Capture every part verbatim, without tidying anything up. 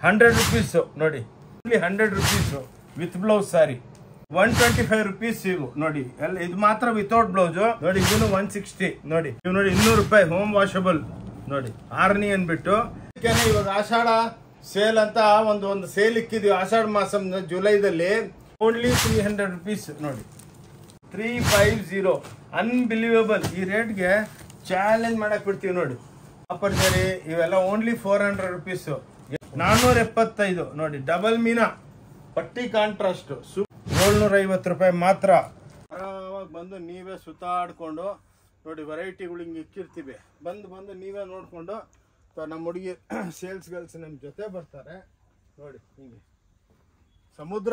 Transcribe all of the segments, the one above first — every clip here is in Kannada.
ಹಂಡ್ರೆಡ್ ರುಪೀಸು ನೋಡಿ, ಇಲ್ಲಿ hundred rupees with blouse sari. One twenty five rupees ಇವು ನೋಡಿ, ಎಲ್ಲ ಇದು ಮಾತ್ರ ವಿತೌಟ್ ಬ್ಲೌಸು ನೋಡಿ. ಇದನ್ನು ಒನ್ ಸಿಕ್ಸ್ಟಿ ನೋಡಿ, ಇವು ನೋಡಿ ಇನ್ನೂರು ರೂಪಾಯಿ ಹೋಮ್ ವಾಷಬಲ್ ನೋಡಿ, ಆರ್ನಿ ಅನ್ಬಿಟ್ಟು. ಇವಾಗ ಆಷಾಢ ಸೇಲ್ ಅಂತ ಒಂದು ಒಂದು ಸೇಲ್ ಇಕ್ಕಿದೀವಿ ಆಷಾಢ ಮಾಸ ಜುಲೈದಲ್ಲಿ. ಓನ್ಲಿ ತ್ರೀ ಹಂಡ್ರೆಡ್ ರುಪೀಸ್ ನೋಡಿ, ತ್ರೀ ಫೈವ್ ಜೀರೋ ಅನ್ಬಿಲೀವಬಲ್. ಈ ರೇಟ್ಗೆ ಚಾಲೆಂಜ್ ಮಾಡಕ್ ಬಿಡ್ತೀವಿ ನೋಡಿ. ಆಫರ್ ಸರಿ ಇವೆಲ್ಲ ಓನ್ಲಿ ಫೋರ್ ಹಂಡ್ರೆಡ್ ರುಪೀಸು, ನಾನ್ನೂರ ಎಪ್ಪತ್ತೈದು ನೋಡಿ. ಡಬಲ್ ಮೀನಾ ಪಟ್ಟಿ ಕಾಂಟ್ರಾಸ್ಟ್ ಏಳ್ನೂರ ಐವತ್ತು ರೂಪಾಯಿ ಮಾತ್ರ. ಆರಾಮಾಗಿ ಬಂದು ನೀವೇ ಸುತ್ತಾಡ್ಕೊಂಡು ನೋಡಿ, ವೆರೈಟಿಗಳು ಹಿಂಗೆ ಇಕ್ಕಿರ್ತೀವಿ. ಬಂದು ಬಂದು ನೀವೇ ನೋಡಿಕೊಂಡು ನಮ್ಮ ಹುಡುಗಿ ಸೇಲ್ಸ್ ಗರ್ಲ್ಸ್ ನಮ್ಮ ಜೊತೆ ಬರ್ತಾರೆ ನೋಡಿ. ಹಿಂಗೆ ಸಮುದ್ರ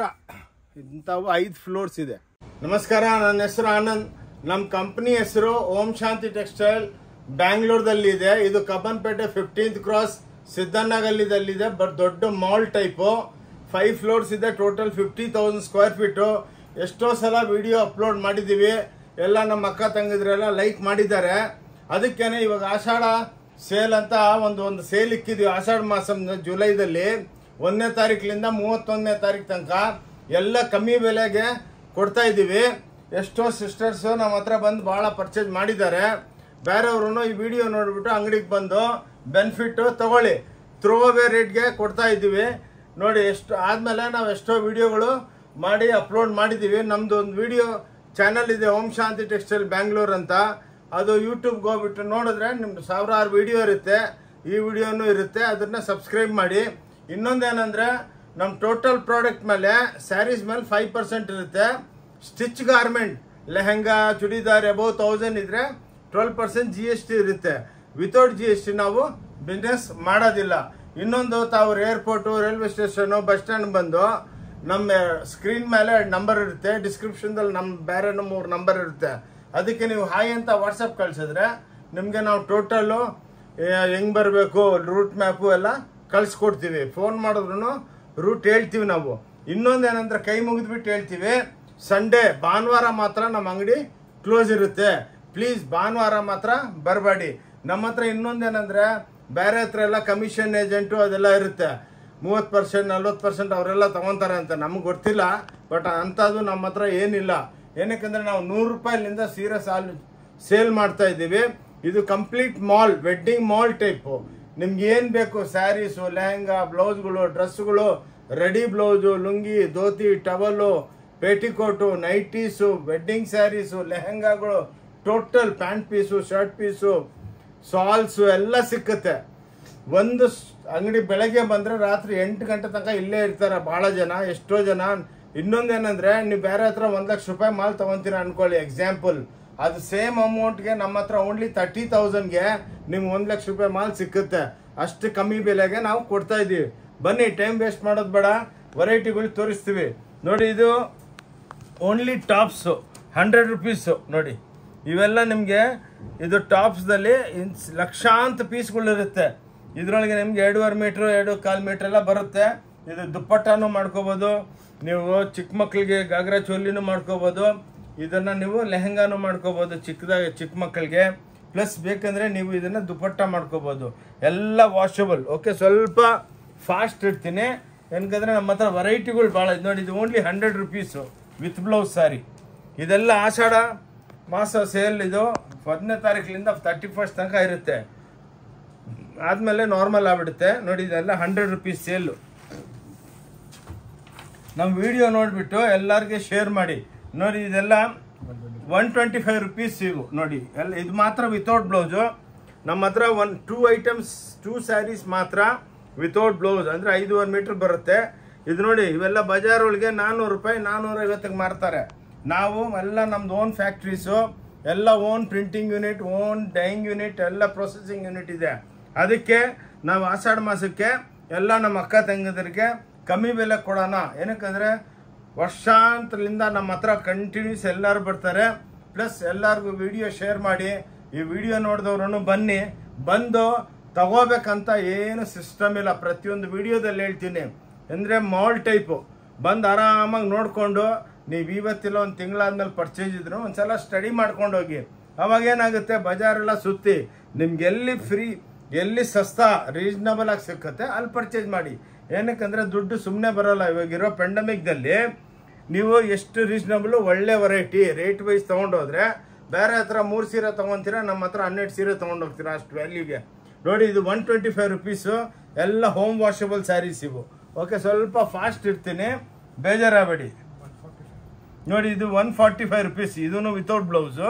ಇಂಥವು ಐದು ಫ್ಲೋರ್ಸ್ ಇದೆ. ನಮಸ್ಕಾರ, ನನ್ನ ಹೆಸರು ಆನಂದ್. ನಮ್ಮ ಕಂಪ್ನಿ ಹೆಸರು ಓಂ ಶಾಂತಿ ಟೆಕ್ಸ್ಟೈಲ್, ಬ್ಯಾಂಗ್ಳೂರ್ದಲ್ಲಿದೆ. ಇದು ಕಬ್ಬನ್ಪೇಟೆ ಫಿಫ್ಟೀನ್ತ್ ಕ್ರಾಸ್ ಸಿದ್ದಣ್ಣಗಲ್ಲಿದಲ್ಲಿದೆ. ಬಟ್ ದೊಡ್ಡ ಮಾಲ್ ಟೈಪು, ಫೈವ್ ಫ್ಲೋರ್ಸ್ ಇದೆ. Total fifty thousand square feet. ಎಷ್ಟೋ ಸಲ ವಿಡಿಯೋ ಅಪ್ಲೋಡ್ ಮಾಡಿದ್ದೀವಿ, ಎಲ್ಲ ನಮ್ಮ ಅಕ್ಕ ತಂಗಿದ್ರೆಲ್ಲ ಲೈಕ್ ಮಾಡಿದ್ದಾರೆ. ಅದಕ್ಕೇನೆ ಇವಾಗ ಆಷಾಢ ಸೇಲ್ ಅಂತ ಒಂದು ಒಂದು ಸೇಲ್ ಇಕ್ಕಿದೀವಿ ಆಷಾಢ ಮಾಸ ಜುಲೈದಲ್ಲಿ. ಒಂದನೇ ತಾರೀಕಿನಿಂದ ಮೂವತ್ತೊಂದನೇ ತಾರೀಕು ತನಕ ಎಲ್ಲ ಕಮ್ಮಿ ಬೆಲೆಗೆ ಕೊಡ್ತಾ ಇದ್ದೀವಿ. ಎಷ್ಟೋ ಸಿಸ್ಟರ್ಸು ನಮ್ಮ ಹತ್ರ ಬಂದು ಭಾಳ ಪರ್ಚೇಸ್ ಮಾಡಿದ್ದಾರೆ. ಬೇರೆಯವರು ಈ ವಿಡಿಯೋ ನೋಡಿಬಿಟ್ಟು ಅಂಗಡಿಗೆ ಬಂದು ಬೆನಿಫಿಟ್ಟು ತಗೊಳ್ಳಿ, ಥ್ರೋ ಅವೇ ರೇಟ್ಗೆ ಕೊಡ್ತಾ ಇದ್ದೀವಿ ನೋಡಿ. ಎಷ್ಟು ಆದಮೇಲೆ ನಾವು ಎಷ್ಟೋ ವಿಡಿಯೋಗಳು ಮಾಡಿ ಅಪ್ಲೋಡ್ ಮಾಡಿದ್ದೀವಿ. ನಮ್ಮದು ಒಂದು ವಿಡಿಯೋ ಚಾನಲ್ ಇದೆ ಓಂ ಶಾಂತಿ ಟೆಕ್ಸ್ಟೈಲ್ ಬ್ಯಾಂಗ್ಳೂರ್ ಅಂತ. ಅದು ಯೂಟ್ಯೂಬ್ಗೆ ಹೋಗ್ಬಿಟ್ಟು ನೋಡಿದ್ರೆ ನಿಮ್ದು ಸಾವಿರಾರು ವಿಡಿಯೋ ಇರುತ್ತೆ, ಈ ವಿಡಿಯೋನೂ ಇರುತ್ತೆ. ಅದನ್ನ ಸಬ್ಸ್ಕ್ರೈಬ್ ಮಾಡಿ. ಇನ್ನೊಂದೇನೆಂದರೆ ನಮ್ಮ ಟೋಟಲ್ ಪ್ರಾಡಕ್ಟ್ ಮೇಲೆ ಸ್ಯಾರೀಸ್ ಮೇಲೆ ಫೈವ್ ಪರ್ಸೆಂಟ್ ಇರುತ್ತೆ. Stitch garment lehenga churidar above thousand ಇದ್ರೆ twelve percent G S T ಇರುತ್ತೆ. ವಿತೌಟ್ ಜಿ ಎಸ್ ಟಿ ನಾವು ಬಿಸ್ನೆಸ್ ಮಾಡೋದಿಲ್ಲ. ಇನ್ನೊಂದು, ತಾವು airport, railway station, bus stand ಬಂದು ನಮ್ಮ ಸ್ಕ್ರೀನ್ ಮೇಲೆ ನಂಬರ್ ಇರುತ್ತೆ, ಡಿಸ್ಕ್ರಿಪ್ಷನ್ದಲ್ಲಿ ನಮ್ಮ ಬೇರೆ ಮೂರು ನಂಬರ್ ಇರುತ್ತೆ. ಅದಕ್ಕೆ ನೀವು ಹಾಯ್ ಅಂತ ವಾಟ್ಸಪ್ ಕಳಿಸಿದ್ರೆ ನಿಮಗೆ ನಾವು ಟೋಟಲ್ಲು ಹೆಂಗೆ ಬರಬೇಕು ರೂಟ್ ಮ್ಯಾಪು ಎಲ್ಲ ಕಳಿಸ್ಕೊಡ್ತೀವಿ. ಫೋನ್ ಮಾಡಿದ್ರು ರೂಟ್ ಹೇಳ್ತೀವಿ ನಾವು. ಇನ್ನೊಂದೇನಂದ್ರೆ ಕೈ ಮುಗಿದ್ಬಿಟ್ಟು ಹೇಳ್ತೀವಿ, ಸಂಡೇ ಭಾನುವಾರ ಮಾತ್ರ ನಮ್ಮ ಅಂಗಡಿ ಕ್ಲೋಸ್ ಇರುತ್ತೆ. ಪ್ಲೀಸ್ ಭಾನುವಾರ ಮಾತ್ರ ಬರಬೇಡಿ. ನಮ್ಮ ಹತ್ರ ಇನ್ನೊಂದೇನಂದ್ರೆ ಬೇರೆ ಹತ್ರ ಎಲ್ಲ ಕಮಿಷನ್ ಏಜೆಂಟು ಅದೆಲ್ಲ ಇರುತ್ತೆ. ಮೂವತ್ತು ಪರ್ಸೆಂಟ್ ನಲ್ವತ್ತು ಪರ್ಸೆಂಟ್ ಅವರೆಲ್ಲ ತಗೊತಾರೆ ಅಂತ ನಮ್ಗೆ ಗೊತ್ತಿಲ್ಲ. ಬಟ್ ಅಂಥದ್ದು ನಮ್ಮ ಹತ್ರ ಏನಿಲ್ಲ. ಏನಕ್ಕಂದ್ರೆ ನಾವು ನೂರು ರೂಪಾಯಿಲಿಂದ ಸೀರೆ ಸಾಲ್ ಸೇಲ್ ಮಾಡ್ತಾ ಇದ್ದೀವಿ. ಇದು complete mall, wedding mall type. ನಿಮ್ಗೆ ಏನು ಬೇಕು ಸ್ಯಾರೀಸು, ಲೆಹಂಗಾ, ಬ್ಲೌಸ್ಗಳು, ಡ್ರೆಸ್ಗಳು, ready blouse, lungi, dhoti, towel, petticoat, nighties, wedding saris, ಲೆಹಂಗಾಗಳು, total pant piece, shirt piece, shawls ಎಲ್ಲ ಸಿಕ್ಕುತ್ತೆ. ಒಂದು ಅಂಗಡಿ ಬೆಳಗ್ಗೆ ಬಂದರೆ ರಾತ್ರಿ ಎಂಟು ಗಂಟೆ ತನಕ ಇಲ್ಲೇ ಇರ್ತಾರೆ ಭಾಳ ಜನ, ಎಷ್ಟೋ ಜನ. ಇನ್ನೊಂದೇನೆಂದರೆ ನೀವು ಬೇರೆ ಹತ್ರ ಒಂದು ಲಕ್ಷ ರೂಪಾಯಿ ಮಾಲ್ ತೊಗೊತೀರ ಅನ್ಕೊಳ್ಳಿ, ಎಕ್ಸಾಂಪಲ್. ಅದು ಸೇಮ್ ಅಮೌಂಟ್ಗೆ ನಮ್ಮ ಹತ್ರ ಓನ್ಲಿ ತರ್ಟಿ ತೌಸಂಡ್ಗೆ ನಿಮ್ಗೆ ಒಂದು ಲಕ್ಷ ರೂಪಾಯಿ ಮಾಲ್ ಸಿಕ್ಕುತ್ತೆ. ಅಷ್ಟು ಕಮ್ಮಿ ಬೆಲೆಗೆ ನಾವು ಕೊಡ್ತಾ ಇದ್ದೀವಿ. ಬನ್ನಿ, ಟೈಮ್ ವೇಸ್ಟ್ ಮಾಡೋದು ಬೇಡ, ವೆರೈಟಿಗಳು ತೋರಿಸ್ತೀವಿ ನೋಡಿ. ಇದು ಓನ್ಲಿ ಟಾಪ್ಸು, ಹಂಡ್ರೆಡ್ ರುಪೀಸು ನೋಡಿ. ಇವೆಲ್ಲ ನಿಮಗೆ ಇದು ಟಾಪ್ಸ್ದಲ್ಲಿ ಲಕ್ಷಾಂತರ ಪೀಸ್ಗಳಿರುತ್ತೆ. ಇದರೊಳಗೆ ನಿಮ್ಗೆ ಎರಡೂವರೆ ಮೀಟ್ರು ಎರಡು ಕಾಲು ಮೀಟ್ರ್ ಎಲ್ಲ ಬರುತ್ತೆ. ಇದು ದುಪ್ಪಟ್ಟನೂ ಮಾಡ್ಕೋಬೋದು, ನೀವು ಚಿಕ್ಕ ಮಕ್ಕಳಿಗೆ ಗಾಗ್ರಾ ಚೋಲಿನೂ ಮಾಡ್ಕೋಬೋದು. ಇದನ್ನು ನೀವು ಲೆಹಂಗಾನು ಮಾಡ್ಕೋಬೋದು ಚಿಕ್ಕದಾಗಿ ಚಿಕ್ಕ ಮಕ್ಕಳಿಗೆ. ಪ್ಲಸ್ ಬೇಕಂದರೆ ನೀವು ಇದನ್ನು ದುಪ್ಪಟ್ಟ ಮಾಡ್ಕೋಬೋದು. ಎಲ್ಲ ವಾಷಬಲ್. ಓಕೆ, ಸ್ವಲ್ಪ ಫಾಸ್ಟ್ ಇಡ್ತೀನಿ ಏನಕಂದರೆ ನಮ್ಮ ಹತ್ರ ವೆರೈಟಿಗಳು ಭಾಳ ಇದು ನೋಡಿ. ಇದು only hundred rupees with blouse sari. ಇದೆಲ್ಲ ಆಷಾಢ ಮಾಸ ಸೇಲ್. ಇದು ಹದಿನೈದನೇ ತಾರೀಕಿನಿಂದ ತರ್ಟಿ ಫಸ್ಟ್ ತನಕ ಇರುತ್ತೆ. ಆದಮೇಲೆ ನಾರ್ಮಲ್ ಆಗಿಬಿಡುತ್ತೆ ನೋಡಿ. ಇದೆಲ್ಲ ಹಂಡ್ರೆಡ್ ರುಪೀಸ್ ಸೇಲು. ನಮ್ಮ ವಿಡಿಯೋ ನೋಡಿಬಿಟ್ಟು ಎಲ್ಲರಿಗೆ ಶೇರ್ ಮಾಡಿ ನೋಡಿ. ಇದೆಲ್ಲ ಒನ್ ಟ್ವೆಂಟಿ ಫೈವ್ ರುಪೀಸ್ ಇವು ನೋಡಿ. ಎಲ್ಲ ಇದು ಮಾತ್ರ ವಿತೌಟ್ ಬ್ಲೌಸು. ನಮ್ಮ ಹತ್ರ one two items two saris ಮಾತ್ರ ವಿತೌಟ್ ಬ್ಲೌಸ್, ಅಂದರೆ ಐದೂವರೆ ಮೀಟ್ರ್ ಬರುತ್ತೆ. ಇದು ನೋಡಿ, ಇವೆಲ್ಲ ಬಜಾರ್ ಒಳಗೆ ನಾನ್ನೂರು ರೂಪಾಯಿ ನಾನ್ನೂರ ಐವತ್ತಿಗೆ ಮಾರ್ತಾರೆ. ನಾವು ಎಲ್ಲ ನಮ್ದು ಓನ್ ಫ್ಯಾಕ್ಟ್ರೀಸು, ಎಲ್ಲ own printing unit, own dyeing unit, ಎಲ್ಲ ಪ್ರೊಸೆಸಿಂಗ್ ಯೂನಿಟ್ ಇದೆ. ಅದಕ್ಕೆ ನಾವು ಆಷಾಢ ಮಾಸಕ್ಕೆ ಎಲ್ಲ ನಮ್ಮ ಅಕ್ಕ ತಂಗಿದರಿಗೆ ಕಮ್ಮಿ ಬೆಲೆ ಕೊಡೋಣ. ಏನಕ್ಕಂದರೆ ವರ್ಷಾಂತರದಿಂದ ನಮ್ಮ ಹತ್ರ ಕಂಟಿನ್ಯೂಸ್ ಎಲ್ಲರೂ ಬರ್ತಾರೆ. ಪ್ಲಸ್ ಎಲ್ಲರಿಗೂ ವಿಡಿಯೋ ಶೇರ್ ಮಾಡಿ. ಈ ವಿಡಿಯೋ ನೋಡಿದವ್ರು ಬನ್ನಿ, ಬಂದು ತಗೋಬೇಕಂತ ಏನು ಸಿಸ್ಟಮ್ ಇಲ್ಲ. ಪ್ರತಿಯೊಂದು ವಿಡಿಯೋದಲ್ಲಿ ಹೇಳ್ತೀನಿ. ಅಂದರೆ ಮಾಲ್ ಟೈಪು ಬಂದು ಆರಾಮಾಗಿ ನೋಡಿಕೊಂಡು ನೀವು ಇವತ್ತಿಲ್ಲ ಒಂದು ತಿಂಗಳಾದ್ಮೇಲೆ ಪರ್ಚೇಸ್ ಇದ್ರು ಒಂದು ಸಲ ಸ್ಟಡಿ ಮಾಡ್ಕೊಂಡು ಹೋಗಿ. ಅವಾಗೇನಾಗುತ್ತೆ, ಬಜಾರೆಲ್ಲ ಸುತ್ತಿ ನಿಮ್ಗೆ ಎಲ್ಲಿ ಫ್ರೀ, ಎಲ್ಲಿ ಸಸ್ತಾ ರೀಸನಬಲ್ ಆಗಿ ಸಿಕ್ಕತ್ತೆ ಅಲ್ಲಿ ಪರ್ಚೇಸ್ ಮಾಡಿ. ಏನಕ್ಕಂದ್ರೆ ದುಡ್ಡು ಸುಮ್ಮನೆ ಬರೋಲ್ಲ. ಇವಾಗಿರೋ ಪೆಂಡಮಿಕ್ದಲ್ಲಿ ನೀವು ಎಷ್ಟು ರೀಸನಬಲ್ ಒಳ್ಳೆ ವೆರೈಟಿ ರೇಟ್ ವೈಸ್ ತೊಗೊಂಡೋದ್ರೆ ಬೇರೆ ಹತ್ರ ಮೂರು ಸೀರೆ ತೊಗೊತೀರಾ, ನಮ್ಮ ಹತ್ರ ಹನ್ನೆರಡು ಸೀರೆ ತೊಗೊಂಡೋಗ್ತೀರಾ ಅಷ್ಟು ವ್ಯಾಲ್ಯೂಗೆ. ನೋಡಿ ಇದು ಒನ್ ಟ್ವೆಂಟಿ ಫೈವ್ ರುಪೀಸು, ಎಲ್ಲ ಹೋಮ್ ವಾಷಬಲ್ ಸ್ಯಾರೀಸ್ ಇವು. ಓಕೆ, ಸ್ವಲ್ಪ ಫಾಸ್ಟ್ ಇರ್ತೀನಿ, ಬೇಜಾರಾಗಬೇಡಿ. ನೋಡಿ ಇದು ಒನ್ ಫಾರ್ಟಿ ಫೈವ್ ರುಪೀಸ್, ಇದೂ ವಿತೌಟ್ ಬ್ಲೌಸು.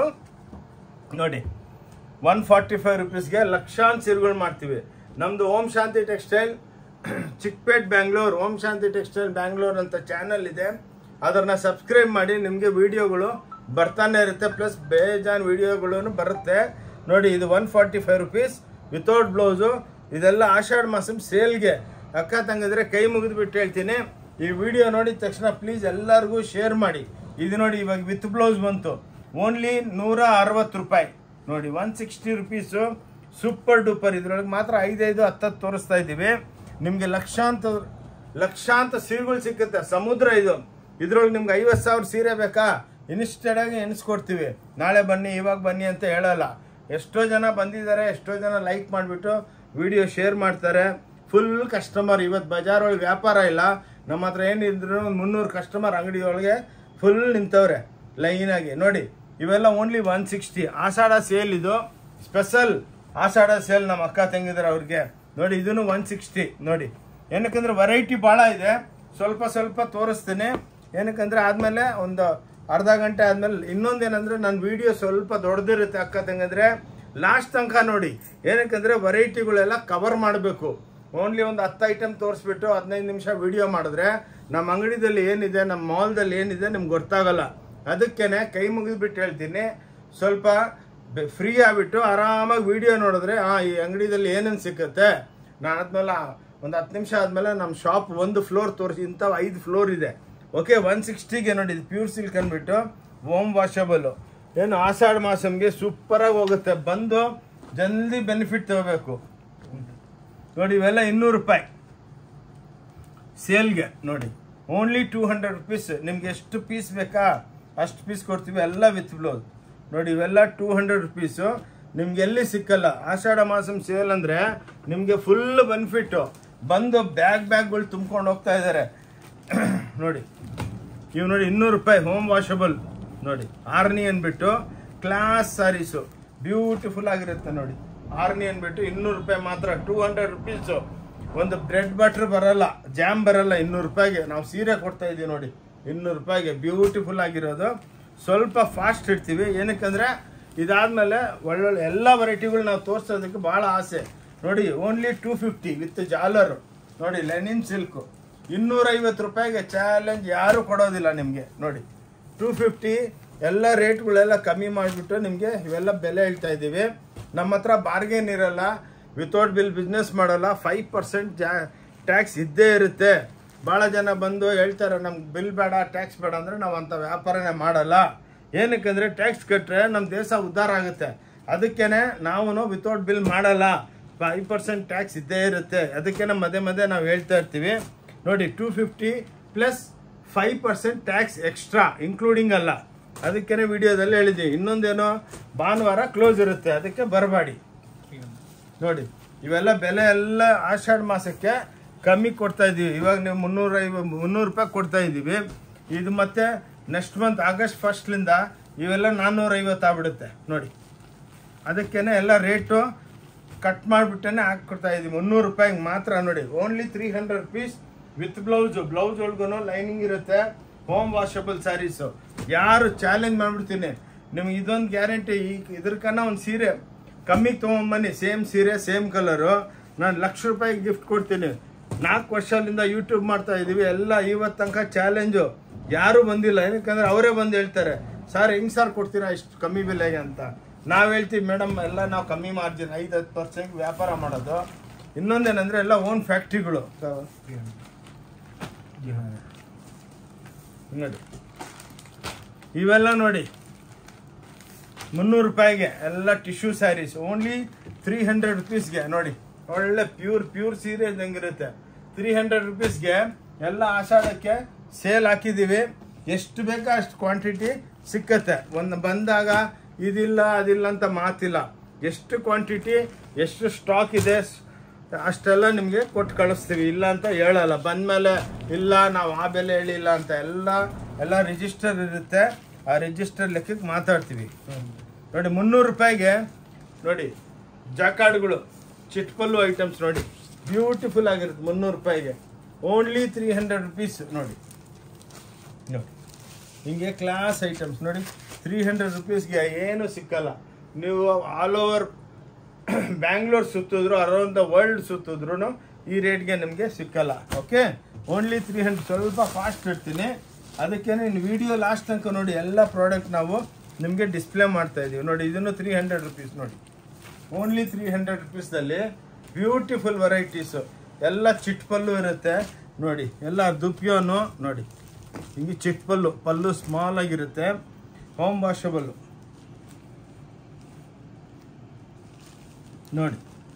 ನೋಡಿ ಒನ್ ಫಾರ್ಟಿ ಫೈವ್ ರುಪೀಸ್ಗೆ ಲಕ್ಷಾಂತರ ಸೀರೆಗಳು ಮಾಡ್ತೀವಿ. ನಮ್ಮದು ಓಂ ಶಾಂತಿ ಟೆಕ್ಸ್ಟೈಲ್ ಚಿಕ್ಕಪೇಟ್ ಬ್ಯಾಂಗ್ಳೂರ್, ಓಂ ಶಾಂತಿ ಟೆಕ್ಸ್ಟೈಲ್ ಬ್ಯಾಂಗ್ಳೂರ್ ಅಂತ ಚಾನಲ್ ಇದೆ, ಅದನ್ನು ಸಬ್ಸ್ಕ್ರೈಬ್ ಮಾಡಿ. ನಿಮಗೆ ವಿಡಿಯೋಗಳು ಬರ್ತಾನೆ ಇರುತ್ತೆ, ಪ್ಲಸ್ ಬೇಜಾನ್ ವಿಡಿಯೋಗಳು ಬರುತ್ತೆ. ನೋಡಿ ಇದು one forty five rupees without blouse. ಇದೆಲ್ಲ ಆಷಾಢ ಮಾಸಂ ಸೇಲ್ಗೆ. ಅಕ್ಕ ತಂಗಿದ್ರೆ ಕೈ ಮುಗಿದ್ಬಿಟ್ಟು ಹೇಳ್ತೀನಿ, ಈ ವಿಡಿಯೋ ನೋಡಿದ ತಕ್ಷಣ ಪ್ಲೀಸ್ ಎಲ್ಲರಿಗೂ ಶೇರ್ ಮಾಡಿ. ಇದು ನೋಡಿ ಇವಾಗ ವಿತ್ ಬ್ಲೌಸ್ ಬಂತು, ಓನ್ಲಿ ನೂರ ಅರವತ್ತು ರೂಪಾಯಿ. ನೋಡಿ one sixty rupees, super duper. ಇದ್ರೊಳಗೆ ಮಾತ್ರ ಐದೈದು ಹತ್ತತ್ತು ತೋರಿಸ್ತಾ ಇದ್ದೀವಿ. ನಿಮಗೆ ಲಕ್ಷಾಂತರ ಲಕ್ಷಾಂತರ ಸೀರೆಗಳು ಸಿಕ್ಕುತ್ತೆ. ಸಮುದ್ರ ಇದು. ಇದ್ರೊಳಗೆ ನಿಮ್ಗೆ ಐವತ್ತು ಸಾವಿರ ಸೀರೆ ಬೇಕಾ, ಇನ್ಸ್ಟೆಡ್ ಆಗಿ ಎಣಿಸ್ಕೊಡ್ತೀವಿ. ನಾಳೆ ಬನ್ನಿ ಇವಾಗ ಬನ್ನಿ ಅಂತ ಹೇಳಲ್ಲ. ಎಷ್ಟೋ ಜನ ಬಂದಿದ್ದಾರೆ, ಎಷ್ಟೋ ಜನ ಲೈಕ್ ಮಾಡಿಬಿಟ್ಟು ವಿಡಿಯೋ ಶೇರ್ ಮಾಡ್ತಾರೆ. Full customer. ಇವತ್ತು ಬಜಾರೊಳಗೆ ವ್ಯಾಪಾರ ಇಲ್ಲ, ನಮ್ಮ ಹತ್ರ ಏನಿದ್ರು ಮುನ್ನೂರು ಕಸ್ಟಮರ್ ಅಂಗಡಿಯೊಳಗೆ ಫುಲ್ ನಿಂತವ್ರೆ ಲೈನಾಗಿ. ನೋಡಿ ಇವೆಲ್ಲ ಓನ್ಲಿ ಒನ್ ಸಿಕ್ಸ್ಟಿ. ಆಷಾಢ ಸೇಲ್ ಇದು, ಸ್ಪೆಷಲ್ ಆಷಾಢ ಸೇಲ್ ನಮ್ಮ ಅಕ್ಕ ತಂಗಿದ್ರೆ ಅವ್ರಿಗೆ. ನೋಡಿ ಇದನ್ನು ಒನ್ ಸಿಕ್ಸ್ಟಿ. ನೋಡಿ ಏನಕ್ಕಂದ್ರೆ ವೆರೈಟಿ ಭಾಳ ಇದೆ, ಸ್ವಲ್ಪ ಸ್ವಲ್ಪ ತೋರಿಸ್ತೀನಿ. ಏನಕ್ಕಂದ್ರೆ ಆದಮೇಲೆ ಒಂದು ಅರ್ಧ ಗಂಟೆ ಆದಮೇಲೆ ಇನ್ನೊಂದೇನಂದ್ರೆ ನನ್ನ ವಿಡಿಯೋ ಸ್ವಲ್ಪ ದೊಡ್ಡದಿರುತ್ತೆ ಅಕ್ಕ ತಂಗಂದ್ರೆ, ಲಾಸ್ಟ್ ತನಕ ನೋಡಿ. ಏನಕ್ಕಂದ್ರೆ ವೆರೈಟಿಗಳೆಲ್ಲ ಕವರ್ ಮಾಡಬೇಕು. ಓನ್ಲಿ ಒಂದು ಹತ್ತು ಐಟಮ್ ತೋರಿಸ್ಬಿಟ್ಟು ಹದಿನೈದು ನಿಮಿಷ ವಿಡಿಯೋ ಮಾಡಿದ್ರೆ ನಮ್ಮ ಅಂಗಡಿದಲ್ಲಿ ಏನಿದೆ, ನಮ್ಮ ಮಾಲ್ದಲ್ಲಿ ಏನಿದೆ ನಿಮ್ಗೆ ಗೊತ್ತಾಗಲ್ಲ. ಅದಕ್ಕೇನೆ ಕೈ ಮುಗಿದ್ಬಿಟ್ಟು ಹೇಳ್ತೀನಿ, ಸ್ವಲ್ಪ ಫ್ರೀ ಆಗಿಬಿಟ್ಟು ಆರಾಮಾಗಿ ವಿಡಿಯೋ ನೋಡಿದ್ರೆ ಹಾಂ ಈ ಅಂಗಡಿದಲ್ಲಿ ಏನೇನು ಸಿಕ್ಕುತ್ತೆ. ನಾನು ಆದ್ಮೇಲೆ ಒಂದು ಹತ್ತು ನಿಮಿಷ ಆದಮೇಲೆ ನಮ್ಮ ಶಾಪ್ ಒಂದು ಫ್ಲೋರ್ ತೋರಿಸಿ, ಇಂಥವು ಐದು ಫ್ಲೋರ್ ಇದೆ. ಓಕೆ, ಒನ್ ಸಿಕ್ಸ್ಟಿಗೆ ನೋಡಿ ಇದು ಪ್ಯೂರ್ ಸಿಲ್ಕ್ ಅಂದ್ಬಿಟ್ಟು ಓಮ್ ವಾಷಬಲ್ಲು. ಏನು ಆಷಾಢ ಮಾಸಂಗೆ ಸೂಪರಾಗಿ ಹೋಗುತ್ತೆ. ಬಂದು ಜಲ್ದಿ ಬೆನಿಫಿಟ್ ತಗೋಬೇಕು. ನೋಡಿ ಇವೆಲ್ಲ ಇನ್ನೂರು ರೂಪಾಯಿ ಸೇಲ್ಗೆ. ನೋಡಿ ಓನ್ಲಿ ಟೂ ಹಂಡ್ರೆಡ್ ರುಪೀಸ್. ನಿಮ್ಗೆ ಎಷ್ಟು ಪೀಸ್ ಬೇಕಾ ಅಷ್ಟು ಪೀಸ್ ಕೊಡ್ತೀವಿ, ಎಲ್ಲ ವಿತ್ ಬ್ಲೌಸ್. ನೋಡಿ ಇವೆಲ್ಲ ಟೂ ಹಂಡ್ರೆಡ್ ರುಪೀಸು. ನಿಮ್ಗೆ ಎಲ್ಲಿ ಸಿಕ್ಕಲ್ಲ. ಆಷಾಢ ಮಾಸಂ ಸೇಲ್ ಅಂದರೆ ನಿಮಗೆ ಫುಲ್ ಬೆನಿಫಿಟ್ಟು. ಬಂದು ಬ್ಯಾಗ್ ಬ್ಯಾಗ್ಗಳು ತುಂಬ್ಕೊಂಡು ಹೋಗ್ತಾ ಇದ್ದಾರೆ. ನೋಡಿ ಇವು ನೋಡಿ ಇನ್ನೂರು ರೂಪಾಯಿ ಹೋಮ್ ವಾಷಬಲ್. ನೋಡಿ ಆರ್ನಿ ಅಂದ್ಬಿಟ್ಟು ಕ್ಲಾಸ್ ಸ್ಯಾರೀಸು ಬ್ಯೂಟಿಫುಲ್ ಆಗಿರುತ್ತೆ. ನೋಡಿ ಆರ್ನಿ ಅಂದ್ಬಿಟ್ಟು ಇನ್ನೂರು ರೂಪಾಯಿ ಮಾತ್ರ, ಟೂ ಹಂಡ್ರೆಡ್ ರುಪೀಸು. ಒಂದು ಬ್ರೆಡ್ ಬಟರ್ ಬರಲ್ಲ, ಜಾಮ್ ಬರಲ್ಲ. ಇನ್ನೂರು ರೂಪಾಯಿಗೆ ನಾವು ಸೀರೆ ಕೊಡ್ತಾ ಇದ್ದೀವಿ. ನೋಡಿ ಇನ್ನೂರು ರೂಪಾಯಿಗೆ ಬ್ಯೂಟಿಫುಲ್ ಆಗಿರೋದು. ಸ್ವಲ್ಪ ಫಾಸ್ಟ್ ಇಡ್ತೀವಿ, ಏನಕ್ಕಂದ್ರೆ ಇದಾದ್ಮೇಲೆ ಒಳ್ಳೊಳ್ಳೆ ಎಲ್ಲ ವೆರೈಟಿಗಳು ನಾವು ತೋರಿಸೋದಕ್ಕೆ ಭಾಳ ಆಸೆ. ನೋಡಿ ಓನ್ಲಿ ಟೂ ಫಿಫ್ಟಿ ವಿತ್ ಜಾಲರು. ನೋಡಿ ಲೆನಿನ್ ಸಿಲ್ಕು ಇನ್ನೂರೈವತ್ತು ರೂಪಾಯಿಗೆ ಚಾಲೆಂಜ್ ಯಾರು ಕೊಡೋದಿಲ್ಲ ನಿಮಗೆ. ನೋಡಿ ಟೂ ಫಿಫ್ಟಿ ಎಲ್ಲ ರೇಟ್ಗಳೆಲ್ಲ ಕಮ್ಮಿ ಮಾಡಿಬಿಟ್ಟು ನಿಮಗೆ ಇವೆಲ್ಲ ಬೆಲೆ ಹೇಳ್ತಾ ಇದ್ದೀವಿ. ನಮ್ಮ ಹತ್ರ ಬಾರ್ಗೇನ್ ಇರಲ್ಲ, ವಿತೌಟ್ ಬಿಲ್ ಬಿಸ್ನೆಸ್ ಮಾಡಲ್ಲ. ಫೈವ್ ಪರ್ಸೆಂಟ್ ಜಾ ಟ್ಯಾಕ್ಸ್ ಇದ್ದೇ ಇರುತ್ತೆ. ಭಾಳ ಜನ ಬಂದು ಹೇಳ್ತಾರೆ ನಮ್ಗೆ ಬಿಲ್ ಬೇಡ ಟ್ಯಾಕ್ಸ್ ಬೇಡ ಅಂದರೆ ನಾವು ಅಂಥ ವ್ಯಾಪಾರನೇ ಮಾಡಲ್ಲ. ಏನಕ್ಕಂದರೆ ಟ್ಯಾಕ್ಸ್ ಕಟ್ಟರೆ ನಮ್ಮ ದೇಶ ಉದ್ಧಾರ ಆಗುತ್ತೆ. ಅದಕ್ಕೇ ನಾವು ವಿತೌಟ್ ಬಿಲ್ ಮಾಡಲ್ಲ. ಫೈವ್ ಪರ್ಸೆಂಟ್ ಟ್ಯಾಕ್ಸ್ ಇದ್ದೇ ಇರುತ್ತೆ. ಅದಕ್ಕೆ ಮಧ್ಯೆ ಮಧ್ಯೆ ನಾವು ಹೇಳ್ತಾ ಇರ್ತೀವಿ. ನೋಡಿ two fifty plus five percent tax extra including ಅಲ್ಲ. ಅದಕ್ಕೆ ವಿಡಿಯೋದಲ್ಲಿ ಹೇಳಿದ್ದೀವಿ. ಇನ್ನೊಂದೇನೋ ಭಾನುವಾರ ಕ್ಲೋಸ್ ಇರುತ್ತೆ, ಅದಕ್ಕೆ ಬರಬೇಡಿ. ನೋಡಿ ಇವೆಲ್ಲ ಬೆಲೆ ಎಲ್ಲ ಆಷಾಢ ಮಾಸಕ್ಕೆ ಕಮ್ಮಿ ಕೊಡ್ತಾ ಇದ್ದೀವಿ. ಇವಾಗ ನೀವು ಮುನ್ನೂರೈವ ಮುನ್ನೂರು ರೂಪಾಯಿ ಕೊಡ್ತಾ ಇದ್ದೀವಿ. ಇದು ಮತ್ತೆ ನೆಕ್ಸ್ಟ್ ಮಂತ್ ಆಗಸ್ಟ್ ಫಸ್ಟ್ಲಿಂದ ಇವೆಲ್ಲ ನಾನ್ನೂರೈವತ್ತು ಆಗ್ಬಿಡುತ್ತೆ. ನೋಡಿ ಅದಕ್ಕೇನೆ ಎಲ್ಲ ರೇಟು ಕಟ್ ಮಾಡಿಬಿಟ್ಟೇ ಹಾಕ್ಕೊಡ್ತಾ ಇದ್ದೀವಿ. ಮುನ್ನೂರು ರೂಪಾಯಿಗೆ ಮಾತ್ರ. ನೋಡಿ only three hundred rupees with blouse. Blouse ಒಳಗೂ ಲೈನಿಂಗ್ ಇರುತ್ತೆ. Home washable saris. ಯಾರು ಚಾಲೆಂಜ್ ಮಾಡಿಬಿಡ್ತೀನಿ ನಿಮ್ಗೆ ಇದೊಂದು ಗ್ಯಾರಂಟಿ. ಈ ಇದ್ರಕನ್ನ ಒಂದು ಸೀರೆ ಕಮ್ಮಿಗೆ ತೊಗೊಂಬನ್ನಿ, ಸೇಮ್ ಸೀರೆ ಸೇಮ್ ಕಲರು, ನಾನು ಲಕ್ಷ ರೂಪಾಯಿ ಗಿಫ್ಟ್ ಕೊಡ್ತೀನಿ. ನಾಲ್ಕು ವರ್ಷದಿಂದ ಯೂಟ್ಯೂಬ್ ಮಾಡ್ತಾ ಇದ್ದೀವಿ. ಎಲ್ಲ ಇವತ್ತು ತನಕ ಚಾಲೆಂಜು ಯಾರೂ ಬಂದಿಲ್ಲ. ಏನಕ್ಕಂದ್ರೆ ಅವರೇ ಬಂದು ಹೇಳ್ತಾರೆ ಸರ್ ಹೆಂಗೆ ಸರ್ ಕೊಡ್ತೀರಾ ಇಷ್ಟು ಕಮ್ಮಿ ಬೆಲೆಗೆ ಅಂತ. ನಾವು ಹೇಳ್ತೀವಿ ಮೇಡಮ್ ಎಲ್ಲ ನಾವು ಕಮ್ಮಿ ಮಾರ್ಜಿನ್ ಐದು ಹತ್ತು ಪರ್ಸೆಂಟ್ ವ್ಯಾಪಾರ ಮಾಡೋದು. ಇನ್ನೊಂದೇನೆಂದರೆ ಎಲ್ಲ ಓನ್ ಫ್ಯಾಕ್ಟ್ರಿಗಳು. ನೋಡಿ ಇವೆಲ್ಲ ನೋಡಿ ಮುನ್ನೂರು ರೂಪಾಯಿಗೆ ಎಲ್ಲ tissue saris. Only three hundred ರುಪೀಸ್ಗೆ. ನೋಡಿ ಒಳ್ಳೆ ಪ್ಯೂರ್ ಪ್ಯೂರ್ ಸೀರೆ ಇದ್ದಂಗಿರುತ್ತೆ. ತ್ರೀ ಹಂಡ್ರೆಡ್ ರುಪೀಸ್ಗೆ ಎಲ್ಲ ಆಷಾಢಕ್ಕೆ ಸೇಲ್ ಹಾಕಿದ್ದೀವಿ. ಎಷ್ಟು ಬೇಕೋ ಅಷ್ಟು ಕ್ವಾಂಟಿಟಿ ಸಿಕ್ಕತ್ತೆ. ಒಂದು ಬಂದಾಗ ಇದಿಲ್ಲ ಅದಿಲ್ಲ ಅಂತ ಮಾತಿಲ್ಲ. ಎಷ್ಟು ಕ್ವಾಂಟಿಟಿ ಎಷ್ಟು ಸ್ಟಾಕ್ ಇದೆ ಅಷ್ಟೆಲ್ಲ ನಿಮಗೆ ಕೊಟ್ಟು ಕಳಿಸ್ತೀವಿ, ಇಲ್ಲ ಅಂತ ಹೇಳಲ್ಲ. ಬಂದಮೇಲೆ ಇಲ್ಲ ನಾವು ಆ ಬೆಲೆ ಹೇಳಿಲ್ಲ ಅಂತ ಎಲ್ಲ ಎಲ್ಲ ರಿಜಿಸ್ಟರ್ ಇರುತ್ತೆ, ಆ ರಿಜಿಸ್ಟರ್ ಲೆಕ್ಕಕ್ಕೆ ಮಾತಾಡ್ತೀವಿ. ನೋಡಿ ಮುನ್ನೂರು ರೂಪಾಯಿಗೆ ನೋಡಿ ಜಾಕಾರ್ಡ್ಗಳು ಚಿಟ್ಪಲ್ಲು ಐಟಮ್ಸ್ ನೋಡಿ ಬ್ಯೂಟಿಫುಲ್ ಆಗಿರುತ್ತೆ. ಮುನ್ನೂರು ರೂಪಾಯಿಗೆ ಓನ್ಲಿ ತ್ರೀ ಹಂಡ್ರೆಡ್ ರುಪೀಸ್ ನೋಡಿ. ನೋಡಿ ಹಿಂಗೆ ಕ್ಲಾಸ್ ಐಟಮ್ಸ್ ನೋಡಿ, ತ್ರೀ ಹಂಡ್ರೆಡ್ ರುಪೀಸ್ಗೆ ಏನು ಸಿಕ್ಕಲ್ಲ. ನೀವು ಆಲ್ ಓವರ್ ಬ್ಯಾಂಗ್ಳೂರ್ ಸುತ್ತಿದ್ರು, ಅರೌಂಡ್ ದ ವರ್ಲ್ಡ್ ಸುತ್ತಿದ್ರು ಈ ರೇಟ್ಗೆ ನಿಮಗೆ ಸಿಕ್ಕಲ್ಲ. Okay, only three hundred. ಸ್ವಲ್ಪ ಫಾಸ್ಟ್ ಇರ್ತೀನಿ, ಅದಕ್ಕೆ ಇನ್ನು ವಿಡಿಯೋ ಲಾಸ್ಟ್ ತನಕ ನೋಡಿ. ಎಲ್ಲ ಪ್ರಾಡಕ್ಟ್ ನಾವು ನಿಮಗೆ ಡಿಸ್ಪ್ಲೇ ಮಾಡ್ತಾ ಇದ್ದೀವಿ ನೋಡಿ. ಇದನ್ನು ತ್ರೀ ಹಂಡ್ರೆಡ್ ರುಪೀಸ್ ನೋಡಿ, ಓನ್ಲಿ ತ್ರೀ ಹಂಡ್ರೆಡ್ ರುಪೀಸ್ದಲ್ಲಿ ಬ್ಯೂಟಿಫುಲ್ ವೆರೈಟೀಸು. ಎಲ್ಲ ಚಿಟ್ಪಲ್ಲು ಇರುತ್ತೆ ನೋಡಿ, ಎಲ್ಲ ದುಪ್ಯೋನು ನೋಡಿ, ಹಿಂಗೆ ಚಿಟ್ಪಲ್ಲು ಪಲ್ಲು ಸ್ಮಾಲ್ ಆಗಿರುತ್ತೆ, ಹೋಮ್ ವಾಷಬಲ್ಲು ನೋಡಿ.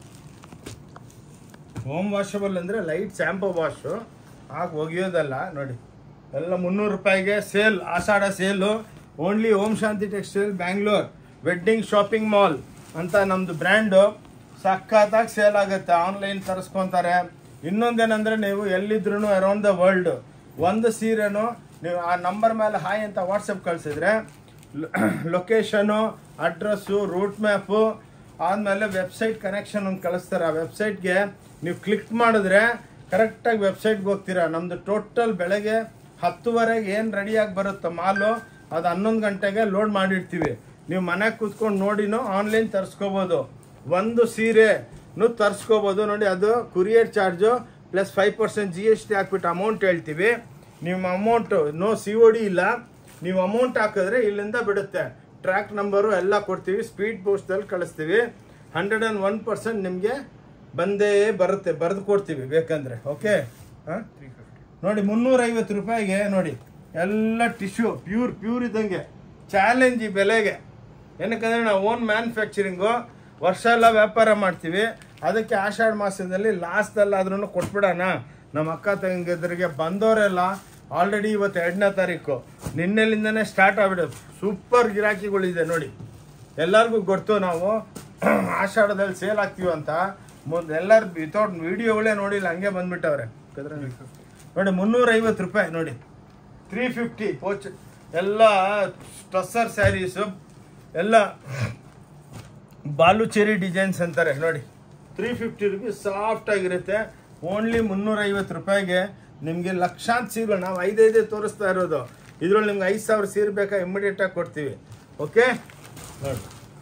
ಹೋಮ್ ವಾಷಬಲ್ ಅಂದರೆ ಲೈಟ್ ಶ್ಯಾಂಪು ವಾಶು ಹಾಕಿ ಒಗೆಯೋದಲ್ಲ ನೋಡಿ. ಎಲ್ಲ ಮುನ್ನೂರು ರೂಪಾಯಿಗೆ ಸೇಲ್, ಆಷಾಢ sale. Only Om Shanti textile Bangalore wedding shopping mall ಅಂತ ನಮ್ಮದು ಬ್ರ್ಯಾಂಡು. ಸಖತ್ತಾಗಿ ಸೇಲ್ ಆಗುತ್ತೆ, ಆನ್ಲೈನ್ ತರಿಸ್ಕೊತಾರೆ. ಇನ್ನೊಂದೇನೆಂದರೆ ನೀವು ಎಲ್ಲಿದ್ರೂ ಅರೌಂಡ್ ದ ವರ್ಲ್ಡ್ ಒಂದು ಸೀರೆನೂ ನೀವು ಆ ನಂಬರ್ ಮೇಲೆ ಹಾಯ್ ಅಂತ ವಾಟ್ಸಪ್ ಕಳಿಸಿದ್ರೆ ಲೊಕೇಶನು, ಅಡ್ರೆಸ್ಸು, ರೂಟ್ ಮ್ಯಾಪು ಆದಮೇಲೆ ವೆಬ್ಸೈಟ್ ಕನೆಕ್ಷನ್ ಒಂದು ಕಳಿಸ್ತಾರೆ. ಆ ವೆಬ್ಸೈಟ್ಗೆ ನೀವು ಕ್ಲಿಕ್ ಮಾಡಿದ್ರೆ ಕರೆಕ್ಟಾಗಿ ವೆಬ್ಸೈಟ್ಗೆ ಹೋಗ್ತೀರಾ. ನಮ್ಮದು ಟೋಟಲ್ ಬೆಳಗ್ಗೆ ಹತ್ತುವರೆಗೆ ಏನು ರೆಡಿಯಾಗಿ ಬರುತ್ತೋ ಮಾಲು, ಅದು ಹನ್ನೊಂದು ಗಂಟೆಗೆ ಲೋಡ್ ಮಾಡಿರ್ತೀವಿ. ನೀವು ಮನೆಗೆ ಕೂತ್ಕೊಂಡು ನೋಡಿನೂ ಆನ್ಲೈನ್ ತರಿಸ್ಕೋಬೋದು. ಒಂದು ಸೀರೆನೂ ತರಿಸ್ಕೋಬೋದು ನೋಡಿ. ಅದು courier charge plus five percent G S T ಹಾಕ್ಬಿಟ್ಟು ಅಮೌಂಟ್ ಹೇಳ್ತೀವಿ. ನಿಮ್ಮ amount no C O D ಇಲ್ಲ, ನೀವು ಅಮೌಂಟ್ ಹಾಕಿದ್ರೆ ಇಲ್ಲಿಂದ ಬಿಡುತ್ತೆ. ಟ್ರ್ಯಾಕ್ ನಂಬರು ಎಲ್ಲ ಕೊಡ್ತೀವಿ, ಸ್ಪೀಡ್ ಪೋಸ್ಟಲ್ಲಿ ಕಳಿಸ್ತೀವಿ. ಹಂಡ್ರೆಡ್ ಆ್ಯಂಡ್ ಒನ್ ಪರ್ಸೆಂಟ್ ನಿಮಗೆ ಬಂದೇ ಬರುತ್ತೆ, ಬರೆದು ಕೊಡ್ತೀವಿ ಬೇಕಂದರೆ. ಓಕೆ, ಹಾಂ ನೋಡಿ ಮುನ್ನೂರೈವತ್ತು ರೂಪಾಯಿಗೆ ನೋಡಿ ಎಲ್ಲ ಟಿಶ್ಯೂ ಪ್ಯೂರ್ ಪ್ಯೂರ್ ಇದ್ದಂಗೆ ಚಾಲೆಂಜ್ ಈ ಬೆಲೆಗೆ. ಏನಕ್ಕಂದರೆ ನಾವು ಓನ್ ಮ್ಯಾನುಫ್ಯಾಕ್ಚರಿಂಗು, ವರ್ಷ ಎಲ್ಲ ವ್ಯಾಪಾರ ಮಾಡ್ತೀವಿ. ಅದಕ್ಕೆ ಆಷಾಢ ಮಾಸದಲ್ಲಿ ಲಾಸ್ಟಲ್ಲಾದ್ರೂ ಕೊಟ್ಬಿಡೋಣ ನಮ್ಮ ಅಕ್ಕ ತಂಗಿದ್ರಿಗೆ. ಬಂದವರೆಲ್ಲ ಆಲ್ರೆಡಿ ಇವತ್ತು ಎರಡನೇ ತಾರೀಕು ನಿನ್ನೆಲಿಂದನೇ ಸ್ಟಾರ್ಟ್ ಆಗ್ಬಿಡೋದು. ಸೂಪರ್ ಗಿರಾಕಿಗಳಿದೆ ನೋಡಿ, ಎಲ್ಲರಿಗೂ ಗೊತ್ತು ನಾವು ಆಷಾಢದಲ್ಲಿ ಸೇಲ್ ಆಗ್ತೀವಿ ಅಂತ. ಮುಂದೆ ಎಲ್ಲರೂ ವಿತೌಟ್ ವಿಡಿಯೋಗಳೇ ನೋಡಿಲ್ಲ, ಹಂಗೆ ಬಂದ್ಬಿಟ್ಟವ್ರೆ ನೋಡಿ. ಮುನ್ನೂರೈವತ್ತು ರೂಪಾಯಿ ನೋಡಿ, ತ್ರೀ ಫಿಫ್ಟಿ ಪೋಚ್ ಎಲ್ಲ ಟಸ್ಸರ್ ಸ್ಯಾರೀಸು, ಎಲ್ಲ ಬಾಲುಚೇರಿ ಡಿಸೈನ್ಸ್ ಅಂತಾರೆ ನೋಡಿ. ತ್ರೀ ಫಿಫ್ಟಿ ರುಪೀಸ್ ಸಾಫ್ಟ್ ಆಗಿರುತ್ತೆ. ಓನ್ಲಿ ಮುನ್ನೂರೈವತ್ತು ರೂಪಾಯಿಗೆ ನಿಮಗೆ ಲಕ್ಷಾಂತರ ಸೀರೆಗಳು ನಾವು ಐದೈದೇ ತೋರಿಸ್ತಾ ಇರೋದು. ಇದ್ರಲ್ಲಿ ನಿಮ್ಗೆ ಐದು ಸಾವಿರ ಸೀರೆ ಬೇಕಾ ಇಮಿಡಿಯೇಟಾಗಿ ಕೊಡ್ತೀವಿ. ಓಕೆ ನೋಡಿ,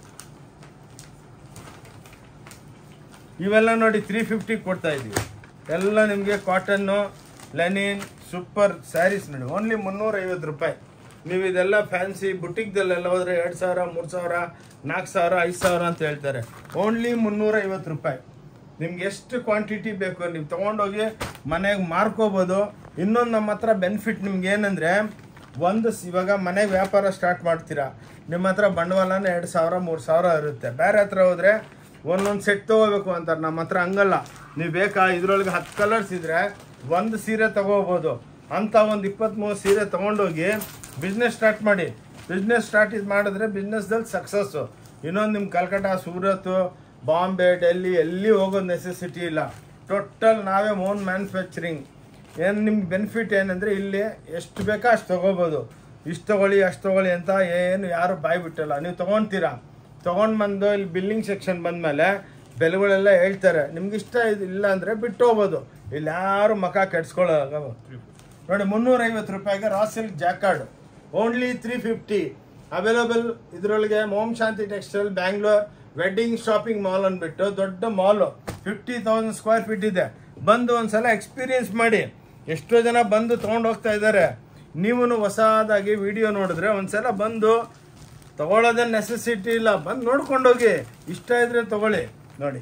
ಇವೆಲ್ಲ ನೋಡಿ ತ್ರೀ ಫಿಫ್ಟಿ ಕೊಡ್ತಾ ಇದ್ದೀವಿ. ಎಲ್ಲ ನಿಮಗೆ ಕಾಟನ್ನು, ಲೆನಿನ್, ಸೂಪರ್ ಸ್ಯಾರೀಸ್ ನೋಡಿ. ಓನ್ಲಿ ಮುನ್ನೂರೈವತ್ತು ರೂಪಾಯಿ. ನೀವು ಇದೆಲ್ಲ ಫ್ಯಾನ್ಸಿ ಬುಟಿಕ್ದಲ್ಲೆಲ್ಲ ಹೋದರೆ ಎರಡು ಸಾವಿರ, ಮೂರು ಸಾವಿರ, ನಾಲ್ಕು ಸಾವಿರ, ಐದು ಸಾವಿರ ಅಂತ ಹೇಳ್ತಾರೆ. ಓನ್ಲಿ ಮುನ್ನೂರೈವತ್ತು ರೂಪಾಯಿ. ನಿಮ್ಗೆ ಎಷ್ಟು ಕ್ವಾಂಟಿಟಿ ಬೇಕು ನೀವು ತೊಗೊಂಡೋಗಿ ಮನೆಗೆ ಮಾರ್ಕೋಬೋದು. ಇನ್ನೊಂದು ನಮ್ಮ ಹತ್ರ ಬೆನಿಫಿಟ್ ನಿಮ್ಗೆ ಏನಂದರೆ, ಒಂದು ಇವಾಗ ಮನೆಗೆ ವ್ಯಾಪಾರ ಸ್ಟಾರ್ಟ್ ಮಾಡ್ತೀರಾ, ನಿಮ್ಮ ಹತ್ರ ಬಂಡವಾಳನೇ ಎರಡು ಸಾವಿರ ಮೂರು ಸಾವಿರ ಇರುತ್ತೆ. ಬೇರೆ ಹತ್ರ ಹೋದರೆ ಒಂದೊಂದು ಸೆಟ್ ತೊಗೋಬೇಕು ಅಂತಾರೆ. ನಮ್ಮ ಹತ್ರ ಹಂಗಲ್ಲ, ನೀವು ಬೇಕಾ ಇದರೊಳಗೆ ಹತ್ತು ಕಲರ್ಸ್ ಇದ್ದರೆ ಒಂದು ಸೀರೆ ತೊಗೋಬೋದು ಅಂತ. ಒಂದು ಇಪ್ಪತ್ತ್ಮೂರು ಸೀರೆ ತೊಗೊಂಡೋಗಿ ಬಿಸ್ನೆಸ್ ಸ್ಟಾರ್ಟ್ ಮಾಡಿ. ಬಿಸ್ನೆಸ್ ಸ್ಟಾರ್ಟ್ ಇದು ಮಾಡಿದ್ರೆ ಬಿಸ್ನೆಸ್ದಲ್ಲಿ ಸಕ್ಸಸ್ಸು. ಇನ್ನೊಂದು ನಿಮ್ಮ ಕಲ್ಕಟ್ಟ, ಸೂರತ್ತು, ಬಾಂಬೆ, ಡೆಲ್ಲಿ ಎಲ್ಲಿ ಹೋಗೋದು ನೆಸೆಸಿಟಿ ಇಲ್ಲ. ಟೋಟಲ್ ನಾವೇ ಓನ್ ಮ್ಯಾನುಫ್ಯಾಕ್ಚರಿಂಗ್. ಏನು ನಿಮ್ಗೆ ಬೆನಿಫಿಟ್ ಏನಂದರೆ, ಇಲ್ಲಿ ಎಷ್ಟು ಬೇಕಾ ಅಷ್ಟು ತೊಗೋಬೋದು. ಇಷ್ಟು ತೊಗೊಳ್ಳಿ ಅಷ್ಟು ತೊಗೊಳ್ಳಿ ಅಂತ ಏನು ಯಾರು ಬಾಯಿ ಬಿಟ್ಟಲ್ಲ. ನೀವು ತೊಗೊತೀರಾ, ತೊಗೊಂಡು ಬಂದು ಇಲ್ಲಿ ಬಿಲ್ಲಿಂಗ್ ಸೆಕ್ಷನ್ ಬಂದಮೇಲೆ ಬೆಲೆಗಳೆಲ್ಲ ಹೇಳ್ತಾರೆ. ನಿಮ್ಗೆ ಇಷ್ಟ ಇದು ಇಲ್ಲ ಅಂದರೆ ಬಿಟ್ಟು ಹೋಗ್ಬೋದು. ಇಲ್ಲಿ ಯಾರು ಮಖ ಕೆಡ್ಸ್ಕೊಳ್ಳೋಲ್ಲ ನೋಡಿ. ಮುನ್ನೂರೈವತ್ತು ರೂಪಾಯಿಗೆ raw silk jacquard only three fifty available. ಇದರೊಳಗೆ Om Shanti textile Bangalore wedding shopping mall ಅಂದ್ಬಿಟ್ಟು ದೊಡ್ಡ mall, fifty thousand square feet ಇದೆ. ಬಂದು ಒಂದ್ಸಲ ಎಕ್ಸ್ಪೀರಿಯನ್ಸ್ ಮಾಡಿ. ಎಷ್ಟೋ ಜನ ಬಂದು ತೊಗೊಂಡು ಹೋಗ್ತಾ ಇದ್ದಾರೆ. ನೀವು ಹೊಸದಾಗಿ ವಿಡಿಯೋ ನೋಡಿದ್ರೆ ಒಂದ್ಸಲ ಬಂದು ತಗೊಳ್ಳೋದೇ ನೆಸೆಸಿಟಿ ಇಲ್ಲ, ಬಂದು ನೋಡ್ಕೊಂಡೋಗಿ. ಇಷ್ಟ ಇದ್ರೆ ತಗೊಳ್ಳಿ ನೋಡಿ.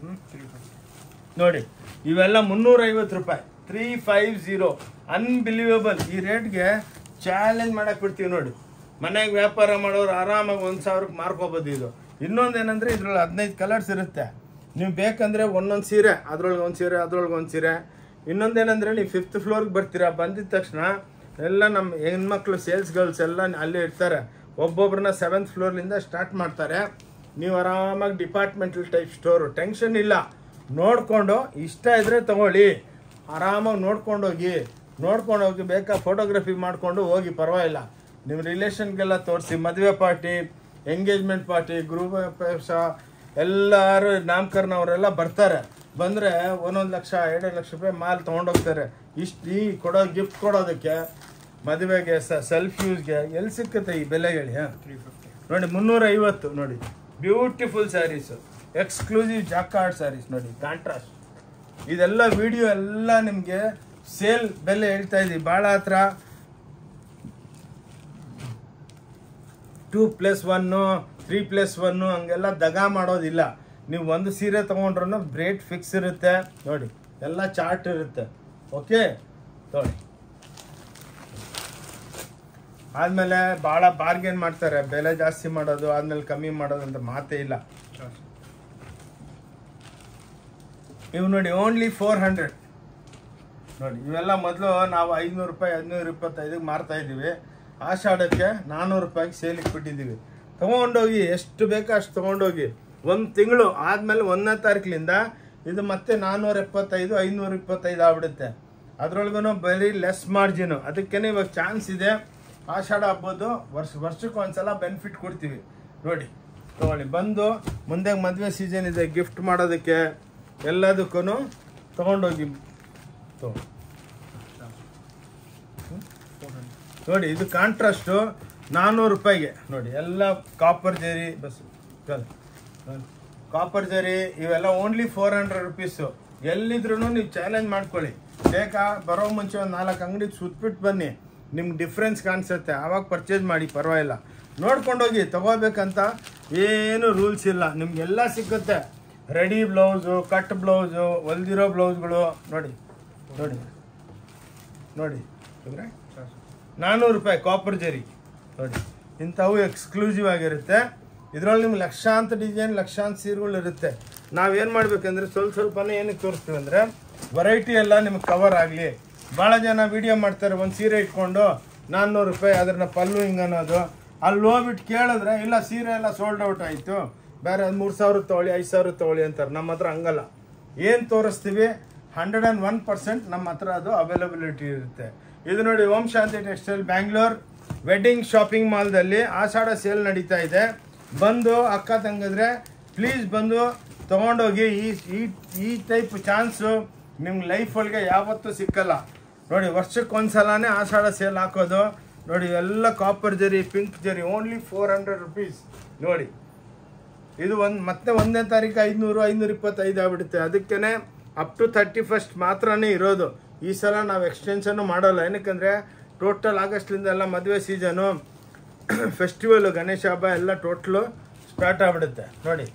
ನೋಡಿ ಇವೆಲ್ಲ ಮುನ್ನೂರೈವತ್ತು ರೂಪಾಯಿ, ತ್ರೀ ಫೈವ್ ಜೀರೋ. ಅನ್ಬಿಲೀವೇಬಲ್. ಈ ರೇಟ್ಗೆ ಚಾಲೆಂಜ್ ಮಾಡಕ್ಕೆ ಬಿಡ್ತೀವಿ ನೋಡಿ. ಮನೆಗೆ ವ್ಯಾಪಾರ ಮಾಡೋರು ಆರಾಮಾಗಿ ಒಂದು ಸಾವಿರಕ್ಕೆ ಮಾರ್ಕೋಬೋದು. ಇದು ಇನ್ನೊಂದೇನೆಂದರೆ ಇದ್ರಲ್ಲಿ ಹದಿನೈದು ಕಲರ್ಸ್ ಇರುತ್ತೆ. ನೀವು ಬೇಕಂದರೆ ಒಂದೊಂದು ಸೀರೆ, ಅದ್ರೊಳಗೆ ಒಂದು ಸೀರೆ, ಅದ್ರೊಳಗೆ ಒಂದು ಸೀರೆ. ಇನ್ನೊಂದೇನೆಂದರೆ ನೀವು ಫಿಫ್ತ್ ಫ್ಲೋರ್ಗೆ ಬರ್ತೀರಾ, ಬಂದಿದ ತಕ್ಷಣ ಎಲ್ಲ ನಮ್ಮ ಹೆಣ್ಮಕ್ಳು ಸೇಲ್ಸ್ ಗರ್ಲ್ಸ್ ಎಲ್ಲ ಅಲ್ಲೇ ಇರ್ತಾರೆ. ಒಬ್ಬೊಬ್ರನ್ನ ಸೆವೆಂತ್ ಫ್ಲೋರ್ಲಿಂದ ಸ್ಟಾರ್ಟ್ ಮಾಡ್ತಾರೆ. ನೀವು ಆರಾಮಾಗಿ ಡಿಪಾರ್ಟ್ಮೆಂಟಲ್ ಟೈಪ್ ಸ್ಟೋರು, ಟೆನ್ಷನ್ ಇಲ್ಲ. ನೋಡಿಕೊಂಡು ಇಷ್ಟ ಇದ್ದರೆ ತಗೊಳ್ಳಿ, ಆರಾಮಾಗಿ ನೋಡ್ಕೊಂಡು ಹೋಗಿ ನೋಡ್ಕೊಂಡು ಹೋಗಿ ಬೇಕಾ ಫೋಟೋಗ್ರಫಿ ಮಾಡಿಕೊಂಡು ಹೋಗಿ, ಪರವಾಗಿಲ್ಲ. ನಿಮ್ಮ ರಿಲೇಷನ್ಗೆಲ್ಲ ತೋರಿಸಿ, ಮದುವೆ ಪಾರ್ಟಿ, ಎಂಗೇಜ್ಮೆಂಟ್ ಪಾರ್ಟಿ, ಗೃಹಪ್ರವೇಶ ಎಲ್ಲರೂ ನಾಮಕರಣ ಅವರೆಲ್ಲ ಬರ್ತಾರೆ. ಬಂದರೆ ಒಂದೊಂದು ಲಕ್ಷ ಎರಡು ಲಕ್ಷ ರೂಪಾಯಿ ಮಾಲ್ ತೊಗೊಂಡೋಗ್ತಾರೆ. ಇಷ್ಟು ಈ ಕೊಡೋ ಗಿಫ್ಟ್ ಕೊಡೋದಕ್ಕೆ ಮದುವೆಗೆ ಸೆಲ್ಫ್ ಯೂಸ್ಗೆ ಎಲ್ಲಿ ಸಿಕ್ಕುತ್ತೆ ಈ ಬೆಲೆಗಳು? ತ್ರೀ ಫಿಫ್ಟಿ ನೋಡಿ, ಮುನ್ನೂರ ಐವತ್ತು ನೋಡಿ, beautiful saris, exclusive jacquard saris ನೋಡಿ, ಕಾಂಟ್ರಾಸ್ಟ್. ಇದೆಲ್ಲ ವಿಡಿಯೋ ಎಲ್ಲ ನಿಮಗೆ ಸೇಲ್ ಬೆಲೆ ಹೇಳ್ತಾ ಇದ್ದೀವಿ. ಭಾಳ ಹತ್ರ two plus one three plus one ಹಂಗೆಲ್ಲ ದಗಾ ಮಾಡೋದಿಲ್ಲ. ನೀವು ಒಂದು ಸೀರೆ ತೊಗೊಂಡ್ರೂ ರೇಟ್ ಫಿಕ್ಸ್ ಇರುತ್ತೆ ನೋಡಿ, ಎಲ್ಲ ಚಾರ್ಟ್ ಇರುತ್ತೆ. ಓಕೆ ನೋಡಿ, ಆದಮೇಲೆ ಭಾಳ ಬಾರ್ಗೇನ್ ಮಾಡ್ತಾರೆ, ಬೆಲೆ ಜಾಸ್ತಿ ಮಾಡೋದು ಆದಮೇಲೆ ಕಮ್ಮಿ ಮಾಡೋದು ಅಂತ ಮಾತೇ ಇಲ್ಲ. ಇವು ನೋಡಿ ಓನ್ಲಿ ಫೋರ್ ಹಂಡ್ರೆಡ್ ನೋಡಿ. ಇವೆಲ್ಲ ಮೊದಲು ನಾವು ಐನೂರು ರೂಪಾಯಿ ಹದಿನೂರು ಇಪ್ಪತ್ತೈದಕ್ಕೆ ಮಾರ್ತಾ ಇದ್ದೀವಿ. ಆಷಾಢಕ್ಕೆ ನಾನ್ನೂರು ರೂಪಾಯಿಗೆ ಸೇಲಿಗೆ ಬಿಟ್ಟಿದ್ದೀವಿ. ತೊಗೊಂಡೋಗಿ ಎಷ್ಟು ಬೇಕೋ ಅಷ್ಟು ತೊಗೊಂಡೋಗಿ. ಒಂದು ತಿಂಗಳು ಆದಮೇಲೆ ಒಂದನೇ ತಾರೀಕಿನಿಂದ ಇದು ಮತ್ತೆ ನಾನ್ನೂರ ಎಪ್ಪತ್ತೈದು ಐನೂರ ಇಪ್ಪತ್ತೈದು ಆಗ್ಬಿಡುತ್ತೆ. ಅದ್ರೊಳಗೂ ಬರೀ ಲೆಸ್ ಮಾರ್ಜಿನು. ಅದಕ್ಕೇ ಇವಾಗ ಚಾನ್ಸ್ ಇದೆ. ಆಷಾಢ ಹಬ್ಬದ್ದು ವರ್ಷ ವರ್ಷಕ್ಕೆ ಒಂದ್ಸಲ ಬೆನಿಫಿಟ್ ಕೊಡ್ತೀವಿ ನೋಡಿ, ತೊಗೊಳ್ಳಿ. ಬಂದು ಮುಂದೆ ಮದುವೆ ಸೀಸನ್ ಇದೆ, ಗಿಫ್ಟ್ ಮಾಡೋದಕ್ಕೆ ಎಲ್ಲದಕ್ಕೂ ತೊಗೊಂಡೋಗಿ ತೊಗೊಂಡು ನೋಡಿ. ಇದು ಕಾಂಟ್ರಾಸ್ಟು ನಾನ್ನೂರು ರೂಪಾಯಿಗೆ ನೋಡಿ, ಎಲ್ಲ ಕಾಪರ್ ಜರಿ ಬಸ್ ಕಾಪರ್ ಜರಿ ಇವೆಲ್ಲ ಓನ್ಲಿ ಫೋರ್ ಹಂಡ್ರೆಡ್ ರುಪೀಸು. ಎಲ್ಲಿದ್ರು ನೀವು ಚಾಲೆಂಜ್ ಮಾಡ್ಕೊಳ್ಳಿ. ಬೇಕಾ ಬರೋ ಮುಂಚೆ ಒಂದು ನಾಲ್ಕು ಅಂಗಡಿಗೆ ಸುತ್ಬಿಟ್ಟು ಬನ್ನಿ, ನಿಮ್ಗೆ ಡಿಫ್ರೆನ್ಸ್ ಕಾಣಿಸುತ್ತೆ, ಆವಾಗ ಪರ್ಚೇಸ್ ಮಾಡಿ, ಪರವಾಗಿಲ್ಲ. ನೋಡ್ಕೊಂಡೋಗಿ. ತಗೋಬೇಕಂತ ಏನು ರೂಲ್ಸ್ ಇಲ್ಲ, ನಿಮಗೆಲ್ಲ ಸಿಕ್ಕುತ್ತೆ. ರೆಡಿ ಬ್ಲೌಸು, ಕಟ್ ಬ್ಲೌಸು, ಹೊಲ್ದಿರೋ ಬ್ಲೌಸ್ಗಳು ನೋಡಿ ನೋಡಿ ನೋಡಿ ಅಂದರೆ ನಾನ್ನೂರು ರೂಪಾಯಿ ಕಾಪರ್ ಜರಿ ನೋಡಿ. ಇಂಥವು ಎಕ್ಸ್ಕ್ಲೂಸಿವ್ ಆಗಿರುತ್ತೆ. ಇದರಲ್ಲಿ ನಿಮ್ಗೆ ಲಕ್ಷಾಂತರ ಡಿಸೈನ್, ಲಕ್ಷಾಂತರ ಸೀರೆಗಳು ಇರುತ್ತೆ. ನಾವೇನು ಮಾಡಬೇಕಂದ್ರೆ ಸ್ವಲ್ಪ ಸ್ವಲ್ಪನೇ ಏನಕ್ಕೆ ತೋರಿಸ್ತೀವಿ ಅಂದರೆ ವೆರೈಟಿ ಎಲ್ಲ ನಿಮ್ಗೆ ಕವರ್ ಆಗಲಿ. ಭಾಳ ಜನ ವೀಡಿಯೋ ಮಾಡ್ತಾರೆ, ಒಂದು ಸೀರೆ ಇಟ್ಕೊಂಡು ನಾನ್ನೂರು ರೂಪಾಯಿ ಅದನ್ನ ಪಲ್ಲು ಹಿಂಗೆ ಅನ್ನೋದು. ಅಲ್ಲಿ ಹೋಗ್ಬಿಟ್ಟು ಕೇಳಿದ್ರೆ ಇಲ್ಲ ಸೀರೆ ಎಲ್ಲ ಸೋಲ್ಡ್ ಔಟ್ ಆಯಿತು, ಬೇರೆ ಮೂರು ಸಾವಿರ ತೊಗೊಳ್ಳಿ ಐದು ಸಾವಿರ ತೊಗೊಳ್ಳಿ ಅಂತಾರೆ. ನಮ್ಮ ಹತ್ರ ಹಂಗಲ್ಲ. ಏನು ತೋರಿಸ್ತೀವಿ ಹಂಡ್ರೆಡ್ ಆ್ಯಂಡ್ ಒನ್ ಪರ್ಸೆಂಟ್ ನಮ್ಮ ಹತ್ರ ಅದು ಅವೈಲಬಿಲಿಟಿ ಇರುತ್ತೆ. ಇದು ನೋಡಿ, Om Shanti textile Bangalore wedding shopping ಮಾಲ್ದಲ್ಲಿ ಆಷಾಢ ಸೇಲ್ ನಡೀತಾ ಇದೆ. ಬಂದು ಅಕ್ಕ ತಂಗಿದ್ರೆ ಪ್ಲೀಸ್ ಬಂದು ತೊಗೊಂಡೋಗಿ. ಈ ಈ ಈ ಟೈಪ್ ಚಾನ್ಸು ನಿಮ್ಗೆ ಲೈಫ್ ಒಳಗೆ ಯಾವತ್ತೂ ಸಿಕ್ಕಲ್ಲ ನೋಡಿ. ವರ್ಷಕ್ಕೆ ಒಂದು ಸಲನೇ ಆಷಾಢ ಸೇಲ್ ಹಾಕೋದು ನೋಡಿ. ಎಲ್ಲ ಕಾಪರ್ ಜರಿ, ಪಿಂಕ್ ಜರಿ, ಓನ್ಲಿ ಫೋರ್ ಹಂಡ್ರೆಡ್ ರುಪೀಸ್ ನೋಡಿ. ಇದು ಒಂದು ಮತ್ತೆ ಒಂದನೇ ತಾರೀಕು ಐದುನೂರು ಐನೂರ ಇಪ್ಪತ್ತೈದು ಆಗ್ಬಿಡುತ್ತೆ. ಅದಕ್ಕೇ ಅಪ್ ಟು ತರ್ಟಿ ಫಸ್ಟ್ ಮಾತ್ರನೇ ಇರೋದು. ಈ ಸಲ ನಾವು ಎಕ್ಸ್ಟೆನ್ಷನ್ನು ಮಾಡೋಲ್ಲ. ಏನಕ್ಕಂದರೆ ಟೋಟಲ್ ಆಗಸ್ಟ್ಲಿಂದ ಎಲ್ಲ ಮದುವೆ ಸೀಸನು, ಫೆಸ್ಟಿವಲು, ಗಣೇಶ ಹಬ್ಬ ಎಲ್ಲ ಟೋಟ್ಲು ಸ್ಟಾರ್ಟ್ ಆಗಿಬಿಡುತ್ತೆ ನೋಡಿ.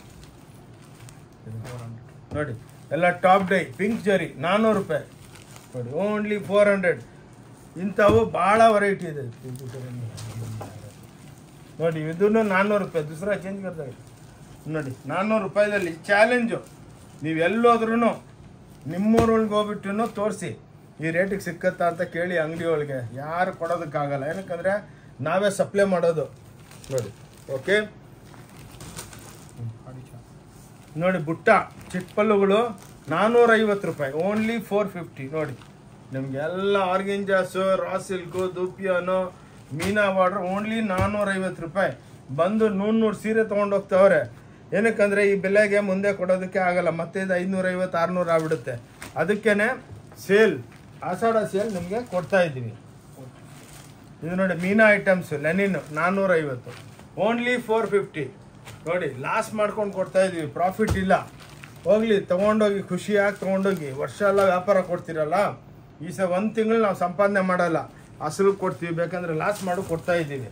ನೋಡಿ ಎಲ್ಲ ಟಾಪ್ ಡೈ ಪಿಂಕ್ ಜರಿ ನಾನ್ನೂರು ರೂಪಾಯಿ ನೋಡಿ, ಓನ್ಲಿ ಫೋರ್ ಹಂಡ್ರೆಡ್. ಇಂಥವು ಭಾಳ ವೆರೈಟಿ ಇದೆ ನೋಡಿ. ಇದನ್ನು ನಾನ್ನೂರು ರೂಪಾಯಿ ದೂಸರಾ ಚೇಂಜ್ ಮಾಡ್ತಾರೆ ನೋಡಿ. ನಾನ್ನೂರು ರೂಪಾಯಿದಲ್ಲಿ ಚಾಲೆಂಜು. ನೀವು ಎಲ್ಲೋದ್ರೂ ನಿಮ್ಮೂರೊಳಗೆ ಹೋಗ್ಬಿಟ್ಟು ತೋರಿಸಿ ಈ ರೇಟಿಗೆ ಸಿಕ್ಕತ್ತಾ ಅಂತ ಕೇಳಿ ಅಂಗಡಿ ಒಳಗೆ. ಯಾರು ಕೊಡೋದಕ್ಕಾಗಲ್ಲ, ಏನಕ್ಕಂದರೆ ನಾವೇ ಸಪ್ಲೈ ಮಾಡೋದು ನೋಡಿ. ಓಕೆ ನೋಡಿ, ಬುಟ್ಟ ಚಿಟ್ಪಲ್ಲುಗಳು ನಾನ್ನೂರೈವತ್ತು ರೂಪಾಯಿ, ಓನ್ಲಿ ಫೋರ್ ಫಿಫ್ಟಿ ನೋಡಿ. ನಿಮಗೆ ಎಲ್ಲ ಆರ್ಗೆಂಜಾಸು, ರಾ ಸಿಲ್ಕು, ದೂಪಿಯಾನು, ಮೀನಾ ಬಾರ್ಡ್ರ್ ಓನ್ಲಿ ನಾನ್ನೂರೈವತ್ತು ರೂಪಾಯಿ. ಬಂದು ನೂರು ನೂರು ಸೀರೆ ತೊಗೊಂಡೋಗ್ತವ್ರೆ. ಏನಕ್ಕಂದರೆ ಈ ಬೆಲೆಗೆ ಮುಂದೆ ಕೊಡೋದಕ್ಕೆ ಆಗಲ್ಲ. ಮತ್ತೆ ಇದು ಐನೂರೈವತ್ತು ಆರುನೂರು ಆಗ್ಬಿಡುತ್ತೆ. ಅದಕ್ಕೇ ಸೇಲ್, ಆಷಾಢ ಸೇಲ್ ನಿಮಗೆ ಕೊಡ್ತಾ ಇದ್ದೀವಿ. ಇದು ನೋಡಿ ಮೀನಾ ಐಟಮ್ಸು ಲೆನಿನ್ ನಾನ್ನೂರೈವತ್ತು, ಓನ್ಲಿ ಫೋರ್ ಫಿಫ್ಟಿ ನೋಡಿ. ಲಾಸ್ ಮಾಡ್ಕೊಂಡು ಕೊಡ್ತಾ ಇದ್ದೀವಿ, ಪ್ರಾಫಿಟ್ ಇಲ್ಲ. ಹೋಗ್ಲಿ ತೊಗೊಂಡೋಗಿ, ಖುಷಿಯಾಗಿ ತೊಗೊಂಡೋಗಿ. ವರ್ಷ ಎಲ್ಲ ವ್ಯಾಪಾರ ಕೊಡ್ತೀರಲ್ಲ, ಈ ಸಲ ಒಂದು ತಿಂಗಳು ನಾವು ಸಂಪಾದನೆ ಮಾಡಲ್ಲ, ಅಸಲು ಕೊಡ್ತೀವಿ. ಬೇಕಂದರೆ ಲಾಸ್ ಮಾಡು ಕೊಡ್ತಾ ಇದ್ದೀವಿ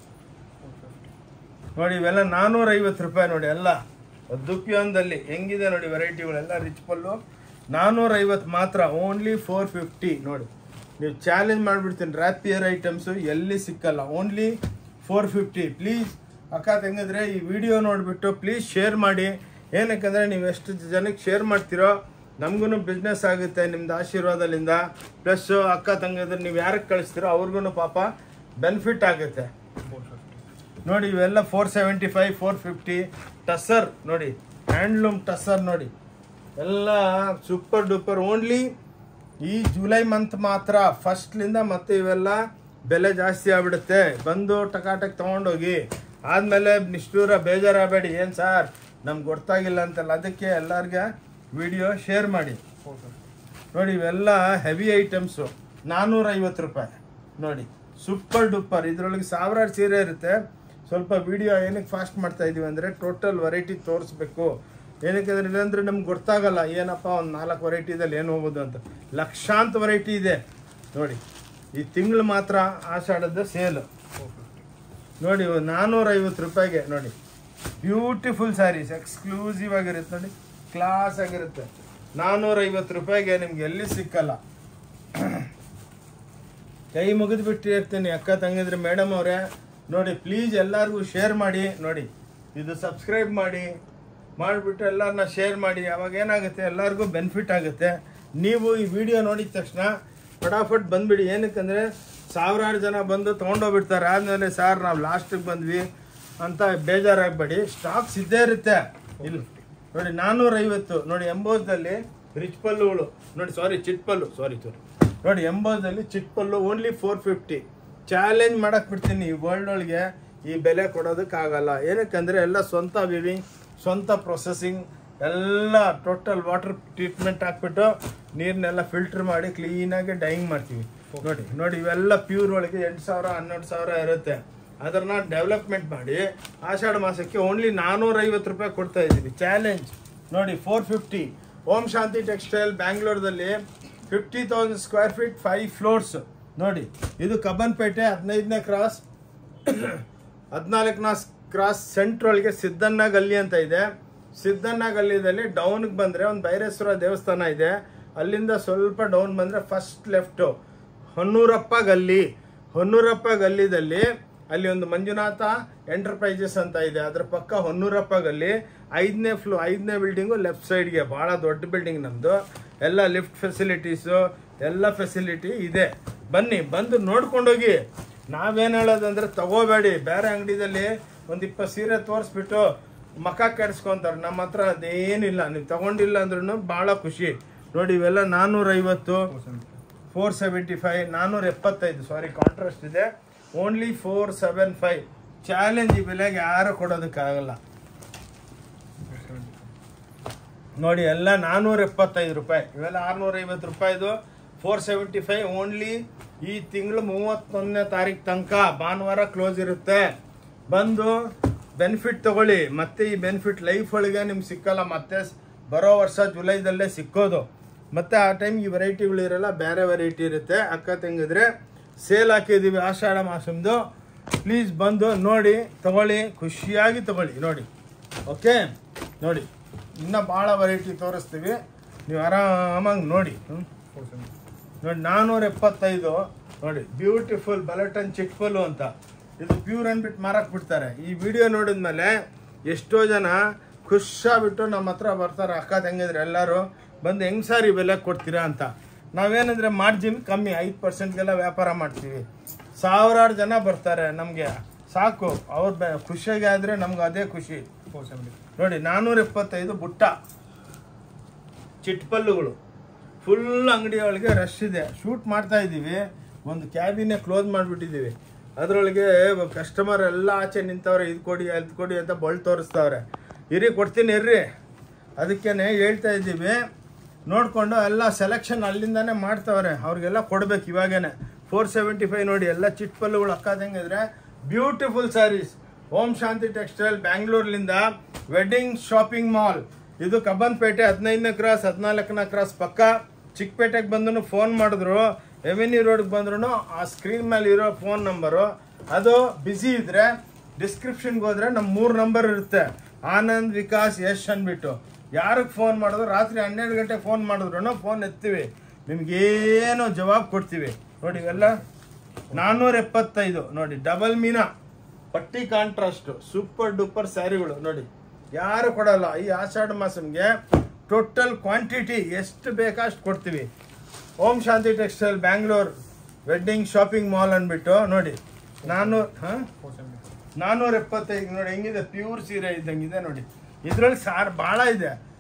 ನೋಡಿ. ಇವೆಲ್ಲ ನಾನ್ನೂರೈವತ್ತು ರೂಪಾಯಿ ನೋಡಿ. ಎಲ್ಲ ದುಪ್ಪಿಯೊಂದಲ್ಲಿ ಹೆಂಗಿದೆ ನೋಡಿ ವೆರೈಟಿಗಳೆಲ್ಲ. ರಿಚ್ ಪಲ್ಲು ನಾನ್ನೂರೈವತ್ತು ಮಾತ್ರ, ಓನ್ಲಿ ಫೋರ್ ಫಿಫ್ಟಿ ನೋಡಿ. ನೀವು ಚಾಲೆಂಜ್ ಮಾಡಿಬಿಡ್ತೀನಿ, ರ್ಯಾಪಿಯರ್ ಐಟಮ್ಸು ಎಲ್ಲಿ ಸಿಕ್ಕಲ್ಲ, ಓನ್ಲಿ ಫೋರ್ ಫಿಫ್ಟಿ. ಪ್ಲೀಸ್ ಅಕ್ಕ ತಂಗಿದ್ರೆ ಈ ವಿಡಿಯೋ ನೋಡಿಬಿಟ್ಟು ಪ್ಲೀಸ್ ಶೇರ್ ಮಾಡಿ. ಏನಕ್ಕಂದರೆ ನೀವು ಎಷ್ಟು ಜನಕ್ಕೆ ಶೇರ್ ಮಾಡ್ತೀರೋ ನಮಗೂ ಬಿಸ್ನೆಸ್ ಆಗುತ್ತೆ ನಿಮ್ದು ಆಶೀರ್ವಾದದಿಂದ. ಪ್ಲಸ್ಸು ಅಕ್ಕ ತಂಗಿದ್ರೆ ನೀವು ಯಾರಿಗೆ ಕಳಿಸ್ತೀರೋ ಅವ್ರಿಗೂ ಪಾಪ ಬೆನಿಫಿಟ್ ಆಗುತ್ತೆ ನೋಡಿ. ಇವೆಲ್ಲ four seventy five four fifty. Tussar ನೋಡಿ, ಹ್ಯಾಂಡ್ಲೂಮ್ ಟಸರ್ ನೋಡಿ, ಎಲ್ಲ ಸೂಪರ್ ಡೂಪರ್. ಓನ್ಲಿ ಈ ಜುಲೈ ಮಂತ್ ಮಾತ್ರ ಫಸ್ಟ್ಲಿಂದ ಮತ್ತೆ ಇವೆಲ್ಲ ಬೆಲೆ ಜಾಸ್ತಿ ಆಗ್ಬಿಡುತ್ತೆ. ಬಂದು ಟಕಾಟಕ್ ತೊಗೊಂಡೋಗಿ ಆದಮೇಲೆ ನಿಷ್ಠೂರ ಬೇಜಾರಾಗಬೇಡಿ, ಏನು ಸರ್ ನಮ್ಗೆ ಗೊತ್ತಾಗಿಲ್ಲ ಅಂತಲ್ಲ. ಅದಕ್ಕೆ ಎಲ್ಲರಿಗೆ ವಿಡಿಯೋ ಶೇರ್ ಮಾಡಿ. ನೋಡಿ ಇವೆಲ್ಲ ಹೆವಿ ಐಟಮ್ಸು, ನಾನ್ನೂರೈವತ್ತು ರೂಪಾಯಿ ನೋಡಿ, ಸೂಪರ್ ಡೂಪರ್. ಇದರೊಳಗೆ ಸಾವಿರಾರು ಸೀರೆ ಇರುತ್ತೆ. ಸ್ವಲ್ಪ ವಿಡಿಯೋ ಏನಕ್ಕೆ ಫಾಸ್ಟ್ ಮಾಡ್ತಾ ಇದೀವಿ ಅಂದರೆ ಟೋಟಲ್ ವೆರೈಟಿ ತೋರಿಸ್ಬೇಕು. ಏನಕ್ಕೆ ಅಂದರೆ ಇಲ್ಲಾಂದರೆ ನಮ್ಗೆ ಗೊತ್ತಾಗಲ್ಲ ಏನಪ್ಪ ಒಂದು ನಾಲ್ಕು ವೆರೈಟಿದಲ್ಲಿ ಏನು ಹೋಗೋದು ಅಂತ. ಲಕ್ಷಾಂತ ವೆರೈಟಿ ಇದೆ ನೋಡಿ. ಈ ತಿಂಗಳು ಮಾತ್ರ ಆಷಾಢದ ಸೇಲು ನೋಡಿ, ನಾನ್ನೂರೈವತ್ತು ರೂಪಾಯಿಗೆ ನೋಡಿ. ಬ್ಯೂಟಿಫುಲ್ ಸ್ಯಾರೀಸ್, ಎಕ್ಸ್ಕ್ಲೂಸಿವ್ ಆಗಿರುತ್ತೆ ನೋಡಿ, ಕ್ಲಾಸ್ ಆಗಿರುತ್ತೆ. ನಾನ್ನೂರೈವತ್ತು ರೂಪಾಯಿಗೆ ನಿಮ್ಗೆ ಎಲ್ಲಿ ಸಿಕ್ಕಲ್ಲ. ಕೈ ಮುಗಿದು ಬಿಟ್ಟಿರ್ತೀನಿ ಅಕ್ಕ ತಂಗಿದ್ರೆ ಮೇಡಮ್ ಅವರೇ ನೋಡಿ, ಪ್ಲೀಸ್ ಎಲ್ಲರಿಗೂ ಶೇರ್ ಮಾಡಿ ನೋಡಿ. ಇದು ಸಬ್ಸ್ಕ್ರೈಬ್ ಮಾಡಿ ಮಾಡಿಬಿಟ್ಟು ಎಲ್ಲರನ್ನ ಶೇರ್ ಮಾಡಿ. ಅವಾಗ ಏನಾಗುತ್ತೆ, ಎಲ್ಲರಿಗೂ ಬೆನಿಫಿಟ್ ಆಗುತ್ತೆ. ನೀವು ಈ ವಿಡಿಯೋ ನೋಡಿದ ತಕ್ಷಣ ಫಟಾಫಟ್ ಬಂದುಬಿಡಿ. ಏನಕ್ಕಂದರೆ ಸಾವಿರಾರು ಜನ ಬಂದು ತೊಗೊಂಡೋಗ್ಬಿಡ್ತಾರೆ. ಆದಮೇಲೆ ಸಾರ್ ನಾವು ಲಾಸ್ಟಿಗೆ ಬಂದ್ವಿ ಅಂತ ಬೇಜಾರಾಗಬೇಡಿ. ಸ್ಟಾಕ್ಸ್ ಇದ್ದೇ ಇರುತ್ತೆ. ಇಲ್ಲಿ ನೋಡಿ ನಾನ್ನೂರೈವತ್ತು ನೋಡಿ. ಎಂಬೋಸ್ದಲ್ಲಿ ರಿಚ್ ಪಲ್ಲುಗಳು ನೋಡಿ, ಸಾರಿ ಚಿಟ್ ಪಲ್ಲು ಸಾರಿ ಸಾರಿ ನೋಡಿ. ಎಂಬೋಸ್ದಲ್ಲಿ ಚಿಟ್ ಪಲ್ಲು ಓನ್ಲಿ ಫೋರ್ ಫಿಫ್ಟಿ. ಚಾಲೆಂಜ್ ಮಾಡಕ್ಕೆ ಬಿಡ್ತೀನಿ, ಈ ವರ್ಲ್ಡ್ ಒಳಗೆ ಈ ಬೆಲೆ ಕೊಡೋದಕ್ಕಾಗಲ್ಲ. ಏನಕ್ಕಂದರೆ ಎಲ್ಲ ಸ್ವಂತ ವಿವಿಂಗ್, ಸ್ವಂತ ಪ್ರೊಸೆಸಿಂಗ್, ಎಲ್ಲ ಟೋಟಲ್ ವಾಟರ್ ಟ್ರೀಟ್ಮೆಂಟ್ ಹಾಕ್ಬಿಟ್ಟು ನೀರನ್ನೆಲ್ಲ ಫಿಲ್ಟರ್ ಮಾಡಿ ಕ್ಲೀನಾಗಿ ಡೈಯಿಂಗ್ ಮಾಡ್ತೀವಿ ನೋಡಿ. ನೋಡಿ ಇವೆಲ್ಲ ಪ್ಯೂರ್ ಒಳಗೆ ಎಂಟು ಸಾವಿರ ಹನ್ನೆರಡು ಸಾವಿರ ಇರುತ್ತೆ. ಅದನ್ನು ಡೆವಲಪ್ಮೆಂಟ್ ಮಾಡಿ ಆಷಾಢ ಮಾಸಕ್ಕೆ ಓನ್ಲಿ ನಾನ್ನೂರೈವತ್ತು ರೂಪಾಯಿ ಕೊಡ್ತಾ ಇದ್ದೀವಿ. ಚಾಲೆಂಜ್ ನೋಡಿ, four fifty. Om Shanti textile ಬ್ಯಾಂಗ್ಳೂರ್ದಲ್ಲಿ fifty thousand square feet five floors ನೋಡಿ. ಇದು ಕಬ್ಬನ್ಪೇಟೆ ಹದಿನೈದನೇ ಕ್ರಾಸ್ ಹದಿನಾಲ್ಕನೇ ಕ್ರಾಸ್ ಸೆಂಟ್ರೊಳಗೆ ಸಿದ್ದಣ್ಣ ಗಲ್ಲಿ ಅಂತ ಇದೆ. ಸಿದ್ದಣ್ಣ ಗಲ್ಲಿದಲ್ಲಿ ಡೌನ್ಗೆ ಬಂದರೆ ಒಂದು ಭೈರೇಶ್ವರ ದೇವಸ್ಥಾನ ಇದೆ. ಅಲ್ಲಿಂದ ಸ್ವಲ್ಪ ಡೌನ್ ಬಂದರೆ ಫಸ್ಟ್ ಲೆಫ್ಟು ಹೊನ್ನೂರಪ್ಪ ಗಲ್ಲಿ. ಹೊನ್ನೂರಪ್ಪ ಗಲ್ಲಿದಲ್ಲಿ ಅಲ್ಲಿ ಒಂದು ಮಂಜುನಾಥ ಎಂಟರ್ಪ್ರೈಸಸ್ ಅಂತ ಇದೆ. ಅದ್ರ ಪಕ್ಕ ಹೊನ್ನೂರಪ್ಪ ಗಲ್ಲಿ ಐದನೇ ಫ್ಲೋ ಐದನೇ ಬಿಲ್ಡಿಂಗು ಲೆಫ್ಟ್ ಸೈಡ್ಗೆ. ಭಾಳ ದೊಡ್ಡ ಬಿಲ್ಡಿಂಗ್ ನಮ್ಮದು. ಎಲ್ಲ ಲಿಫ್ಟ್ ಫೆಸಿಲಿಟೀಸು ಎಲ್ಲ ಫೆಸಿಲಿಟಿ ಇದೆ. ಬನ್ನಿ, ಬಂದು ನೋಡ್ಕೊಂಡೋಗಿ. ನಾವೇನು ಹೇಳೋದಂದ್ರೆ ತಗೋಬೇಡಿ. ಬೇರೆ ಅಂಗಡಿದಲ್ಲಿ ಒಂದು ಇಪ್ಪತ್ತು ಸೀರೆ ತೋರಿಸ್ಬಿಟ್ಟು ಮಖ ಕೆಡಿಸ್ಕೊಂತಾರೆ. ನಮ್ಮ ಹತ್ರ ಅದೇನಿಲ್ಲ. ನೀವು ತಗೊಂಡಿಲ್ಲ ಅಂದ್ರೂ ಭಾಳ ಖುಷಿ ನೋಡಿ. ಇವೆಲ್ಲ ನಾನ್ನೂರೈವತ್ತು, ಫೋರ್ ಸೆವೆಂಟಿ ಫೈವ್, ನಾನ್ನೂರ ಎಪ್ಪತ್ತೈದು ಸಾರಿ ಕಾಂಟ್ರಾಸ್ಟ್ ಇದೆ. Only four seven five. Challenge ಈ ಬೆಲೆಗೆ ಯಾರು ಕೊಡೋದಕ್ಕಾಗಲ್ಲ ನೋಡಿ. ಎಲ್ಲ ನಾನ್ನೂರ ಎಪ್ಪತ್ತೈದು ರೂಪಾಯಿ. ಇವೆಲ್ಲ ಆರುನೂರೈವತ್ತು ರೂಪಾಯಿದು ಫೋರ್ ಸೆವೆಂಟಿ ಫೈವ್. ಓನ್ಲಿ ಈ ತಿಂಗಳು ಮೂವತ್ತೊಂದನೇ ತಾರೀಕು ತನಕ ಭಾನುವಾರ ಕ್ಲೋಸ್ ಇರುತ್ತೆ. ಬಂದು ಬೆನಿಫಿಟ್ ತಗೊಳ್ಳಿ. ಮತ್ತೆ ಈ ಬೆನಿಫಿಟ್ ಲೈಫ್ ಒಳಗೆ ನಿಮ್ಗೆ ಸಿಕ್ಕಲ್ಲ. ಮತ್ತೆ ಬರೋ ವರ್ಷ ಜುಲೈದಲ್ಲೇ ಸಿಕ್ಕೋದು. ಮತ್ತೆ ಆ ಟೈಮ್ ಈ ವೆರೈಟಿಗಳಿರಲ್ಲ, ಬೇರೆ ವೆರೈಟಿ ಇರುತ್ತೆ. ಅಕ್ಕ ತಂಗಿದ್ರೆ ಸೇಲ್ ಹಾಕಿದ್ದೀವಿ ಆಷಾಢ ಮಾಸಂದು. ಪ್ಲೀಸ್ ಬಂದು ನೋಡಿ, ತಗೊಳ್ಳಿ, ಖುಷಿಯಾಗಿ ತಗೊಳ್ಳಿ ನೋಡಿ. ಓಕೆ ನೋಡಿ, ಇನ್ನೂ ಭಾಳ ವೆರೈಟಿ ತೋರಿಸ್ತೀವಿ, ನೀವು ಆರಾಮಾಗಿ ನೋಡಿ. ನೋಡಿ ನಾನ್ನೂರ ಎಪ್ಪತ್ತೈದು ನೋಡಿ. ಬ್ಯೂಟಿಫುಲ್ ಬಲಟನ್ ಚಿಟ್ಪಲ್ಲು ಅಂತ. ಇದು ಪ್ಯೂರ್ ಅಂದ್ಬಿಟ್ಟು ಮಾರಕ್ಕೆ ಬಿಡ್ತಾರೆ. ಈ ವಿಡಿಯೋ ನೋಡಿದ್ಮೇಲೆ ಎಷ್ಟೋ ಜನ ಖುಷಿಯಾಗ್ಬಿಟ್ಟು ನಮ್ಮ ಹತ್ರ ಬರ್ತಾರೆ. ಅಕ್ಕ ತಂಗಿದ್ರೆ ಎಲ್ಲರೂ ಬಂದು ಹೆಂಗೆ ಸಾರಿ ಬೆಲೆ ಕೊಡ್ತೀರಾ ಅಂತ. ನಾವೇನಂದರೆ ಮಾರ್ಜಿನ್ ಕಮ್ಮಿ, ಐದು ಪರ್ಸೆಂಟ್ಗೆಲ್ಲ ವ್ಯಾಪಾರ ಮಾಡ್ತೀವಿ. ಸಾವಿರಾರು ಜನ ಬರ್ತಾರೆ, ನಮಗೆ ಸಾಕು. ಅವ್ರು ಬೆ ಖುಷಿಯಾಗಿ ಆದರೆ ನಮ್ಗೆ ಅದೇ ಖುಷಿ ನೋಡಿ. ನಾನ್ನೂರ ಎಪ್ಪತ್ತೈದು ಬುಟ್ಟ ಚಿಟ್ಪಲ್ಲುಗಳು. ಫುಲ್ ಅಂಗಡಿ ಒಳಗೆ ರಶ್ ಇದೆ. ಶೂಟ್ ಮಾಡ್ತಾ ಇದ್ದೀವಿ, ಒಂದು ಕ್ಯಾಬಿನೇ ಕ್ಲೋಸ್ ಮಾಡಿಬಿಟ್ಟಿದ್ದೀವಿ. ಅದರೊಳಗೆ ಕಸ್ಟಮರ್ ಎಲ್ಲ ಆಚೆ ನಿಂತವ್ರೆ, ಇದು ಕೊಡಿ ಅದು ಕೊಡಿ ಅಂತ ಬಳ್ಳು ತೋರಿಸ್ತವ್ರೆ. ಇರಿ ಕೊಡ್ತೀನಿ ಇರ್ರಿ. ಅದಕ್ಕೇ ಹೇಳ್ತಾ ಇದ್ದೀವಿ, ನೋಡಿಕೊಂಡು ಎಲ್ಲ ಸೆಲೆಕ್ಷನ್ ಅಲ್ಲಿಂದಾನೇ ಮಾಡ್ತವ್ರೆ. ಅವ್ರಿಗೆಲ್ಲ ಕೊಡ್ಬೇಕು ಇವಾಗೇನೆ. ಫೋರ್ ಸೆವೆಂಟಿ ಫೈವ್ ನೋಡಿ. ಎಲ್ಲ ಚಿಟ್ಪಲ್ಲುಗಳು ಅಕ್ಕದಂಗಿದ್ರೆ ಬ್ಯೂಟಿಫುಲ್ ಸ್ಯಾರೀಸ್. ಓಂ ಶಾಂತಿ ಟೆಕ್ಸ್ಟೈಲ್ ಬ್ಯಾಂಗ್ಳೂರ್ಲಿಂದ ವೆಡ್ಡಿಂಗ್ ಶಾಪಿಂಗ್ ಮಾಲ್. ಇದು ಕಬ್ಬನ್ಪೇಟೆ ಹದಿನೈದನೇ ಕ್ರಾಸ್ ಹದಿನಾಲ್ಕನೇ ಕ್ರಾಸ್ ಪಕ್ಕ. ಚಿಕ್ಕಪೇಟೆಗೆ ಬಂದು ಫೋನ್ ಮಾಡಿದ್ರು, ರೆವೆನ್ಯೂ ರೋಡ್ಗೆ ಬಂದ್ರು ಆ ಸ್ಕ್ರೀನ್ ಮೇಲೆ ಇರೋ ಫೋನ್ ನಂಬರು. ಅದು ಬ್ಯುಸಿ ಇದ್ರೆ ಡಿಸ್ಕ್ರಿಪ್ಷನ್ಗೆ ಹೋದ್ರೆ ನಮ್ಮ ಮೂರು ನಂಬರ್ ಇರುತ್ತೆ. ಆನಂದ್, ವಿಕಾಸ್, ಯಶ್ ಅಂದ್ಬಿಟ್ಟು. ಯಾರಿಗೆ ಫೋನ್ ಮಾಡಿದ್ರು ರಾತ್ರಿ ಹನ್ನೆರಡು ಗಂಟೆಗೆ ಫೋನ್ ಮಾಡಿದ್ರು ಫೋನ್ ಎತ್ತೀವಿ, ನಿಮ್ಗೇನು ಜವಾಬ್ ಕೊಡ್ತೀವಿ ನೋಡಿ. ಇವೆಲ್ಲ ನಾನ್ನೂರ ಎಪ್ಪತ್ತೈದು ನೋಡಿ. ಡಬಲ್ ಮೀನಾ ಪಟ್ಟಿ ಕಾಂಟ್ರಾಸ್ಟ್ ಸೂಪರ್ ಡೂಪರ್ ಸ್ಯಾರಿಗಳು ನೋಡಿ. ಯಾರು ಕೊಡಲ್ಲ. ಈ ಆಷಾಢ ಮಾಸಂಗೆ ಟೋಟಲ್ ಕ್ವಾಂಟಿಟಿ ಎಷ್ಟು ಬೇಕಷ್ಟು ಕೊಡ್ತೀವಿ. Om Shanti textile Bangalore wedding shopping mall ಅಂದ್ಬಿಟ್ಟು ನೋಡಿ. ನಾನ್ನೂರ ಹಾಂ ನಾನ್ನೂರ ಎಪ್ಪತ್ತೈದು ನೋಡಿ. ಹೆಂಗಿದೆ, ಪ್ಯೂರ್ ಸೀರೆ ಇದ್ದಂಗಿದೆ ನೋಡಿ. ಇದ್ರಲ್ಲಿ ಸಾರ್ ಭಾಳ ಇದೆ.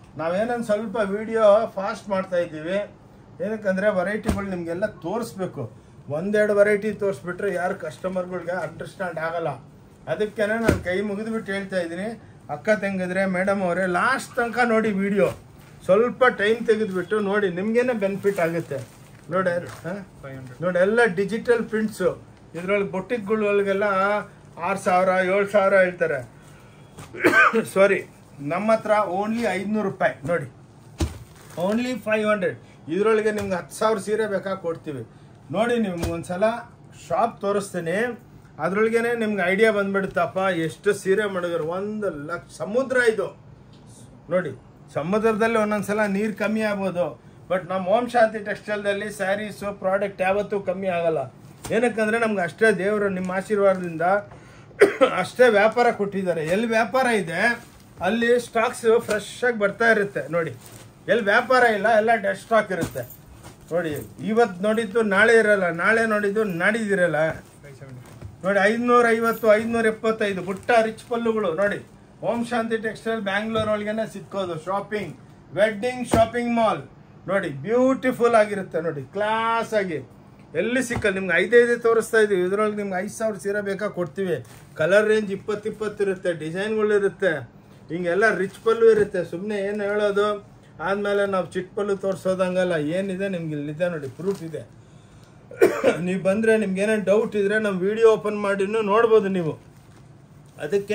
ನಾವೇನೊಂದು ಸ್ವಲ್ಪ ವಿಡಿಯೋ ಫಾಸ್ಟ್ ಮಾಡ್ತಾ ಇದ್ದೀವಿ, ಏನಕ್ಕಂದರೆ ವೆರೈಟಿಗಳು ನಿಮಗೆಲ್ಲ ತೋರಿಸ್ಬೇಕು. ಒಂದೆರಡು ವೆರೈಟಿ ತೋರಿಸ್ಬಿಟ್ರೆ ಯಾರು ಕಸ್ಟಮರ್ಗಳಿಗೆ ಅಂಡರ್ಸ್ಟ್ಯಾಂಡ್ ಆಗಲ್ಲ. ಅದಕ್ಕೆ ನಾನು ಕೈ ಮುಗಿದ್ಬಿಟ್ಟು ಹೇಳ್ತಾ ಇದ್ದೀನಿ, ಅಕ್ಕ ತಂಗಿದ್ರೆ ಮೇಡಮ್ ಅವರೇ ಲಾಸ್ಟ್ ತನಕ ನೋಡಿ ವಿಡಿಯೋ, ಸ್ವಲ್ಪ ಟೈಮ್ ತೆಗೆದುಬಿಟ್ಟು ನೋಡಿ, ನಿಮಗೇನೆ ಬೆನಿಫಿಟ್ ಆಗುತ್ತೆ. ನೋಡಿ ಹಾಂ ನೋಡಿ ಎಲ್ಲ ಡಿಜಿಟಲ್ ಪ್ರಿಂಟ್ಸು. ಇದರೊಳಗೆ ಬೊಟ್ಟಿಕ್ಗಳೊಳಗೆಲ್ಲ ಆರು ಸಾವಿರ ಏಳು ಸಾವಿರ ಹೇಳ್ತಾರೆ. ಸಾರಿ, ನಮ್ಮ ಹತ್ರ ಓನ್ಲಿ ಐದುನೂರು ರೂಪಾಯಿ ನೋಡಿ, ಓನ್ಲಿ ಫೈವ್ ಹಂಡ್ರೆಡ್. ಇದರೊಳಗೆ ನಿಮ್ಗೆ ಹತ್ತು ಸಾವಿರ ಸೀರೆ ಬೇಕಾಗಿ ಕೊಡ್ತೀವಿ ನೋಡಿ. ನಿಮ್ಗೆ ಒಂದ್ಸಲ ಶಾಪ್ ತೋರಿಸ್ತೀನಿ, ಅದರೊಳಗೇ ನಿಮ್ಗೆ ಐಡಿಯಾ ಬಂದ್ಬಿಡುತ್ತಪ್ಪ ಎಷ್ಟು ಸೀರೆ ಮಾಡಿದ್ರು. ಒಂದು ಲಕ್ಷ ಸಮುದ್ರ ಇದು ನೋಡಿ. ಸಮುದ್ರದಲ್ಲಿ ಒಂದೊಂದ್ಸಲ ನೀರು ಕಮ್ಮಿ ಆಗ್ಬೋದು, ಬಟ್ ನಮ್ಮ ಓಂ ಶಾಂತಿ ಟೆಕ್ಸ್ಟೈಲ್ದಲ್ಲಿ ಸ್ಯಾರೀಸು ಪ್ರಾಡಕ್ಟ್ ಯಾವತ್ತೂ ಕಮ್ಮಿ ಆಗಲ್ಲ. ಏನಕ್ಕಂದರೆ ನಮ್ಗೆ ಅಷ್ಟೇ ದೇವರು ನಿಮ್ಮ ಆಶೀರ್ವಾದದಿಂದ ಅಷ್ಟೇ ವ್ಯಾಪಾರ ಕೊಟ್ಟಿದ್ದಾರೆ. ಎಲ್ಲಿ ವ್ಯಾಪಾರ ಇದೆ ಅಲ್ಲಿ ಸ್ಟಾಕ್ಸು ಫ್ರೆಶ್ ಆಗಿ ಬರ್ತಾ ಇರುತ್ತೆ ನೋಡಿ. ಎಲ್ಲಿ ವ್ಯಾಪಾರ ಇಲ್ಲ ಎಲ್ಲ ಡೆಡ್ ಸ್ಟಾಕ್ ಇರುತ್ತೆ ನೋಡಿ. ಇವತ್ತು ನೋಡಿದ್ದು ನಾಳೆ ಇರಲ್ಲ, ನಾಳೆ ನೋಡಿದ್ದು ನಾಡಿದಿರಲ್ಲ ನೋಡಿ. ಐದುನೂರ ಐವತ್ತು ಐದುನೂರ ಎಪ್ಪತ್ತೈದು ಪುಟ್ಟ ರಿಚ್ ಪಲ್ಲುಗಳು ನೋಡಿ. ಓಂ ಶಾಂತಿ ಟೆಕ್ಸ್ಟೈಲ್ ಬ್ಯಾಂಗ್ಳೂರ್ ಒಳಗೇನೆ ಸಿಕ್ಕೋದು. ಶಾಪಿಂಗ್ ವೆಡ್ಡಿಂಗ್ ಶಾಪಿಂಗ್ ಮಾಲ್ ನೋಡಿ, ಬ್ಯೂಟಿಫುಲ್ ಆಗಿರುತ್ತೆ ನೋಡಿ, ಕ್ಲಾಸ್ ಆಗಿ. ಎಲ್ಲಿ ಸಿಕ್ಕಲ್ಲ ನಿಮ್ಗೆ. ಐದೈದೇ ತೋರಿಸ್ತಾ ಇದೀವಿ, ಇದ್ರೊಳಗೆ ನಿಮ್ಗೆ ಐದು ಸಾವಿರ ಸೀರೆ ಬೇಕಾ ಕೊಡ್ತೀವಿ. ಕಲರ್ ರೇಂಜ್ ಇಪ್ಪತ್ತು ಇಪ್ಪತ್ತು ಇರುತ್ತೆ, ಡಿಸೈನ್ಗಳು ಇರುತ್ತೆ, ಹಿಂಗೆಲ್ಲ ರಿಚ್ ಪಲ್ಲು ಇರುತ್ತೆ. ಸುಮ್ಮನೆ ಏನು ಹೇಳೋದು ಆದಮೇಲೆ ನಾವು ಚಿಕ್ಕ ಪಲ್ಲು ತೋರಿಸೋದಂಗಲ್ಲ. ಏನಿದೆ ನಿಮ್ಗೆ ಇಲ್ಲಿದೆ ನೋಡಿ, ಪ್ರೂಫ್ ಇದೆ. ನೀವು ಬಂದರೆ ನಿಮ್ಗೆ ಏನೇನು ಡೌಟ್ ಇದ್ದರೆ ನಮ್ಮ ವಿಡಿಯೋ ಓಪನ್ ಮಾಡಿನೂ ನೋಡ್ಬೋದು ನೀವು. ಅದಕ್ಕೆ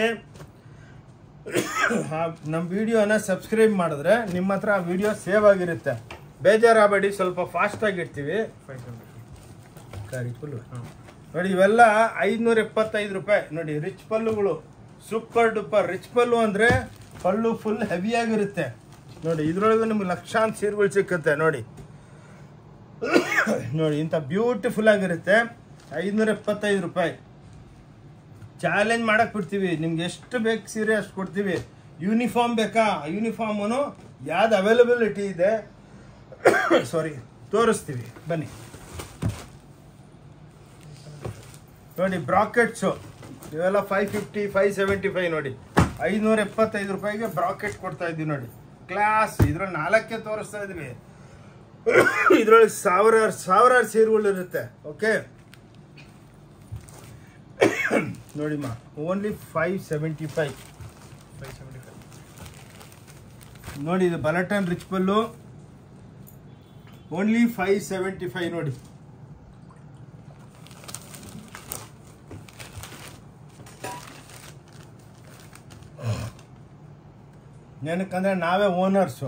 ನಮ್ಮ ವಿಡಿಯೋನ ಸಬ್ಸ್ಕ್ರೈಬ್ ಮಾಡಿದ್ರೆ ನಿಮ್ಮ ಹತ್ರ ಆ ವಿಡಿಯೋ ಸೇವ್ ಆಗಿರುತ್ತೆ. ಬೇಜಾರಾಗಬೇಡಿ, ಸ್ವಲ್ಪ ಫಾಸ್ಟಾಗಿ ಇರ್ತೀವಿ. ಪಲ್ಲು ನೋಡಿ, ಇವೆಲ್ಲ ಐದುನೂರ ಎಪ್ಪತ್ತೈದು ರೂಪಾಯಿ ನೋಡಿ. ರಿಚ್ ಪಲ್ಲುಗಳು ಸೂಪರ್ ಡೂಪರ್ ರಿಚ್ ಪಲ್ಲು ಅಂದರೆ ಪಲ್ಲು ಫುಲ್ ಹೆವಿಯಾಗಿರುತ್ತೆ ನೋಡಿ. ಇದ್ರೊಳಗೆ ನಿಮ್ಗೆ ಲಕ್ಷಾಂತರ ಸೀರೆಗಳು ಸಿಕ್ಕುತ್ತೆ ನೋಡಿ. ನೋಡಿ ಇಂಥ ಬ್ಯೂಟಿಫುಲ್ ಆಗಿರುತ್ತೆ. ಐದುನೂರ ಎಪ್ಪತ್ತೈದು ರೂಪಾಯಿ ಚಾಲೆಂಜ್ ಮಾಡಕ್ಕೆ ಬಿಡ್ತೀವಿ. ನಿಮ್ಗೆ ಎಷ್ಟು ಬೇಕು ಸೀರೆ ಅಷ್ಟು ಕೊಡ್ತೀವಿ. ಯೂನಿಫಾರ್ಮ್ ಬೇಕಾ, ಯೂನಿಫಾರ್ಮು ಯಾವ್ದು ಅವೈಲಬಿಲಿಟಿ ಇದೆ ಸಾರಿ ತೋರಿಸ್ತೀವಿ ಬನ್ನಿ ನೋಡಿ. ಬ್ರಾಕೆಟ್ಸು ಇವೆಲ್ಲ five fifty five seventy five ನೋಡಿ. ಐದುನೂರ ಎಪ್ಪತ್ತೈದು ರೂಪಾಯಿಗೆ ಬ್ರಾಕೆಟ್ ಕೊಡ್ತಾ ಇದ್ದೀವಿ ನೋಡಿ. ಕ್ಲಾಸ್. ಇದ್ರಲ್ಲಿ ನಾಲ್ಕೇ ತೋರಿಸ್ತಾ ಇದ್ವಿ. ಇದ್ರೊಳಗೆ ಸಾವಿರಾರು ಸಾವಿರಾರು ಸೀರೆಗಳು ಇರುತ್ತೆ. ಓಕೆ ನೋಡಿಮ್ಮ, only five seventy five five seventy five ನೋಡಿ. ಇದು ಬಲಟನ್ ರಿಚ್ ಪಲ್ಲು ಓನ್ಲಿ ಫೈವ್ ಸೆವೆಂಟಿ ಫೈವ್ ನೋಡಿ. ಏನಕ್ಕಂದ್ರೆ ನಾವೇ ಓನರ್ಸು,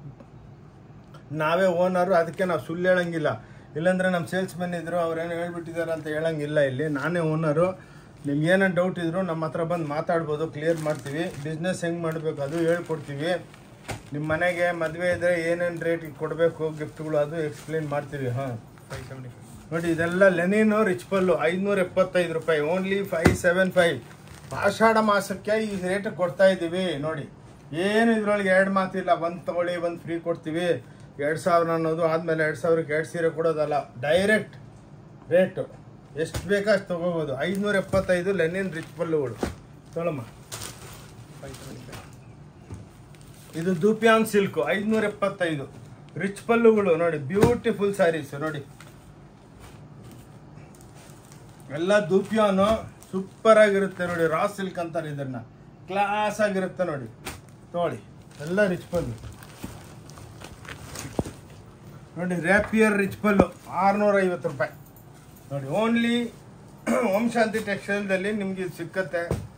ನಾವೇ ಓನರು. ಅದಕ್ಕೆ ನಾವು ಸುಳ್ಳು ಹೇಳಂಗಿಲ್ಲ. ಇಲ್ಲಾಂದರೆ ನಮ್ಮ ಸೇಲ್ಸ್ ಮೆನ್ ಇದ್ರು ಅವ್ರೇನು ಹೇಳ್ಬಿಟ್ಟಿದ್ದಾರೆ ಅಂತ ಹೇಳಂಗಿಲ್ಲ. ಇಲ್ಲಿ ನಾನೇ ಓನರು. ನಿಮ್ಗೆ ಏನೇನು ಡೌಟ್ ಇದ್ರು ನಮ್ಮ ಹತ್ರ ಬಂದು ಮಾತಾಡ್ಬೋದು, ಕ್ಲಿಯರ್ ಮಾಡ್ತೀವಿ. ಬಿಸ್ನೆಸ್ ಹೆಂಗೆ ಮಾಡಬೇಕು ಅದು ಹೇಳ್ಕೊಡ್ತೀವಿ. ನಿಮ್ಮ ಮನೆಗೆ ಮದುವೆ ಇದ್ದರೆ ಏನೇನು ರೇಟಿಗೆ ಕೊಡಬೇಕು ಗಿಫ್ಟ್ಗಳು ಅದು ಎಕ್ಸ್ಪ್ಲೇನ್ ಮಾಡ್ತೀವಿ. ಹಾಂ ನೋಡಿ, ಇದೆಲ್ಲ ಲೆನಿನು ರಿಚ್ ಪಲ್ಲು ಐದುನೂರ ಎಪ್ಪತ್ತೈದು ರೂಪಾಯಿ ಓನ್ಲಿ ಫೈವ್ ಸೆವೆನ್ ಫೈವ್. ಆಷಾಢ ಮಾಸಕ್ಕೆ ಈ ರೇಟಿಗೆ ಕೊಡ್ತಾ ಇದ್ದೀವಿ ನೋಡಿ. ಏನು ಇದ್ರೊಳಗೆ ಎರಡು ಮಾತಿಲ್ಲ. ಒಂದು ತೊಗೊಳ್ಳಿ ಒಂದು ಫ್ರೀ ಕೊಡ್ತೀವಿ. ಎರಡು ಸಾವಿರ ಅನ್ನೋದು ಆದಮೇಲೆ ಎರಡು ಸಾವಿರಕ್ಕೆ ಎರಡು ಸೀರೆ ಕೊಡೋದಲ್ಲ, ಡೈರೆಕ್ಟ್ ರೇಟು ಎಷ್ಟು ಬೇಕಾ ಅಷ್ಟು ತೊಗೋಬೋದು. ಐದುನೂರ ಎಪ್ಪತ್ತೈದು ಲೆನಿನ್ ರಿಚ್ ಪಲ್ಲುಗಳು ತೊಗೊಳಮ್ಮ. ಇದು ದೂಪಿಯಾನ್ ಸಿಲ್ಕು ಐದುನೂರ ಎಪ್ಪತ್ತೈದು ರಿಚ್ ಪಲ್ಲುಗಳು ನೋಡಿ. ಬ್ಯೂಟಿಫುಲ್ ಸ್ಯಾರೀಸ್ ನೋಡಿ. ಎಲ್ಲ ದೂಪಿಯಾನು ಸೂಪರ್ ಆಗಿರುತ್ತೆ ನೋಡಿ. ರಾ ಸಿಲ್ಕ್ ಅಂತಾರೆ ಇದನ್ನ. ಕ್ಲಾಸ್ ಆಗಿರುತ್ತೆ ನೋಡಿ. ನೋಡಿ ಎಲ್ಲ ರಿಚ್ ಪಲ್ಲು ನೋಡಿ. ರ್ಯಾಪಿಯರ್ ರಿಚ್ ಪಲ್ಲು ಆರುನೂರ ಐವತ್ತು ರೂಪಾಯಿ ನೋಡಿ. ಓನ್ಲಿ ಓಂ ಶಾಂತಿ ಟೆಕ್ಸ್ಟೈಲ್ದಲ್ಲಿ ನಿಮ್ಗೆ ಇದು ಸಿಕ್ಕತ್ತೆ.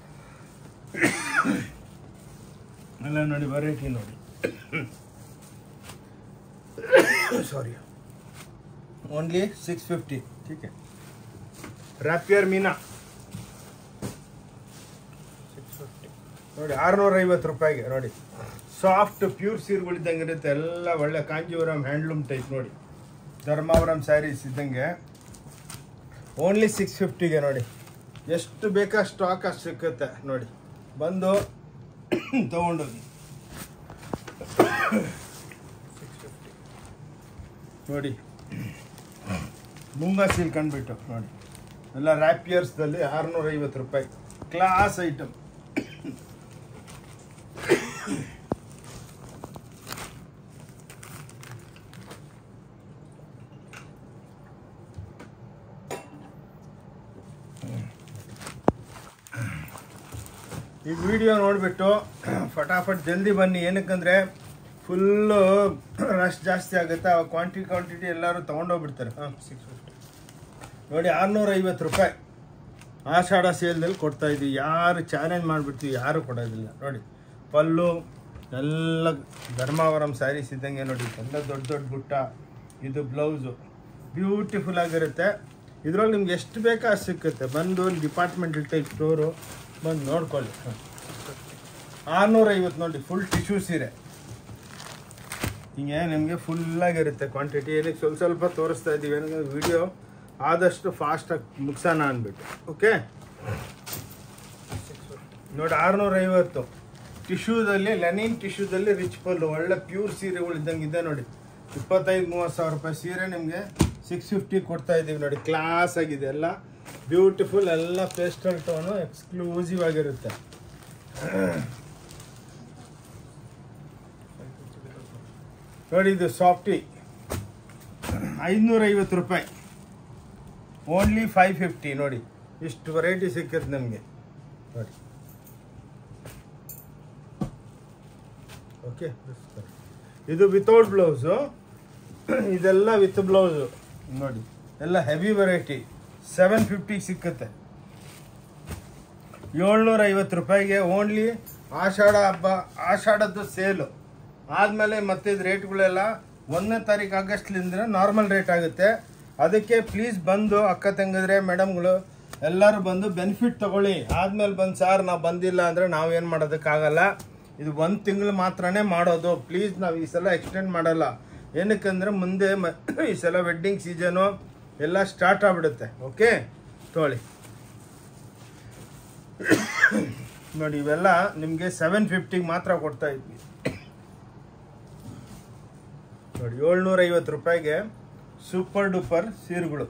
ಎಲ್ಲ ನೋಡಿ ವೆರೈಟಿ ನೋಡಿ. ಸಾರಿ ಓನ್ಲಿ ಸಿಕ್ಸ್ ಫಿಫ್ಟಿ ठीक है. ರ್ಯಾಪಿಯರ್ ಮೀನಾ ಸಿಕ್ಸ್ ಫಿಫ್ಟಿ ನೋಡಿ. ಆರುನೂರ ಐವತ್ತು ರೂಪಾಯಿಗೆ ನೋಡಿ. ಸಾಫ್ಟ್ ಪ್ಯೂರ್ ಸೀರೆಗಳಿದ್ದಂಗೆ ಇರುತ್ತೆ. ಎಲ್ಲ ಒಳ್ಳೆ ಕಾಂಜೀವರಂ ಹ್ಯಾಂಡ್ಲೂಮ್ ಟೈಪ್ ನೋಡಿ. ಧರ್ಮಾವರಂ ಸ್ಯಾರೀಸ್ ಇದ್ದಂಗೆ ಓನ್ಲಿ ಸಿಕ್ಸ್ ಫಿಫ್ಟಿಗೆ ನೋಡಿ. ಎಷ್ಟು ಬೇಕಾ ಸ್ಟಾಕ್ ಅಷ್ಟು ಸಿಕ್ಕುತ್ತೆ ನೋಡಿ. ಬಂದು ತೊಗೊಂಡೋಗಿ. ಸಿಕ್ಸ್ ಫಿಫ್ಟಿ ನೋಡಿ. ಮುಂಗಾ ಸಿಲ್ಕ್ ಅಂದ್ಬಿಟ್ಟು ನೋಡಿ. ಎಲ್ಲ ರ್ಯಾಪಿಯರ್ಸ್ದಲ್ಲಿ ಆರುನೂರ ಐವತ್ತು ರೂಪಾಯಿ ಕ್ಲಾಸ್ ಐಟಮ್. ಈ ವಿಡಿಯೋ ನೋಡಿಬಿಟ್ಟು ಫಟಾಫಟ್ ಜಲ್ದಿ ಬನ್ನಿ. ಏನಕ್ಕಂದರೆ ಫುಲ್ಲು ರಶ್ ಜಾಸ್ತಿ ಆಗುತ್ತೆ. ಆ ಕ್ವಾಂಟಿಟಿ ಕ್ವಾಂಟಿಟಿ ಎಲ್ಲರೂ ತೊಗೊಂಡೋಗ್ಬಿಡ್ತಾರೆ. ಹಾಂ ಸಿಕ್ಸ್ ಫಿಫ್ಟಿ ನೋಡಿ, ಆರುನೂರ ಐವತ್ತು ರೂಪಾಯಿ ಆಷಾಢ ಸೇಲ್ದಲ್ಲಿ ಕೊಡ್ತಾಯಿದ್ವಿ. ಯಾರು ಚಾಲೆಂಜ್ ಮಾಡಿಬಿಡ್ತೀವಿ, ಯಾರು ಕೊಡೋದಿಲ್ಲ. ನೋಡಿ ಪಲ್ಲು ಎಲ್ಲ ಧರ್ಮಾವರಂ ಸ್ಯಾರೀಸ್ ಇದ್ದಂಗೆ ನೋಡಿ, ಎಲ್ಲ ದೊಡ್ಡ ದೊಡ್ಡ ಬುಟ್ಟ. ಇದು ಬ್ಲೌಸು ಬ್ಯೂಟಿಫುಲ್ ಆಗಿರುತ್ತೆ. ಇದರಲ್ಲಿ ನಿಮ್ಗೆ ಎಷ್ಟು ಬೇಕೋ ಅಷ್ಟು ಸಿಕ್ಕುತ್ತೆ. ಬಂದು ಡಿಪಾರ್ಟ್ಮೆಂಟಲ್ ಟೈಪ್ ಸ್ಟೋರು ಬಂದು ನೋಡ್ಕೊಳ್ಳಿ. ಆರುನೂರೈವತ್ತು ನೋಡಿ, ಫುಲ್ ಟಿಶ್ಯೂ ಸೀರೆ. ಹಿಂಗೆ ನಿಮಗೆ ಫುಲ್ಲಾಗಿರುತ್ತೆ ಕ್ವಾಂಟಿಟಿ. ಏನಕ್ಕೆ ಸ್ವಲ್ಪ ಸ್ವಲ್ಪ ತೋರಿಸ್ತಾ ಇದ್ದೀವಿ, ಏನಂದರೆ ವಿಡಿಯೋ ಆದಷ್ಟು ಫಾಸ್ಟಾಗಿ ಮುಗಿಸೋಣ ಅಂದ್ಬಿಟ್ಟು. ಓಕೆ ನೋಡಿ, ಆರುನೂರೈವತ್ತು ಟಿಶ್ಯೂದಲ್ಲಿ, ಲೆನಿನ್ ಟಿಶ್ಯೂದಲ್ಲಿ ರಿಚ್ ಪಲ್ಲು, ಒಳ್ಳೆ ಪ್ಯೂರ್ ಸೀರೆಗಳು ಇದ್ದಂಗೆ ಇದೆ ನೋಡಿ. ಇಪ್ಪತ್ತೈದು ಮೂವತ್ತು ಸಾವಿರ ರೂಪಾಯಿ ಸೀರೆ ನಿಮಗೆ ಸಿಕ್ಸ್ ಫಿಫ್ಟಿ ಕೊಡ್ತಾ ಇದ್ದೀವಿ ನೋಡಿ. ಕ್ಲಾಸ್ ಆಗಿದೆ, ಎಲ್ಲ ಬ್ಯೂಟಿಫುಲ್, ಎಲ್ಲ ಪೇಸ್ಟಲ್ ಟೋನು, ಎಕ್ಸ್ಕ್ಲೂಸಿವ್ ಆಗಿರುತ್ತೆ. ನೋಡಿ ಇದು ಸಾಫ್ಟಿ ಐದುನೂರೈವತ್ತು ರೂಪಾಯಿ, ಓನ್ಲಿ ಫೈವ್ ಫಿಫ್ಟಿ. ನೋಡಿ ಇಷ್ಟು ವೆರೈಟಿ ಸಿಕ್ಕತ್ತೆ ನಮಗೆ ನೋಡಿ. ಓಕೆ, ಇದು ವಿತೌಟ್ ಬ್ಲೌಸು, ಇದೆಲ್ಲ ವಿತ್ ಬ್ಲೌಸು ನೋಡಿ. ಎಲ್ಲ ಹೆವಿ ವೆರೈಟಿ, ಸೆವೆನ್ ಫಿಫ್ಟಿಗೆ ಸಿಕ್ಕತ್ತೆ. ಏಳ್ನೂರ ಐವತ್ತು ರೂಪಾಯಿಗೆ ಓನ್ಲಿ ಆಷಾಢ ಹಬ್ಬ, ಆಷಾಢದ್ದು ಸೇಲು ಆದಮೇಲೆ ಮತ್ತೆ ಇದು ರೇಟ್ಗಳೆಲ್ಲ ಒಂದನೇ ತಾರೀಕು ಆಗಸ್ಟ್ಲಿಂದ ನಾರ್ಮಲ್ ರೇಟ್ ಆಗುತ್ತೆ. ಅದಕ್ಕೆ ಪ್ಲೀಸ್ ಬಂದು ಅಕ್ಕ ತಂಗಿದ್ರೆ ಮೇಡಮ್ಗಳು ಎಲ್ಲರೂ ಬಂದು ಬೆನಿಫಿಟ್ ತೊಗೊಳ್ಳಿ. ಆದಮೇಲೆ ಬಂದು ಸಾರ್ ನಾವು ಬಂದಿಲ್ಲ ಅಂದರೆ ನಾವೇನು ಮಾಡೋದಕ್ಕಾಗಲ್ಲ. ಇದು ಒಂದು ತಿಂಗಳು ಮಾತ್ರನೇ ಮಾಡೋದು. ಪ್ಲೀಸ್ ನಾವು ಈ ಸಲ ಎಕ್ಸ್ಟೆಂಡ್ ಮಾಡಲ್ಲ. ಏನಕ್ಕಂದರೆ ಮುಂದೆ ಮ ಈ ಸಲ ವೆಡ್ಡಿಂಗ್ ಸೀಸನು ಎಲ್ಲ ಸ್ಟಾರ್ಟ್ ಆಗಿಬಿಡುತ್ತೆ. ಓಕೆ ತೊಗೊಳ್ಳಿ ನೋಡಿ, ಇವೆಲ್ಲ ನಿಮಗೆ ಸೆವೆನ್ ಫಿಫ್ಟಿಗೆ ಮಾತ್ರ ಕೊಡ್ತಾ ಇದ್ವಿ ನೋಡಿ. ಏಳ್ನೂರ ಐವತ್ತು ರೂಪಾಯಿಗೆ ಸೂಪರ್ ಡೂಪರ್ ಸೀರೆಗಳು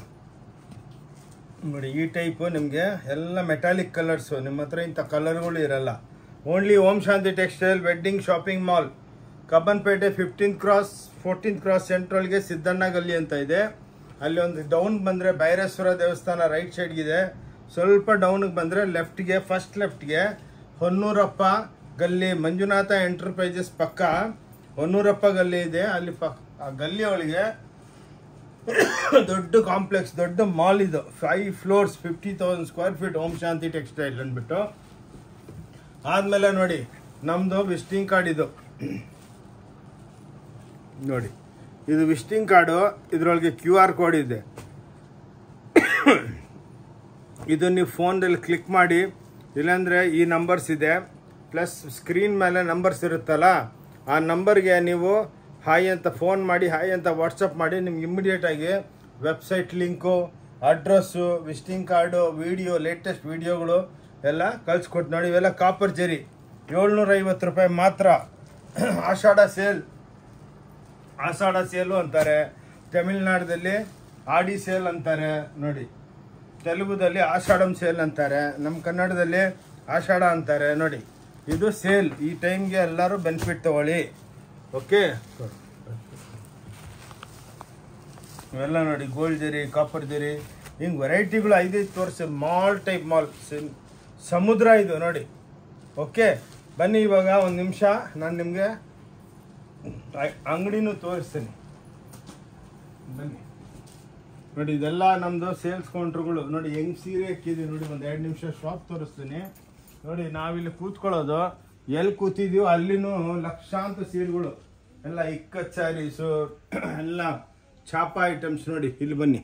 ನೋಡಿ. ಈ ಟೈಪು ನಿಮಗೆ ಎಲ್ಲ ಮೆಟಾಲಿಕ್ ಕಲರ್ಸು. ನಿಮ್ಮ ಹತ್ರ ಇಂಥ ಕಲರ್ಗಳು ಇರಲ್ಲ. Only Om Shanti textile wedding shopping mall, Cubbonpet, fifteenth cross fourteenth cross ಸೆಂಟ್ರಲ್ಗೆ ಸಿದ್ದಣ್ಣ ಗಲ್ಲಿ ಅಂತ ಇದೆ. ಅಲ್ಲಿ ಒಂದು ಡೌನ್ ಬಂದರೆ ಭೈರೇಶ್ವರ ದೇವಸ್ಥಾನ ರೈಟ್ ಸೈಡ್ಗಿದೆ. ಸ್ವಲ್ಪ ಡೌನ್ಗೆ ಬಂದರೆ ಲೆಫ್ಟ್ಗೆ, ಫಸ್ಟ್ ಲೆಫ್ಟ್ಗೆ ಹೊನ್ನೂರಪ್ಪ ಗಲ್ಲಿ, ಮಂಜುನಾಥ ಎಂಟರ್ಪ್ರೈಸಸ್ ಪಕ್ಕ ಹೊನ್ನೂರಪ್ಪ ಗಲ್ಲಿ ಇದೆ. ಅಲ್ಲಿ ಪಕ್ಕ ಆ ಗಲ್ಲಿ ಒಳಗೆ ದೊಡ್ಡ ಕಾಂಪ್ಲೆಕ್ಸ್, ದೊಡ್ಡ ಮಾಲ್ ಇದು. Five floors, fifty thousand square feet, Om Shanti textile ಅಂದ್ಬಿಟ್ಟು. ಆದಮೇಲೆ ನೋಡಿ ನಮ್ಮದು ವಿಸಿಟಿಂಗ್ ಕಾರ್ಡ್ ಇದು ನೋಡಿ. ಇದು ವಿಸಿಟಿಂಗ್ ಕಾರ್ಡು, ಇದರೊಳಗೆ ಕ್ಯೂ ಆರ್ ಕೋಡ್ ಇದೆ. ಇದು ನೀವು ಫೋನಲ್ಲಿ ಕ್ಲಿಕ್ ಮಾಡಿ, ಇಲ್ಲಾಂದರೆ ಈ ನಂಬರ್ಸ್ ಇದೆ, ಪ್ಲಸ್ ಸ್ಕ್ರೀನ್ ಮೇಲೆ ನಂಬರ್ಸ್ ಇರುತ್ತಲ್ಲ, ಆ ನಂಬರ್ಗೆ ನೀವು ಹಾಯ್ ಅಂತ ಫೋನ್ ಮಾಡಿ, ಹಾಯ್ ಅಂತ ವಾಟ್ಸಪ್ ಮಾಡಿ, ನಿಮ್ಗೆ ಇಮ್ಮಿಡಿಯೇಟಾಗಿ website link, address, visiting card, video, latest ವಿಡಿಯೋಗಳು ಎಲ್ಲ ಕಳಿಸ್ಕೊಟ್ಟು ನೋಡಿ. ಇವೆಲ್ಲ ಕಾಪರ್ ಜರಿ, ಏಳ್ನೂರ ಐವತ್ತು ರೂಪಾಯಿ ಮಾತ್ರ. ಆಷಾಢ ಸೇಲ್, ಆಷಾಢ ಸೇಲು ಅಂತಾರೆ. ತಮಿಳ್ನಾಡಲ್ಲಿ ಆಡಿ ಸೇಲ್ ಅಂತಾರೆ ನೋಡಿ. ತೆಲುಗುದಲ್ಲಿ ಆಷಾಢಂ ಸೇಲ್ ಅಂತಾರೆ. ನಮ್ಮ ಕನ್ನಡದಲ್ಲಿ ಆಷಾಢ ಅಂತಾರೆ ನೋಡಿ. ಇದು ಸೇಲ್, ಈ ಟೈಮ್ಗೆ ಎಲ್ಲರೂ ಬೆನಿಫಿಟ್ ತಗೊಳ್ಳಿ. ಓಕೆ, ಇವೆಲ್ಲ ನೋಡಿ ಗೋಲ್ಡ್ ಜರಿ, ಕಾಪರ್ ಜರಿ, ಹಿಂಗೆ ವೆರೈಟಿಗಳು ಐದೈದು ತೋರಿಸಿ. ಮಾಲ್ ಟೈಪ್ ಮಾಲ್, ಸಮುದ್ರ ಇದು ನೋಡಿ. ಓಕೆ ಬನ್ನಿ, ಇವಾಗ ಒಂದು ನಿಮಿಷ ನಾನು ನಿಮಗೆ ಅಂಗಡಿನೂ ತೋರಿಸ್ತೀನಿ ಬನ್ನಿ ನೋಡಿ. ಇದೆಲ್ಲ ನಮ್ಮದು ಸೇಲ್ಸ್ ಕೌಂಟ್ರುಗಳು ನೋಡಿ. ಹೆಂಗೆ ಸೀರೆ ಹಾಕಿದ್ದೀವಿ ನೋಡಿ. ಒಂದು ಎರಡು ನಿಮಿಷ ಶಾಪ್ ತೋರಿಸ್ತೀನಿ ನೋಡಿ. ನಾವಿಲ್ಲಿ ಕೂತ್ಕೊಳ್ಳೋದು ಎಲ್ಲಿ ಕೂತಿದ್ದೀವೋ ಅಲ್ಲಿನೂ ಲಕ್ಷಾಂತರ ಸೀರೆಗಳು, ಎಲ್ಲ ಇಕ್ಕತ್ ಸ್ಯಾರೀಸು, ಎಲ್ಲ ಚಾಪ ಐಟಮ್ಸ್ ನೋಡಿ. ಇಲ್ಲಿ ಬನ್ನಿ,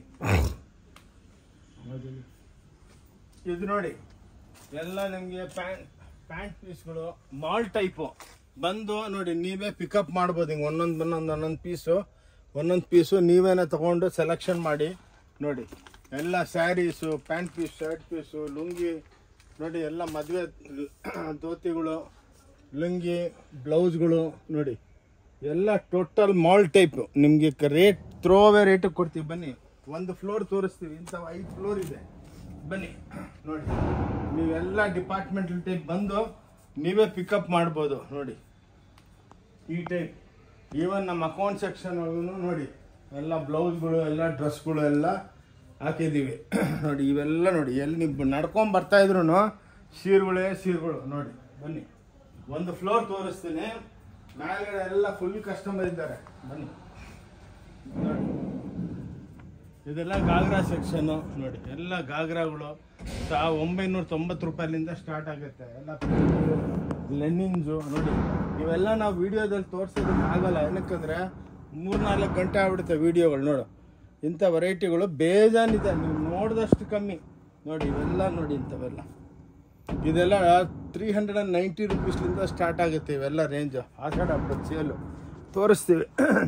ಇದು ನೋಡಿ ಎಲ್ಲ ನಿಮಗೆ ಪ್ಯಾಂಟ್ ಪ್ಯಾಂಟ್ ಪೀಸ್ಗಳು ಮಾಲ್ ಟೈಪು ಬಂದು ನೋಡಿ. ನೀವೇ ಪಿಕಪ್ ಮಾಡ್ಬೋದು. ಹಿಂಗೆ ಒಂದೊಂದು ಒಂದೊಂದು ಒಂದೊಂದು ಪೀಸು ಒಂದೊಂದು ಪೀಸು ನೀವೇನೇ ತೊಗೊಂಡು ಸೆಲೆಕ್ಷನ್ ಮಾಡಿ ನೋಡಿ. ಎಲ್ಲ saris, pant piece, shirt piece, lungi ನೋಡಿ. ಎಲ್ಲ ಮದುವೆ ಧೋತಿಗಳು, ಲುಂಗಿ, ಬ್ಲೌಸ್ಗಳು ನೋಡಿ. ಎಲ್ಲ ಟೋಟಲ್ ಮಾಲ್ ಟೈಪು. ನಿಮಗೆ ರೇಟ್ ಥ್ರೋವೇ ರೇಟಿಗೆ ಕೊಡ್ತೀವಿ. ಬನ್ನಿ, ಒಂದು ಫ್ಲೋರ್ ತೋರಿಸ್ತೀವಿ. ಇಂಥವು ಐದು ಫ್ಲೋರ್ ಇದೆ. ಬನ್ನಿ ನೋಡಿ. ನೀವೆಲ್ಲ ಡಿಪಾರ್ಟ್ಮೆಂಟಲ್ ಟೈಪ್ ಬಂದು ನೀವೇ ಪಿಕಪ್ ಮಾಡ್ಬೋದು ನೋಡಿ. ಈ ಟೈಪ್ ಈವನ್ ನಮ್ಮ ಅಕೌಂಟ್ ಸೆಕ್ಷನ್ ಒಳಗೂ ನೋಡಿ ಎಲ್ಲ ಬ್ಲೌಸ್ಗಳು, ಎಲ್ಲ ಡ್ರೆಸ್ಗಳು ಎಲ್ಲ ಹಾಕಿದ್ದೀವಿ ನೋಡಿ. ಇವೆಲ್ಲ ನೋಡಿ, ಎಲ್ಲಿ ನೀವು ನಡ್ಕೊಂಡು ಬರ್ತಾಯಿದ್ರು ಸೀರೆಗಳೇ ಸೀರೆಗಳು ನೋಡಿ ಬನ್ನಿ. ಒಂದು ಫ್ಲೋರ್ ತೋರಿಸ್ತೀನಿ, ಮೇಲ್ಗಡೆ ಎಲ್ಲ ಫುಲ್ ಕಸ್ಟಮರ್ ಇದ್ದಾರೆ ಬನ್ನಿ ನೋಡಿ. ಇದೆಲ್ಲ ಗಾಗ್ರಾ ಸೆಕ್ಷನ್ನು ನೋಡಿ, ಎಲ್ಲ ಗಾಗ್ರಾಗಳು ಸಾ ಒಂಬೈನೂರ ತೊಂಬತ್ತು ರೂಪಾಯಿಲಿಂದ ಸ್ಟಾರ್ಟ್ ಆಗುತ್ತೆ. ಎಲ್ಲ ಲೆನಿನ್ಸು ನೋಡಿ, ಇವೆಲ್ಲ ನಾವು ವಿಡಿಯೋದಲ್ಲಿ ತೋರಿಸೋದಕ್ಕೆ ಆಗಲ್ಲ, ಏನಕ್ಕಂದರೆ ಮೂರ್ನಾಲ್ಕು ಗಂಟೆ ಆಗ್ಬಿಡುತ್ತೆ ವಿಡಿಯೋಗಳು. ನೋಡು ಇಂಥ ವೆರೈಟಿಗಳು ಬೇಜಾನಿದೆ, ನೀವು ನೋಡಿದಷ್ಟು ಕಮ್ಮಿ ನೋಡಿ. ಇವೆಲ್ಲ ನೋಡಿ ಇಂಥವೆಲ್ಲ, ಇದೆಲ್ಲ ತ್ರೀ ಹಂಡ್ರೆಡ್ ಆ್ಯಂಡ್ ನೈಂಟಿ ರುಪೀಸ್ಲಿಂದ ಸ್ಟಾರ್ಟ್ ಆಗುತ್ತೆ ಇವೆಲ್ಲ ರೇಂಜು. ಆಷಾಢ ಹಬ್ಬದ ಸೇಲು ತೋರಿಸ್ತೀವಿ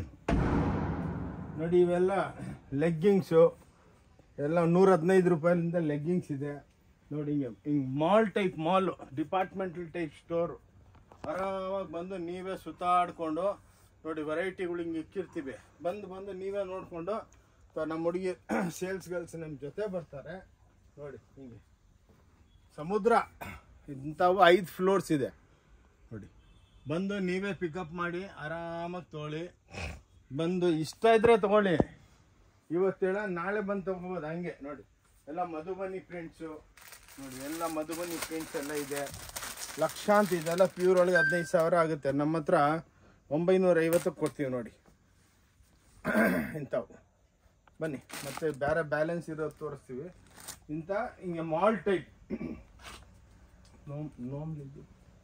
ನೋಡಿ. ಇವೆಲ್ಲ ಲೆಗ್ಗಿಂಗ್ಸು ಎಲ್ಲ ನೂರ ಹದಿನೈದು ರೂಪಾಯಿಲಿಂದ ಲೆಗ್ಗಿಂಗ್ಸ್ ಇದೆ ನೋಡಿ. ಹಿಂಗೆ ಹಿಂಗೆ mall type mall, departmental type store. ಆರಾಮಾಗಿ ಬಂದು ನೀವೇ ಸುತ್ತಾಡಿಕೊಂಡು ನೋಡಿ ವೆರೈಟಿಗಳು ಹಿಂಗೆ ಇಕ್ಕಿರ್ತೀವಿ. ಬಂದು ಬಂದು ನೀವೇ ನೋಡಿಕೊಂಡು ನಮ್ಮ ಹುಡುಗಿ ಸೇಲ್ಸ್ ಗರ್ಲ್ಸ್ ನಮ್ಮ ಜೊತೆ ಬರ್ತಾರೆ ನೋಡಿ. ಹಿಂಗೆ ಸಮುದ್ರ ಇಂಥವು ಐದು ಫ್ಲೋರ್ಸ್ ಇದೆ ನೋಡಿ. ಬಂದು ನೀವೇ ಪಿಕಪ್ ಮಾಡಿ ಆರಾಮಾಗಿ ತೊಗೊಳ್ಳಿ. ಬಂದು ಇಷ್ಟ ಇದ್ರೆ ತೊಗೊಳ್ಳಿ, ಇವತ್ತೇಳ ನಾಳೆ ಬಂದು ತೊಗೋಬೋದು ಹಂಗೆ ನೋಡಿ. ಎಲ್ಲ ಮಧುಬನಿ ಪ್ರಿಂಟ್ಸು ನೋಡಿ, ಎಲ್ಲ ಮಧುಬನಿ ಪ್ರಿಂಟ್ಸ್ ಎಲ್ಲ ಇದೆ. ಲಕ್ಷಾಂತ ಇದೆಲ್ಲ ಪ್ಯೂರ್ ಒಳಗೆ ಹದಿನೈದು ಸಾವಿರ ಆಗುತ್ತೆ. ನಮ್ಮ ಹತ್ರ ಒಂಬೈನೂರ ಐವತ್ತಕ್ಕೆ ಕೊಡ್ತೀವಿ ನೋಡಿ ಇಂಥವು. ಬನ್ನಿ ಮತ್ತೆ ಬೇರೆ ಬ್ಯಾಲೆನ್ಸ್ ಇರೋದು ತೋರಿಸ್ತೀವಿ. ಇಂಥ ಹಿಂಗೆ ಮಾಲ್ ಟೈಪ್ ನೋಮ್ ನೋಮ್ಲಿದ್ದು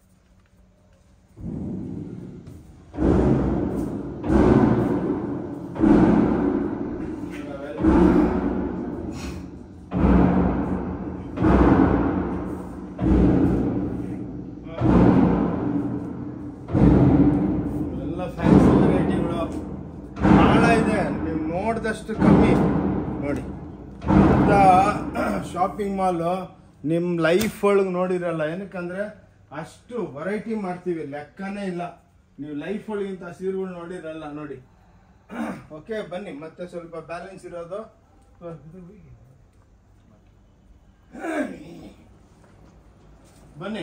ಎಲ್ಲ ಫ್ಯಾನ್ಸಿ ವೆರೈಟಿಗಳು ಭಾಳ ಇದೆ, ನೀವು ನೋಡಿದಷ್ಟು ಕಮ್ಮಿ ನೋಡಿ. ಇಂಥ ಶಾಪಿಂಗ್ ಮಾಲು ನಿಮ್ಮ ಲೈಫ್ ಒಳಗೆ ನೋಡಿರಲ್ಲ, ಏನಕ್ಕಂದರೆ ಅಷ್ಟು ವೆರೈಟಿ ಮಾಡ್ತೀವಿ, ಲೆಕ್ಕನೇ ಇಲ್ಲ. ನೀವು ಲೈಫ್ ಒಳಗಿಂತ ಸೀರೆಗಳು ನೋಡಿರಲ್ಲ ನೋಡಿ. ಓಕೆ ಬನ್ನಿ ಮತ್ತೆ ಸ್ವಲ್ಪ ಬ್ಯಾಲೆನ್ಸ್ ಇರೋದು ಬನ್ನಿ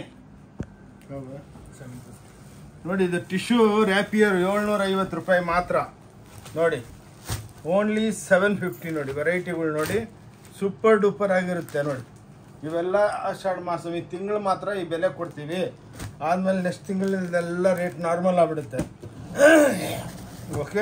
ನೋಡಿ. ಇದು ಟಿಶ್ಯೂ ರ್ಯಾಪಿಯರ್ ಏಳ್ನೂರ ಐವತ್ತು ರೂಪಾಯಿ ಮಾತ್ರ ನೋಡಿ. ಓನ್ಲಿ ಸೆವೆನ್ ಫಿಫ್ಟಿ ನೋಡಿ. ವೆರೈಟಿಗಳು ನೋಡಿ, ಸೂಪರ್ ಡೂಪರ್ ಆಗಿರುತ್ತೆ ನೋಡಿ. ಇವೆಲ್ಲ ಆಷಾಢ ಮಾಸ ಈ ತಿಂಗಳು ಮಾತ್ರ ಈ ಬೆಲೆ ಕೊಡ್ತೀವಿ. ಆದಮೇಲೆ ನೆಕ್ಸ್ಟ್ ತಿಂಗಳಿಂದೆಲ್ಲ ರೇಟ್ ನಾರ್ಮಲ್ ಆಗಿಬಿಡುತ್ತೆ. ಓಕೆ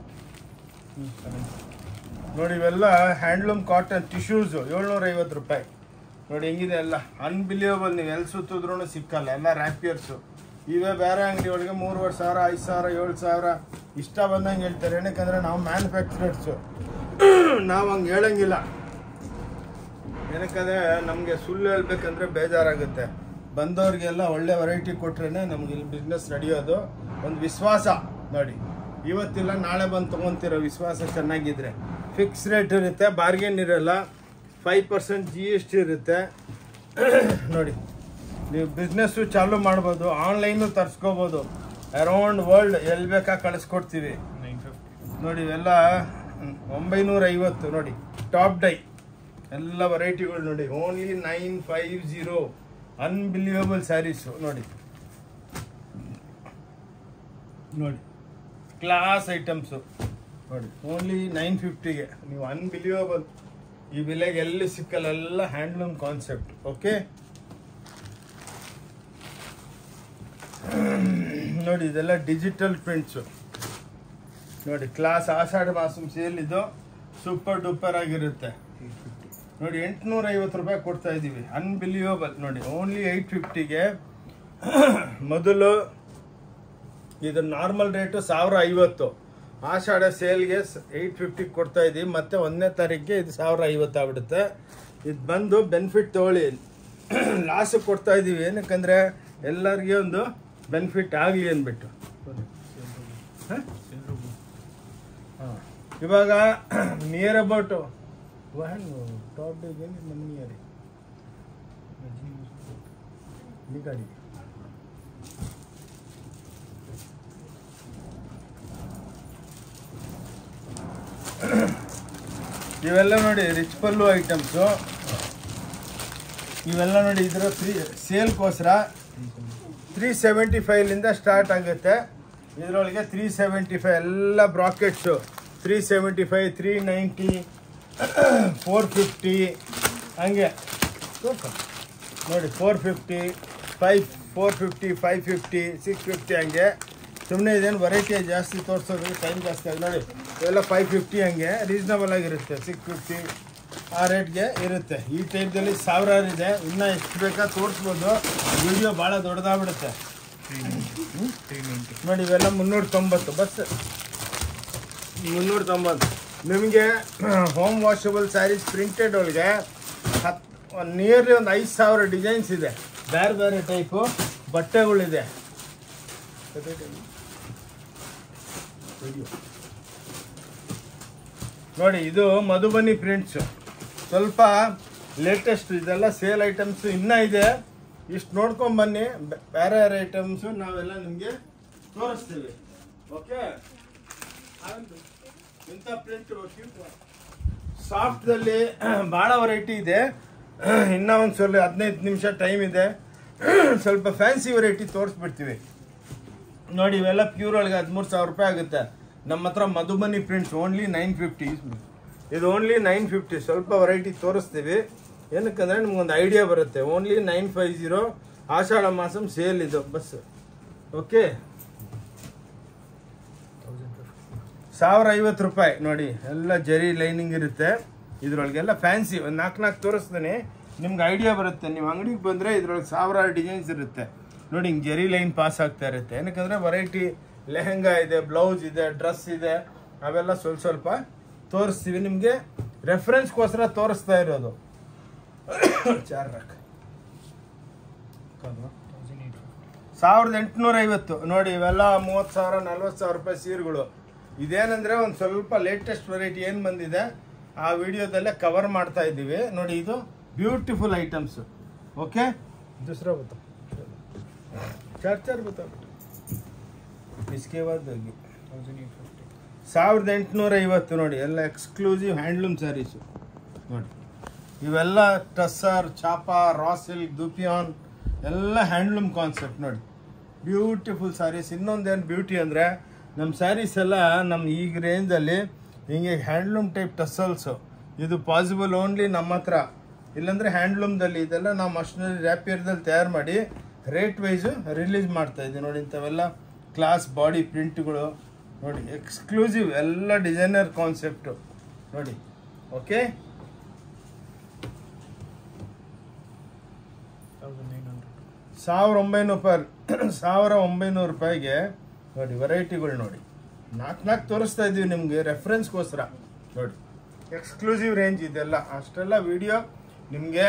ನೋಡಿ. ಇವೆಲ್ಲ ಹ್ಯಾಂಡ್ಲೂಮ್ ಕಾಟನ್ ಟಿಶ್ಯೂಸು ಏಳ್ನೂರ ಐವತ್ತು ರೂಪಾಯಿ ನೋಡಿ. ಹೆಂಗಿದೆ ಎಲ್ಲ ಅನ್ಬಿಲಿಯಬಲ್, ನೀವು ಎಲ್ಲಿ ಸುತ್ತಿದ್ರೂ ಸಿಕ್ಕಲ್ಲ. ಎಲ್ಲ ರ್ಯಾಪಿಯರ್ಸು ಇವೇ ಬೇರೆ ಅಂಗಡಿ ಒಳಗೆ ಮೂರುವರೆ ಸಾವಿರ ಐದು ಸಾವಿರ ಏಳು ಸಾವಿರ ಇಷ್ಟ ಬಂದಂಗೆ ಹೇಳ್ತಾರೆ. ಏನಕ್ಕಂದರೆ ನಾವು ಮ್ಯಾನುಫ್ಯಾಕ್ಚರರ್ಸು, ನಾವು ಹಂಗೆ ಹೇಳಂಗಿಲ್ಲ. ಏನಕ್ಕಂದರೆ ನಮಗೆ ಸುಳ್ಳು ಹೇಳ್ಬೇಕಂದ್ರೆ ಬೇಜಾರಾಗುತ್ತೆ. ಬಂದವ್ರಿಗೆಲ್ಲ ಒಳ್ಳೆ ವೆರೈಟಿ ಕೊಟ್ರೇ ನಮ್ಗೆ ಇಲ್ಲಿ ಬಿಸ್ನೆಸ್ ನಡೆಯೋದು. ಒಂದು ವಿಶ್ವಾಸ ನೋಡಿ, ಇವತ್ತಿಲ್ಲ ನಾಳೆ ಬಂದು ತೊಗೊತಿರೋ ವಿಶ್ವಾಸ ಚೆನ್ನಾಗಿದ್ರೆ. ಫಿಕ್ಸ್ ರೇಟ್ ಇರುತ್ತೆ, ಬಾರ್ಗೇನ್ ಇರೋಲ್ಲ. Five percent G S T ಇರುತ್ತೆ ನೋಡಿ. ನೀವು ಬಿಸ್ನೆಸ್ಸು ಚಾಲೂ ಮಾಡ್ಬೋದು, ಆನ್ಲೈನು ತರಿಸ್ಕೋಬೋದು. ಅರೌಂಡ್ ವರ್ಲ್ಡ್ ಎಲ್ಲಿ ಬೇಕಾ ಕಳಿಸ್ಕೊಡ್ತೀವಿ ನೋಡಿ. ಇವೆಲ್ಲ ಒಂಬೈನೂರ ಐವತ್ತು ನೋಡಿ. ಟಾಪ್ ಡೈ ಎಲ್ಲ ವೆರೈಟಿಗಳು ನೋಡಿ. Only nine five zero. Unbelievable saris ನೋಡಿ ನೋಡಿ. ಕ್ಲಾಸ್ ಐಟಮ್ಸು ನೋಡಿ. ಓನ್ಲಿ ನೈನ್ ಫಿಫ್ಟಿಗೆ ನೀವು ಅನ್ಬಿಲಿಯಬಲ್. ಈ ಬೆಲೆಗೆ ಎಲ್ಲಿ ಸಿಕ್ಕಲ್ಲ, ಎಲ್ಲ ಹ್ಯಾಂಡ್ಲೂಮ್ ಕಾನ್ಸೆಪ್ಟ್. ಓಕೆ ನೋಡಿ. ಇದೆಲ್ಲ ಡಿಜಿಟಲ್ ಪ್ರಿಂಟ್ಸು ನೋಡಿ. ಕ್ಲಾಸ್ ಆಷಾಢ ಮಾಸಂ ಸೇಲ್ ಇದು ಸೂಪರ್ ಡೂಪರ್ ಆಗಿರುತ್ತೆ ನೋಡಿ. ಎಂಟುನೂರ ಐವತ್ತು ರೂಪಾಯಿ ಕೊಡ್ತಾ ಇದ್ದೀವಿ. ಅನ್ಬಿಲಿಯಬಲ್ ನೋಡಿ. ಓನ್ಲಿ ಏಯ್ಟ್ ಫಿಫ್ಟಿಗೆ. ಮೊದಲು ಇದು ನಾರ್ಮಲ್ ರೇಟು ಸಾವಿರ ಐವತ್ತು. ಆಷಾಢ ಸೇಲ್ಗೆ ಏಯ್ಟ್ ಫಿಫ್ಟಿಗೆ ಕೊಡ್ತಾ ಇದ್ದೀವಿ. ಮತ್ತೆ ಒಂದನೇ ತಾರೀಕಿಗೆ ಇದು ಸಾವಿರ ಐವತ್ತು ಆಗ್ಬಿಡುತ್ತೆ. ಇದು ಬಂದು ಬೆನಿಫಿಟ್ ತೊಗೊಳ್ಳಿ, ಲಾಸ್ ಕೊಡ್ತಾ ಇದ್ದೀವಿ. ಏನಕ್ಕಂದರೆ ಎಲ್ಲರಿಗೆ ಒಂದು ಬೆನಿಫಿಟ್ ಆಗಲಿ ಅಂದ್ಬಿಟ್ಟು. ಹಾಂ ಇವಾಗ ನಿಯರ್ ಅಬೌಟು ಟಾಪ್ ಡೇಗೆ ನಮ್ಮ ನಿಯರ್ ಈ ಗಾಡಿ ಇವೆಲ್ಲ ನೋಡಿ. ರಿಚ್ ಪಲ್ಲು ಐಟಮ್ಸು ಇವೆಲ್ಲ ನೋಡಿ. ಇದರ ತ್ರೀ ಸೇಲ್ಗೋಸ್ಕರ ತ್ರೀ ಸೆವೆಂಟಿ ಫೈವ್ಲಿಂದ ಸ್ಟಾರ್ಟ್ ಆಗುತ್ತೆ. ಇದರೊಳಗೆ ತ್ರೀ ಸೆವೆಂಟಿ ಫೈವ್ ಎಲ್ಲ brackets. Three seventy five, three ninety, four fifty ಹಂಗೆ ನೋಡಿ four fifty five four fifty five fifty six fifty ಹಂಗೆ. ಸುಮ್ಮನೆ ಇದೇನು ವೆರೈಟಿ ಜಾಸ್ತಿ ತೋರಿಸೋದ್ರಿಗೆ ಟೈಮ್ ಜಾಸ್ತಿ ಆಗಿ ನೋಡಿ ಇವೆಲ್ಲ ಫೈವ್ ಫಿಫ್ಟಿ ಹಂಗೆ ರೀಸ್ನಬಲ್ ಆಗಿರುತ್ತೆ. ಸಿಕ್ಸ್ ಫಿಫ್ಟಿ ಆ ರೇಟ್ಗೆ ಇರುತ್ತೆ. ಈ ಟೈಪ್ದಲ್ಲಿ ಸಾವಿರಾರು ಇದೆ, ಇನ್ನೂ ಎಷ್ಟು ಬೇಕಾ ತೋರಿಸ್ಬೋದು. ವಿಡಿಯೋ ಭಾಳ ದೊಡ್ಡದಾಗ್ಬಿಡುತ್ತೆ. ನೋಡಿ ಇವೆಲ್ಲ ಮುನ್ನೂರ ತೊಂಬತ್ತು ಬಸ್ ಮುನ್ನೂರ ತೊಂಬತ್ತು ನಿಮಗೆ ಹೋಮ್ ವಾಷಬಲ್ ಸ್ಯಾರೀಸ್ ಪ್ರಿಂಟೆಡ್ ಒಳಗೆ ಹತ್ತು ನಿಯರ್ಲಿ ಒಂದು ಐದು ಸಾವಿರ ಡಿಸೈನ್ಸ್ ಇದೆ. ಬೇರೆ ಬೇರೆ ಟೈಪು ಬಟ್ಟೆಗಳಿದೆ. ನೋಡಿ ಇದು ಮಧುಬನಿ ಪ್ರಿಂಟ್ಸು, ಸ್ವಲ್ಪ ಲೇಟೆಸ್ಟ್. ಇದೆಲ್ಲ ಸೇಲ್ ಐಟಮ್ಸು ಇನ್ನೂ ಇದೆ. ಇಷ್ಟು ನೋಡ್ಕೊಂಡು ಬನ್ನಿ. ಬೇರೆ ಬೇರೆ ಐಟಮ್ಸು ನಾವೆಲ್ಲ ನಿಮಗೆ ತೋರಿಸ್ತೀವಿ. ಓಕೆ, ಇಂಥ ಪ್ರಿಂಟ್ ಸಾಫ್ಟ್ದಲ್ಲಿ ಭಾಳ ವೆರೈಟಿ ಇದೆ. ಇನ್ನೂ ಒಂದು ಸ್ವಲ್ಪ ಹದಿನೈದು ನಿಮಿಷ ಟೈಮ್ ಇದೆ. ಸ್ವಲ್ಪ ಫ್ಯಾನ್ಸಿ ವೆರೈಟಿ ತೋರಿಸ್ಬಿಡ್ತೀವಿ. ನೋಡಿ ಇವೆಲ್ಲ ಪ್ಯೂರ್ ಒಳಗೆ ಹದಿಮೂರು ಸಾವಿರ ರೂಪಾಯಿ ಆಗುತ್ತೆ. ನಮ್ಮ ಹತ್ರ Madhubani prints only nine fifty. ಇದು ಓನ್ಲಿ ನೈನ್ ಫಿಫ್ಟಿ. ಸ್ವಲ್ಪ ವೆರೈಟಿ ತೋರಿಸ್ತೀವಿ, ಏನಕ್ಕಂದರೆ ನಿಮ್ಗೊಂದು ಐಡಿಯಾ ಬರುತ್ತೆ. ಓನ್ಲಿ ನೈನ್ ಫೈವ್ ಜೀರೋ ಆಷಾಢ ಮಾಸಂ ಸೇಲ್ ಇದು ಬಸ್. ಓಕೆ, ಸಾವಿರ ಐವತ್ತು ರೂಪಾಯಿ. ನೋಡಿ ಎಲ್ಲ ಜರಿ ಲೈನಿಂಗ್ ಇರುತ್ತೆ ಇದ್ರೊಳಗೆಲ್ಲ. ಫ್ಯಾನ್ಸಿ ಒಂದು ನಾಲ್ಕು ನಾಲ್ಕು ತೋರಿಸ್ತೀನಿ, ನಿಮ್ಗೆ ಐಡಿಯಾ ಬರುತ್ತೆ. ನೀವು ಅಂಗಡಿಗೆ ಬಂದರೆ ಇದ್ರೊಳಗೆ ಸಾವಿರಾರು ಡಿಸೈನ್ಸ್ ಇರುತ್ತೆ. ನೋಡಿ ಹಿಂಗೆ ಜರಿ ಲೈನ್ ಪಾಸ್ ಆಗ್ತಾ ಇರುತ್ತೆ. ಏನಕ್ಕಂದರೆ ವೆರೈಟಿ ಲೆಹಂಗಾ ಇದೆ, ಬ್ಲೌಸ್ ಇದೆ, ಡ್ರೆಸ್ ಇದೆ, ಅವೆಲ್ಲ ಸ್ವಲ್ಪ ಸ್ವಲ್ಪ ತೋರಿಸ್ತೀವಿ. ನಿಮಗೆ ರೆಫರೆನ್ಸ್ಗೋಸ್ಕರ ತೋರಿಸ್ತಾ ಇರೋದು. ಚಾರ್ ರಾಕ್ ಸಾವಿರದ ಎಂಟುನೂರ ಐವತ್ತು. ನೋಡಿ ಇವೆಲ್ಲ ಮೂವತ್ತು ಸಾವಿರ ನಲ್ವತ್ತು ಸಾವಿರ ರೂಪಾಯಿ ಸೀರೆಗಳು. ಇದೇನಂದರೆ ಒಂದು ಸ್ವಲ್ಪ ಲೇಟೆಸ್ಟ್ ವೆರೈಟಿ ಏನು ಬಂದಿದೆ ಆ ವಿಡಿಯೋದಲ್ಲೇ ಕವರ್ ಮಾಡ್ತಾ ಇದ್ದೀವಿ. ನೋಡಿ ಇದು ಬ್ಯೂಟಿಫುಲ್ ಐಟಮ್ಸು. ಓಕೆ, दूसरा बताओ, चार चार बताओ. इसके बाद ಸಾವಿರದ ಎಂಟುನೂರ ಐವತ್ತು. ನೋಡಿ ಎಲ್ಲ ಎಕ್ಸ್ಕ್ಲೂಸಿವ್ ಹ್ಯಾಂಡ್ಲೂಮ್ ಸ್ಯಾರೀಸು. ನೋಡಿ ಇವೆಲ್ಲ ಟಸ್ಸರ್, ಚಾಪಾ, ರಾ ಸಿಲ್ಕ್, ದುಪಿಯಾನ್ ಎಲ್ಲ ಹ್ಯಾಂಡ್ಲೂಮ್ ಕಾನ್ಸೆಪ್ಟ್. ನೋಡಿ ಬ್ಯೂಟಿಫುಲ್ ಸ್ಯಾರೀಸ್. ಇನ್ನೊಂದೇನು ಬ್ಯೂಟಿ ಅಂದರೆ ನಮ್ಮ ಸ್ಯಾರೀಸ್ ಎಲ್ಲ ನಮ್ಮ ಈಗ ರೇಂಜಲ್ಲಿ ಹಿಂಗೆ ಹ್ಯಾಂಡ್ಲೂಮ್ ಟೈಪ್ ಟಸ್ಸಲ್ಸು. ಇದು ಪಾಸಿಬಲ್ ಓನ್ಲಿ ನಮ್ಮ ಹತ್ರ. ಇಲ್ಲಾಂದರೆ ಹ್ಯಾಂಡ್ಲೂಮ್ದಲ್ಲಿ ಇದೆಲ್ಲ ನಾವು ಮಷಿನರಿ ರ್ಯಾಪಿಯರ್ದಲ್ಲಿ ತಯಾರು ಮಾಡಿ ರೇಟ್ ವೈಸು ರಿಲೀಸ್ ಮಾಡ್ತಾಯಿದ್ದೀವಿ. ನೋಡಿ ಇಂಥವೆಲ್ಲ ಕ್ಲಾಸ್ ಬಾಡಿ ಪ್ರಿಂಟ್ಗಳು. ನೋಡಿ ಎಕ್ಸ್ಕ್ಲೂಸಿವ್ ಎಲ್ಲ ಡಿಸೈನರ್ ಕಾನ್ಸೆಪ್ಟು. ನೋಡಿ ಓಕೆ, ಸಾವಿರ ಒಂಬೈನೂರು ರೂಪಾಯಿ ಸಾವಿರ ಒಂಬೈನೂರು ರೂಪಾಯಿಗೆ ನೋಡಿ ವೆರೈಟಿಗಳು. ನೋಡಿ ನಾಲ್ಕು ನಾಲ್ಕು ತೋರಿಸ್ತಾ ಇದ್ದೀವಿ ನಿಮಗೆ ರೆಫರೆನ್ಸ್ಗೋಸ್ಕರ. ನೋಡಿ ಎಕ್ಸ್ಕ್ಲೂಸಿವ್ ರೇಂಜ್ ಇದೆಲ್ಲ. ಅಷ್ಟೆಲ್ಲ ವಿಡಿಯೋ ನಿಮಗೆ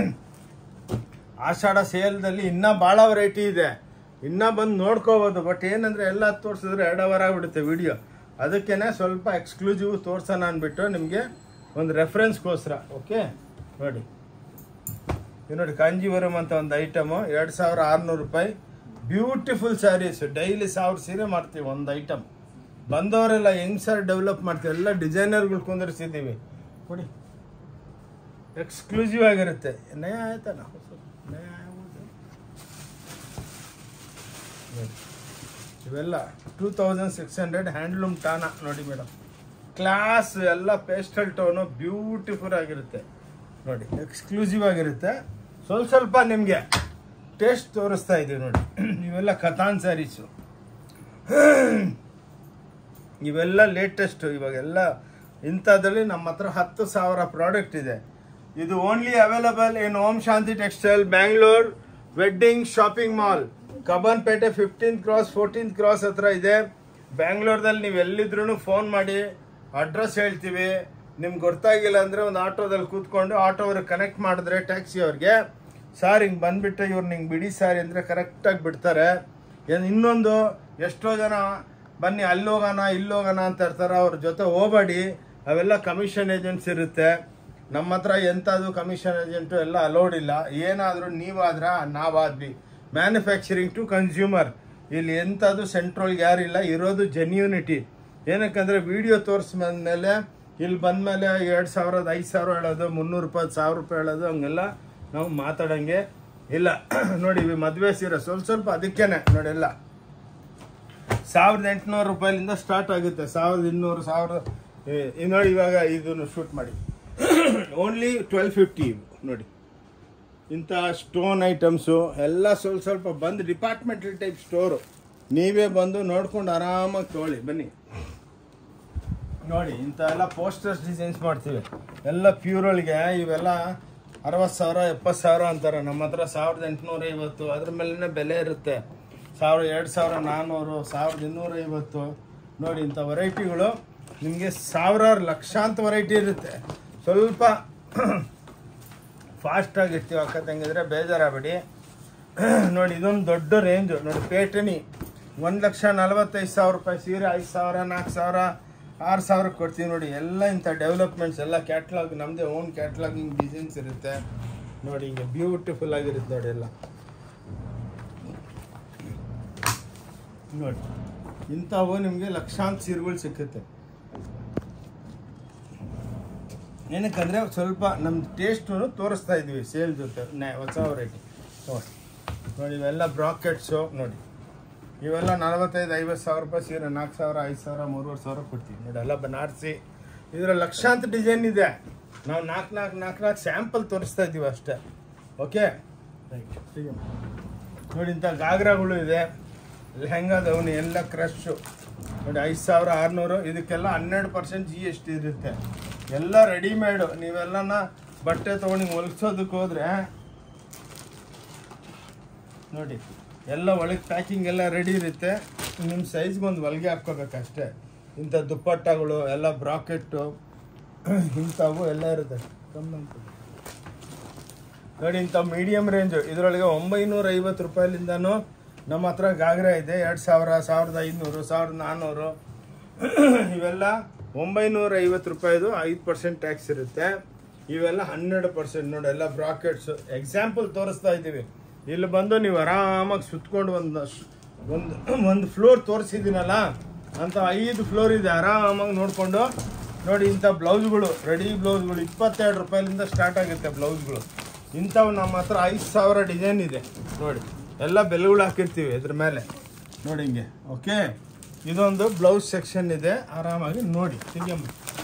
ಆಷಾಢ ಸೇಲ್ದಲ್ಲಿ ಇನ್ನೂ ಭಾಳ ವೆರೈಟಿ ಇದೆ, ಇನ್ನೂ ಬಂದು ನೋಡ್ಕೋಬೋದು. ಬಟ್ ಏನಂದರೆ ಎಲ್ಲ ತೋರಿಸಿದ್ರೆ ಎರಡು ಅವರ್ ಆಗಿಬಿಡುತ್ತೆ ವಿಡಿಯೋ. ಅದಕ್ಕೇ ಸ್ವಲ್ಪ ಎಕ್ಸ್ಕ್ಲೂಸಿವ್ ತೋರ್ಸೋಣ ಅಂದ್ಬಿಟ್ಟು ನಿಮಗೆ ಒಂದು ರೆಫರೆನ್ಸ್ಗೋಸ್ಕರ. ಓಕೆ, ನೋಡಿ ಇದು ನೋಡಿ ಕಾಂಜೀವರಂ ಅಂತ ಒಂದು ಐಟಮು, ಎರಡು ಸಾವಿರ ಆರುನೂರು ರೂಪಾಯಿ. ಬ್ಯೂಟಿಫುಲ್ ಸ್ಯಾರೀಸ್. ಡೈಲಿ ಸಾವಿರ ಸೀರೆ ಮಾಡ್ತೀವಿ ಒಂದು ಐಟಮ್. ಬಂದವರೆಲ್ಲ ಹೆಂಗೆ ಸರ್ ಡೆವಲಪ್ ಮಾಡ್ತೀವಿ, ಎಲ್ಲ ಡಿಸೈನರ್ಗಳು ಕುಂದಿರಿಸಿದ್ದೀವಿ. ನೋಡಿ ಎಕ್ಸ್ಕ್ಲೂಸಿವ್ ಆಗಿರುತ್ತೆ. ನಯ ಆಯ್ತಲ್ಲ ನಯ ಇವೆಲ್ಲ two thousand six hundred handloom ಟಾನಾ. ನೋಡಿ ಮೇಡಮ್, ಕ್ಲಾಸ್ ಎಲ್ಲ ಪೇಸ್ಟಲ್ ಟೋನು ಬ್ಯೂಟಿಫುಲ್ ಆಗಿರುತ್ತೆ. ನೋಡಿ ಎಕ್ಸ್ಕ್ಲೂಸಿವ್ ಆಗಿರುತ್ತೆ. ಸ್ವಲ್ಪ ಸ್ವಲ್ಪ ನಿಮಗೆ ಟೇಸ್ಟ್ ತೋರಿಸ್ತಾ ಇದ್ದೀವಿ. ನೋಡಿ ಇವೆಲ್ಲ ಕತಾನ್ ಸ್ಯಾರೀಸು. ಇವೆಲ್ಲ ಲೇಟೆಸ್ಟು ಇವಾಗೆಲ್ಲ. ಇಂಥದ್ರಲ್ಲಿ ನಮ್ಮ ಹತ್ರ ಹತ್ತು ಸಾವಿರ ಪ್ರಾಡಕ್ಟ್ ಇದೆ. ಇದು only available in Om Shanti textile, Bangalore wedding shopping mall, Cubbonpet fifteenth cross fourteenth cross ಹತ್ರ ಇದೆ. ಬ್ಯಾಂಗ್ಳೂರ್ದಲ್ಲಿ ನೀವು ಎಲ್ಲಿದ್ರೂ ಫೋನ್ ಮಾಡಿ ಅಡ್ರೆಸ್ ಹೇಳ್ತೀವಿ. ನಿಮ್ಗೆ ಗೊತ್ತಾಗಿಲ್ಲ ಅಂದರೆ ಒಂದು ಆಟೋದಲ್ಲಿ ಕೂತ್ಕೊಂಡು ಆಟೋ ಅವ್ರಿಗೆ ಕನೆಕ್ಟ್ ಮಾಡಿದ್ರೆ ಟ್ಯಾಕ್ಸಿ ಅವ್ರಿಗೆ, ಸಾರ್ ಹಿಂಗೆ ಬಂದುಬಿಟ್ಟು ಇವ್ರು ನಿಂಗೆ ಬಿಡಿ ಸಾರಿ ಅಂದರೆ ಕರೆಕ್ಟಾಗಿ ಬಿಡ್ತಾರೆ. ಏನು ಇನ್ನೊಂದು ಎಷ್ಟೋ ಜನ ಬನ್ನಿ ಅಲ್ಲಿ ಹೋಗೋಣ ಇಲ್ಲಿ ಹೋಗೋಣ ಅಂತ ಇರ್ತಾರೆ, ಅವ್ರ ಜೊತೆ ಹೋಗಬೇಡಿ. ಅವೆಲ್ಲ ಕಮಿಷನ್ ಏಜೆಂಟ್ಸ್ ಇರುತ್ತೆ. ನಮ್ಮ ಹತ್ರ ಎಂಥದ್ದು ಕಮಿಷನ್ ಏಜೆಂಟು ಎಲ್ಲ ಅಲೋಡ್ ಇಲ್ಲ. ಏನಾದರೂ ನೀವಾದ್ರೆ ನಾವಾದ್ವಿ. Manufacturing to consumer. ಇಲ್ಲಿ ಎಂಥದ್ದು ಸೆಂಟ್ರಲ್ಗೆ ಯಾರಿಲ್ಲ. ಇರೋದು ಜೆನ್ಯೂನಿಟಿ. ಏನಕ್ಕಂದರೆ ವಿಡಿಯೋ ತೋರಿಸ್ಮೇಲೆ ಇಲ್ಲಿ ಬಂದಮೇಲೆ ಎರಡು ಸಾವಿರದ ಐದು ಸಾವಿರ ಹೇಳೋದು, ಮುನ್ನೂರು ರೂಪಾಯಿ ಸಾವಿರ ರೂಪಾಯಿ ಹೇಳೋದು ಹಂಗೆಲ್ಲ ನಾವು ಮಾತಾಡೋಂಗೆ ಇಲ್ಲ. ನೋಡಿ ಮದುವೆ ಸೀರೆ ಸ್ವಲ್ಪ ಸ್ವಲ್ಪ ಅದಕ್ಕೇನೆ ನೋಡಿ ಎಲ್ಲ ಸಾವಿರದ ಎಂಟುನೂರು ರೂಪಾಯಿಲಿಂದ ಸ್ಟಾರ್ಟ್ ಆಗುತ್ತೆ. ಸಾವಿರದ ಇನ್ನೂರು ಸಾವಿರದ ನೋಡಿ ಇವಾಗ ಇದನ್ನು ಶೂಟ್ ಮಾಡಿ ಓನ್ಲಿ ಟ್ವೆಲ್ ಫಿಫ್ಟಿ. ನೋಡಿ ಇಂಥ ಸ್ಟೋನ್ ಐಟಮ್ಸು ಎಲ್ಲ ಸ್ವಲ್ಪ ಸ್ವಲ್ಪ ಬಂದು ಡಿಪಾರ್ಟ್ಮೆಂಟಲ್ ಟೈಪ್ ಸ್ಟೋರು. ನೀವೇ ಬಂದು ನೋಡ್ಕೊಂಡು ಆರಾಮಾಗಿ ತೊಗೊಳ್ಳಿ ಬನ್ನಿ. ನೋಡಿ ಇಂಥ ಎಲ್ಲ ಪೋಸ್ಟರ್ಸ್ ಡಿಸೈನ್ಸ್ ಮಾಡ್ತೀವಿ ಎಲ್ಲ ಪ್ಯೂರೊಳಗೆ. ಇವೆಲ್ಲ ಅರವತ್ತು ಸಾವಿರ ಎಪ್ಪತ್ತು ಸಾವಿರ ಅಂತಾರೆ. ನಮ್ಮ ಹತ್ರ ಸಾವಿರದ ಎಂಟುನೂರ ಐವತ್ತು ಅದ್ರ ಮೇಲೇ ಬೆಲೆ ಇರುತ್ತೆ. ಸಾವಿರ ಎರಡು ಸಾವಿರ ನಾನ್ನೂರು ಸಾವಿರದ ಇನ್ನೂರೈವತ್ತು. ನೋಡಿ ಇಂಥ ವೆರೈಟಿಗಳು ನಿಮಗೆ ಸಾವಿರಾರು ಲಕ್ಷಾಂತರ ವೆರೈಟಿ ಇರುತ್ತೆ. ಸ್ವಲ್ಪ ಫಾಸ್ಟಾಗಿರ್ತೀವಿ ಅಕ್ಕ ತಂಗಿದ್ರೆ ಬೇಜಾರಾಗಬೇಡಿ. ನೋಡಿ ಇದೊಂದು ದೊಡ್ಡ ರೇಂಜು. ನೋಡಿ ಪೇಟಣಿ ಒಂದು ಲಕ್ಷ ನಲ್ವತ್ತೈದು ಸಾವಿರ ರೂಪಾಯಿ ಸೀರೆ ಐದು ಸಾವಿರ ನಾಲ್ಕು ಸಾವಿರ ಆರು ಸಾವಿರಕ್ಕೆ ಕೊಡ್ತೀವಿ. ನೋಡಿ ಎಲ್ಲ ಇಂಥ ಡೆವಲಪ್ಮೆಂಟ್ಸ್ ಎಲ್ಲ ಕ್ಯಾಟ್ಲಾಗ್ ನಮ್ಮದೇ ಓನ್ ಕ್ಯಾಟ್ಲಾಗಿಂಗ್ ಡಿಸೈನ್ಸ್ ಇರುತ್ತೆ. ನೋಡಿ ಹಿಂಗೆ ಬ್ಯೂಟಿಫುಲ್ ಆಗಿರುತ್ತೆ ನೋಡಿ ಎಲ್ಲ. ನೋಡಿ ಇಂಥವು ನಿಮಗೆ ಲಕ್ಷಾಂತರ ಸೀರೆಗಳು ಸಿಕ್ಕುತ್ತೆ. ಏನಕ್ಕಂದರೆ ಸ್ವಲ್ಪ ನಮ್ಮ ಟೇಸ್ಟು ತೋರಿಸ್ತಾ ಇದ್ವಿ ಸೇಲ್ ಜೊತೆ ಹೊಸ ವೆರೈಟಿ. ನೋಡಿ ನೋಡಿ ಇವೆಲ್ಲ ಬ್ರಾಕೆಟ್ಸು. ನೋಡಿ ಇವೆಲ್ಲ ನಲವತ್ತೈದು ಐವತ್ತು ಸಾವಿರ ರೂಪಾಯಿ ಸೀರೆ ನಾಲ್ಕು ಸಾವಿರ ಐದು ಸಾವಿರ ಮೂರುವರೆ ಸಾವಿರ ಕೊಡ್ತೀವಿ. ನೋಡಿ ಎಲ್ಲ ಬನಾರಸಿ ಇದರ ಲಕ್ಷಾಂತರ ಡಿಸೈನ್ ಇದೆ. ನಾವು ನಾಲ್ಕು ನಾಲ್ಕು ನಾಲ್ಕು ನಾಲ್ಕು ಸ್ಯಾಂಪಲ್ ತೋರಿಸ್ತಾ ಇದ್ದೀವಿ ಅಷ್ಟೇ. Okay right. ನೋಡಿ ಇಂಥ ಗಾಗ್ರಾಗಳು ಇದೆ, ಲೆಹಂಗಾ ದವನಿ ಎಲ್ಲ ಕ್ರಶ್ಶು. ನೋಡಿ ಐದು ಸಾವಿರ ಆರುನೂರು. ಇದಕ್ಕೆಲ್ಲ ಹನ್ನೆರಡು ಪರ್ಸೆಂಟ್ ಜಿ ಎಸ್ ಟಿ ಇರುತ್ತೆ. ಎಲ್ಲ ರೆಡಿಮೇಡು. ನೀವೆಲ್ಲನ ಬಟ್ಟೆ ತೊಗೊಂಡು ಹೊಲಿಸೋದಕ್ಕೆ ಹೋದರೆ ನೋಡಿ ಎಲ್ಲ ಒಳಗೆ ಪ್ಯಾಕಿಂಗ್ ಎಲ್ಲ ರೆಡಿ ಇರುತ್ತೆ. ನಿಮ್ಮ ಸೈಜ್ಗೊಂದು ಹೊಲಿಗೆ ಹಾಕ್ಕೋಬೇಕಷ್ಟೇ. ಇಂಥ ದುಪ್ಪಟ್ಟಗಳು ಎಲ್ಲ ಬ್ರಾಕೆಟ್ಟು ಇಂಥವು ಎಲ್ಲ ಇರುತ್ತೆ. ನೋಡಿ ಇಂಥ ಮೀಡಿಯಮ್ ರೇಂಜು ಇದರೊಳಗೆ ಒಂಬೈನೂರ ಐವತ್ತು ರೂಪಾಯಿಲಿಂದನೂ ನಮ್ಮ ಹತ್ರ ಗಾಗ್ರಾ ಇದೆ. ಎರಡು ಸಾವಿರ ಸಾವಿರದ ಐದುನೂರು ಸಾವಿರದ ನಾನ್ನೂರು ಇವೆಲ್ಲ ಒಂಬೈನೂರ ಐವತ್ತು ರೂಪಾಯಿದು ಐದು ಪರ್ಸೆಂಟ್ ಟ್ಯಾಕ್ಸ್ ಇರುತ್ತೆ. ಇವೆಲ್ಲ ಹನ್ನೆರಡು ಪರ್ಸೆಂಟ್. ನೋಡಿ ಎಲ್ಲ ಬ್ರಾಕೆಟ್ಸು ಎಕ್ಸಾಂಪಲ್ ತೋರಿಸ್ತಾ ಇದ್ದೀವಿ. ಇಲ್ಲಿ ಬಂದು ನೀವು ಆರಾಮಾಗಿ ಸುತ್ಕೊಂಡು ಒಂದು ಒಂದು ಒಂದು ಫ್ಲೋರ್ ತೋರಿಸಿದ್ದೀನಲ್ಲ ಅಂತ ಐದು ಫ್ಲೋರ್ ಇದೆ. ಆರಾಮಾಗಿ ನೋಡಿಕೊಂಡು ನೋಡಿ ಇಂಥ ಬ್ಲೌಸ್ಗಳು ರೆಡಿ ಬ್ಲೌಸ್ಗಳು ಇಪ್ಪತ್ತೆರಡು ರೂಪಾಯಿಲಿಂದ ಸ್ಟಾರ್ಟ್ ಆಗುತ್ತೆ ಬ್ಲೌಸ್ಗಳು. ಇಂಥವು ನಮ್ಮ ಹತ್ರ ಐದು ಸಾವಿರ ಡಿಸೈನ್ ಇದೆ. ನೋಡಿ ಎಲ್ಲ ಬೆಲೆಗಳು ಹಾಕಿರ್ತೀವಿ ಇದ್ರ ಮೇಲೆ. ನೋಡಿ ಹಿಂಗೆ. ಓಕೆ ಇದೊಂದು ಬ್ಲೌಸ್ ಸೆಕ್ಷನ್ ಇದೆ. ಆರಾಮಾಗಿ ನೋಡಿ ಸಿಂಗಮ್ಮ.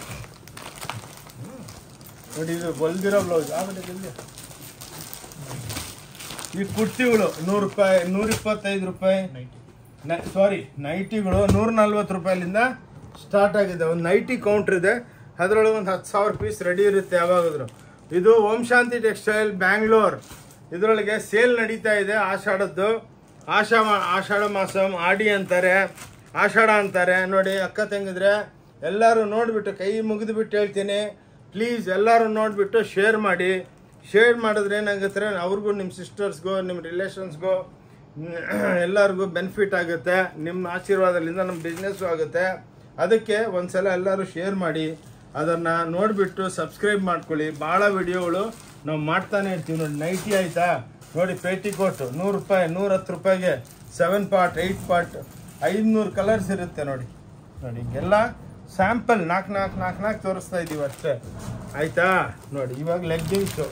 ನೋಡಿ ಇದು ಹೊಲ್ದಿರೋ ಬ್ಲೌಸ್ ಆಗ್ಬಿಟ್ಟಿದೆ. ಈ ಕುರ್ತಿಗಳು ನೂರು ರೂಪಾಯಿ ನೂರ ಇಪ್ಪತ್ತೈದು ರೂಪಾಯಿ ಸಾರಿ ನೈಟಿಗಳು ನೂರ ನಲ್ವತ್ತು ರೂಪಾಯಿಲಿಂದ ಸ್ಟಾರ್ಟ್ ಆಗಿದೆ. ಒಂದು ನೈಟಿ ಕೌಂಟ್ರ್ ಇದೆ, ಅದರೊಳಗೆ ಒಂದು ಹತ್ತು ಸಾವಿರ ಪೀಸ್ ರೆಡಿ ಇರುತ್ತೆ ಯಾವಾಗಾದ್ರು. ಇದು ಓಂ ಶಾಂತಿ ಟೆಕ್ಸ್ಟೈಲ್ ಬ್ಯಾಂಗ್ಳೂರ್. ಇದರೊಳಗೆ ಸೇಲ್ ನಡೀತಾ ಇದೆ ಆಷಾಢದ್ದು. ಆಷಾ ಆಷಾಢ ಮಾಸಂ ಆಡಿ ಅಂತಾರೆ, ಆಷಾಢ ಅಂತಾರೆ. ನೋಡಿ ಅಕ್ಕ ತಂಗಿದ್ರೆ ಎಲ್ಲರೂ ನೋಡಿಬಿಟ್ಟು ಕೈ ಮುಗಿದು ಬಿಟ್ಟು ಹೇಳ್ತೀನಿ, ಪ್ಲೀಸ್ ಎಲ್ಲರೂ ನೋಡಿಬಿಟ್ಟು ಶೇರ್ ಮಾಡಿ. ಶೇರ್ ಮಾಡಿದ್ರೆ ಏನಾಗುತ್ತೆ ಅವ್ರಿಗೂ ನಿಮ್ಮ ಸಿಸ್ಟರ್ಸ್ಗೂ ನಿಮ್ಮ ರಿಲೇಷನ್ಸ್ಗೂ ಎಲ್ಲರಿಗೂ ಬೆನಿಫಿಟ್ ಆಗುತ್ತೆ. ನಿಮ್ಮ ಆಶೀರ್ವಾದದಿಂದ ನಮ್ಮ ಬಿಸ್ನೆಸ್ಸು ಆಗುತ್ತೆ. ಅದಕ್ಕೆ ಒಂದ್ಸಲ ಎಲ್ಲರೂ ಶೇರ್ ಮಾಡಿ, ಅದನ್ನು ನೋಡಿಬಿಟ್ಟು ಸಬ್ಸ್ಕ್ರೈಬ್ ಮಾಡ್ಕೊಳ್ಳಿ. ಭಾಳ ವಿಡಿಯೋಗಳು ನಾವು ಮಾಡ್ತಾನೆ ಇರ್ತೀವಿ. ನೋಡಿ ನೈಟಿ ಆಯಿತಾ, ನೋಡಿ ಪೇಟಿಕೋಟು ನೂರು ರೂಪಾಯಿ ನೂರ ಹತ್ತು ರೂಪಾಯಿಗೆ ಸೆವೆನ್ ಪಾರ್ಟ್ ಏಯ್ಟ್ ಪಾರ್ಟ್ ಐದುನೂರು ಕಲರ್ಸ್ ಇರುತ್ತೆ. ನೋಡಿ ನೋಡಿ ಹಿಂಗೆಲ್ಲ ಸ್ಯಾಂಪಲ್ ನಾಲ್ಕು ನಾಲ್ಕು ನಾಲ್ಕು ನಾಲ್ಕು ತೋರಿಸ್ತಾ ಇದ್ದೀವಿ ಅಷ್ಟೇ ಆಯಿತಾ. ನೋಡಿ ಇವಾಗ ಲೆಗ್ಗಿಂಗ್ಸು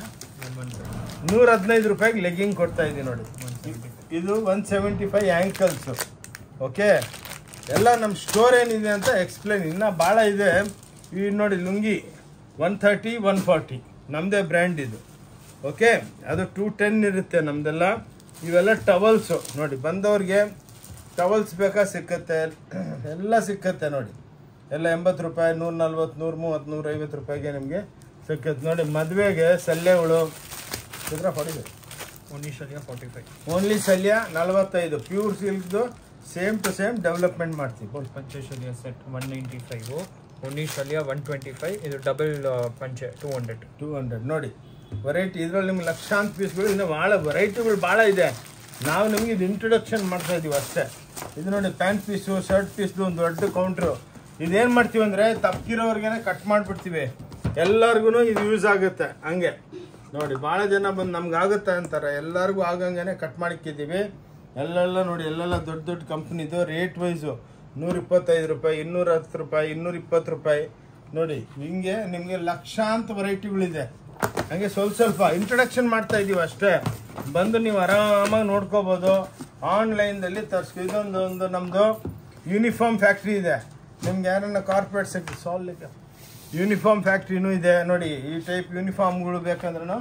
ನೂರ ಹದಿನೈದು ರೂಪಾಯಿಗೆ ಲೆಗ್ಗಿಂಗ್ ಕೊಡ್ತಾ ಇದ್ದೀವಿ. ನೋಡಿ ಇದು one seventy five ankles. Okay ಎಲ್ಲ ನಮ್ಮ ಸ್ಟೋರ್ ಏನಿದೆ ಅಂತ ಎಕ್ಸ್ಪ್ಲೇನ್ ಇನ್ನೂ ಭಾಳ ಇದೆ. ಈ ನೋಡಿ lungi one thirty one forty ನಮ್ಮದೇ ಬ್ರ್ಯಾಂಡ್ ಇದು. ಓಕೆ ಅದು ಟೂ ಟೆನ್ ಇರುತ್ತೆ ನಮ್ಮದೆಲ್ಲ. ಇವೆಲ್ಲ ಟವಲ್ಸು ನೋಡಿ ಬಂದವ್ರಿಗೆ ಟವಲ್ಸ್ ಬೇಕಾ ಸಿಕ್ಕತ್ತೆ, ಎಲ್ಲ ಸಿಕ್ಕತ್ತೆ. ನೋಡಿ ಎಲ್ಲ ಎಂಬತ್ತು ರೂಪಾಯಿ ನೂರ ನಲ್ವತ್ತು ನೂರ ಮೂವತ್ತು ನೂರ ಐವತ್ತು ರೂಪಾಯಿಗೆ ನಿಮಗೆ ಸಿಕ್ಕತ್ತೆ. ನೋಡಿ ಮದುವೆಗೆ ಸಲ್ಯಗಳು ಇದ್ರ ಫಾರ್ಟಿ ಓನ್ಲಿ ಶಲ್ಯ ಫಾರ್ಟಿ ಫೈವ್ ಓನ್ಲಿ ಶಲ್ಯ ನಲ್ವತ್ತೈದು ಪ್ಯೂರ್ ಸಿಲ್ಕ್ದು ಸೇಮ್ ಟು ಸೇಮ್ ಡೆವಲಪ್ಮೆಂಟ್ ಮಾಡ್ತೀವಿ. ಪಂಚಶಲ್ಯ set one ninety five only ಶಲ್ಯ ಒನ್ ಟ್ವೆಂಟಿ ಫೈವ್ ಇದು ಡಬಲ್ ಪಂಚೆ ಟೂ ಹಂಡ್ರೆಡ್ ಟೂ ಹಂಡ್ರೆಡ್ ನೋಡಿ ವೆರೈಟಿ. ಇದರಲ್ಲಿ ನಿಮ್ಗೆ ಲಕ್ಷಾಂತರ ಪೀಸ್ಗಳು ಇನ್ನು ಭಾಳ ವೆರೈಟಿಗಳು ಭಾಳ ಇದೆ. ನಾವು ನಿಮಗೆ ಇದು ಇಂಟ್ರೊಡಕ್ಷನ್ ಮಾಡ್ತಾ ಇದ್ದೀವಿ ಅಷ್ಟೇ. ಇದು ನೋಡಿ ಪ್ಯಾಂಟ್ ಪೀಸು ಶರ್ಟ್ ಪೀಸ್ದು ಒಂದು ದೊಡ್ಡ ಕೌಂಟ್ರು. ಇದೇನು ಮಾಡ್ತೀವಿ ಅಂದರೆ ತಪ್ಪಿರೋರ್ಗೆ ಕಟ್ ಮಾಡಿಬಿಡ್ತೀವಿ, ಎಲ್ಲರಿಗೂ ಇದು ಯೂಸ್ ಆಗುತ್ತೆ. ಹಂಗೆ ನೋಡಿ ಭಾಳ ಜನ ಬಂದು ನಮ್ಗೆ ಆಗುತ್ತೆ ಅಂತಾರೆ, ಎಲ್ಲರಿಗೂ ಆಗಂಗೆ ಕಟ್ ಮಾಡಿಕ್ಕಿದ್ದೀವಿ. ಎಲ್ಲೆಲ್ಲ ನೋಡಿ ಎಲ್ಲೆಲ್ಲ ದೊಡ್ಡ ದೊಡ್ಡ ಕಂಪ್ನಿದು ರೇಟ್ ವೈಸು ನೂರ ಇಪ್ಪತ್ತೈದು ರೂಪಾಯಿ ಇನ್ನೂರ ಹತ್ತು ರೂಪಾಯಿ ಇನ್ನೂರ ಇಪ್ಪತ್ತು ರೂಪಾಯಿ ನೋಡಿ ಹಿಂಗೆ ನಿಮಗೆ ಲಕ್ಷಾಂತರ ವೆರೈಟಿಗಳಿದೆ. ಹಂಗೆ ಸ್ವಲ್ಪ ಸ್ವಲ್ಪ ಇಂಟ್ರೊಡಕ್ಷನ್ ಮಾಡ್ತಾ ಇದ್ದೀವಿ ಅಷ್ಟೇ. ಬಂದು ನೀವು ಆರಾಮಾಗಿ ನೋಡ್ಕೋಬೋದು. ಆನ್ಲೈನ್ದಲ್ಲಿ ತರಿಸ್ಕೊ. ಇದೊಂದು ಒಂದು ನಮ್ಮದು ಯೂನಿಫಾರ್ಮ್ ಫ್ಯಾಕ್ಟ್ರಿ ಇದೆ. ನಿಮ್ಗೆ ಯಾರನ್ನ ಕಾರ್ಪೊರೇಟ್ ಸೆಕ್ಟರ್ ಸಾಲಿಗೆ ಯೂನಿಫಾರ್ಮ್ ಫ್ಯಾಕ್ಟ್ರಿನೂ ಇದೆ. ನೋಡಿ ಈ ಟೈಪ್ ಯೂನಿಫಾರ್ಮ್ಗಳು ಬೇಕಂದ್ರೂ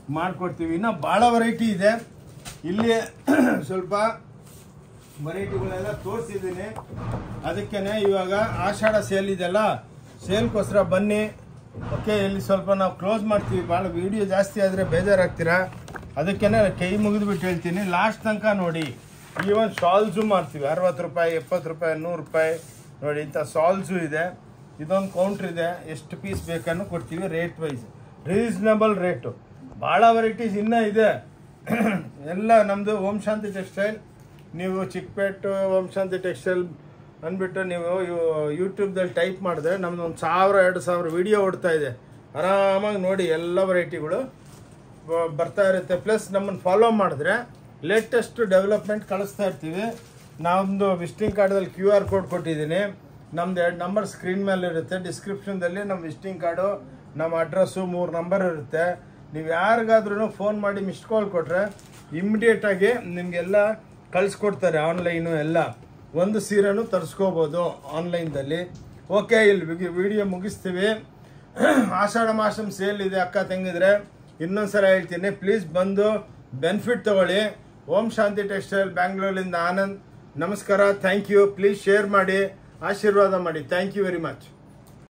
ಮಾಡಿಕೊಡ್ತೀವಿ. ಇನ್ನು ಭಾಳ ವೆರೈಟಿ ಇದೆ ಇಲ್ಲಿ. ಸ್ವಲ್ಪ ವೆರೈಟಿಗಳೆಲ್ಲ ತೋರಿಸಿದ್ದೀನಿ. ಅದಕ್ಕೇ ಇವಾಗ ಆಷಾಢ ಸೇಲ್ ಇದೆಲ್ಲ, ಸೇಲ್ಗೋಸ್ಕರ ಬನ್ನಿ. ಓಕೆ, ಇಲ್ಲಿ ಸ್ವಲ್ಪ ನಾವು ಕ್ಲೋಸ್ ಮಾಡ್ತೀವಿ. ಭಾಳ ವಿಡಿಯೋ ಜಾಸ್ತಿ ಆದರೆ ಬೇಜಾರಾಗ್ತೀರಾ, ಅದಕ್ಕೇ ಕೈ ಮುಗಿದ್ಬಿಟ್ಟು ಹೇಳ್ತೀನಿ. ಲಾಸ್ಟ್ ತನಕ ನೋಡಿ. ಈವನ್ ಶಾಲ್ಸು ಮಾಡ್ತೀವಿ, ಅರವತ್ತು ರೂಪಾಯಿ, ಎಪ್ಪತ್ತು ರೂಪಾಯಿ, ನೂರು ರೂಪಾಯಿ ನೋಡಿ. ಇಂಥ ಶಾಲ್ಸು ಇದೆ. ಇದೊಂದು ಕೌಂಟ್ರ್ ಇದೆ, ಎಷ್ಟು ಪೀಸ್ ಬೇಕನ್ನು ಕೊಡ್ತೀವಿ. Rate wise reasonable rate. ಭಾಳ ವೆರೈಟೀಸ್ ಇನ್ನೂ ಇದೆ. ಎಲ್ಲ ನಮ್ಮದು ಓಂ ಶಾಂತಿ ಟೆಕ್ಸ್ಟೈಲ್. ನೀವು ಚಿಕ್ಕಪೇಟು ಓಂ ಶಾಂತಿ ಟೆಕ್ಸ್ಟೈಲ್ ಅಂದ್ಬಿಟ್ಟು ನೀವು ಯೂಟ್ಯೂಬ್ದಲ್ಲಿ ಟೈಪ್ ಮಾಡಿದ್ರೆ ನಮ್ದು ಒಂದು ಸಾವಿರ ಎರಡು ಸಾವಿರ ವೀಡಿಯೋ ಓಡ್ತಾ ಇದೆ. ಆರಾಮಾಗಿ ನೋಡಿ, ಎಲ್ಲ ವೆರೈಟಿಗಳು ಬರ್ತಾ ಇರುತ್ತೆ. ಪ್ಲಸ್ ನಮ್ಮನ್ನು ಫಾಲೋ ಮಾಡಿದ್ರೆ ಲೇಟೆಸ್ಟ್ ಡೆವಲಪ್ಮೆಂಟ್ ಕಳಿಸ್ತಾ ಇರ್ತೀವಿ. ನಮ್ಮದು ವಿಸಿಟಿಂಗ್ ಕಾರ್ಡಲ್ಲಿ ಕ್ಯೂ ಆರ್ ಕೋಡ್ ಕೊಟ್ಟಿದ್ದೀನಿ. ನಮ್ದು ಎರಡು ನಂಬರ್ ಸ್ಕ್ರೀನ್ ಮೇಲೆ ಇರುತ್ತೆ. ಡಿಸ್ಕ್ರಿಪ್ಷನ್ದಲ್ಲಿ ನಮ್ಮ ವಿಸಿಟಿಂಗ್ ಕಾರ್ಡು, ನಮ್ಮ ಅಡ್ರೆಸ್ಸು, ಮೂರು ನಂಬರ್ ಇರುತ್ತೆ. ನೀವು ಯಾರಿಗಾದ್ರೂ ಫೋನ್ ಮಾಡಿ ಮಿಸ್ಡ್ ಕಾಲ್ ಕೊಟ್ಟರೆ ಇಮ್ಮಿಡಿಯೇಟಾಗಿ ನಿಮಗೆಲ್ಲ ಕಳಿಸ್ಕೊಡ್ತಾರೆ. ಆನ್ಲೈನು ಎಲ್ಲ ಒಂದು ಸೀರೆನೂ ತರಿಸ್ಕೋಬೋದು ಆನ್ಲೈನ್ದಲ್ಲಿ. ಓಕೆ, ಇಲ್ಲಿ ವಿಡಿಯೋ ಮುಗಿಸ್ತೀವಿ. ಆಷಾಢ ಮಾಸಂ ಸೇಲ್ ಇದೆ ಅಕ್ಕ ತಂಗಿದ್ರೆ. ಇನ್ನೊಂದು ಸಲ ಹೇಳ್ತೀನಿ, ಪ್ಲೀಸ್ ಬಂದು ಬೆನಿಫಿಟ್ ತಗೊಳ್ಳಿ. ಓಂ ಶಾಂತಿ ಟೆಕ್ಸ್ಟೈಲ್ ಬ್ಯಾಂಗ್ಳೂರಿಂದ ಆನಂದ್. ನಮಸ್ಕಾರ, ಥ್ಯಾಂಕ್ ಯು. ಪ್ಲೀಸ್ ಶೇರ್ ಮಾಡಿ, ಆಶೀರ್ವಾದ ಮಾಡಿ. Thank you very much.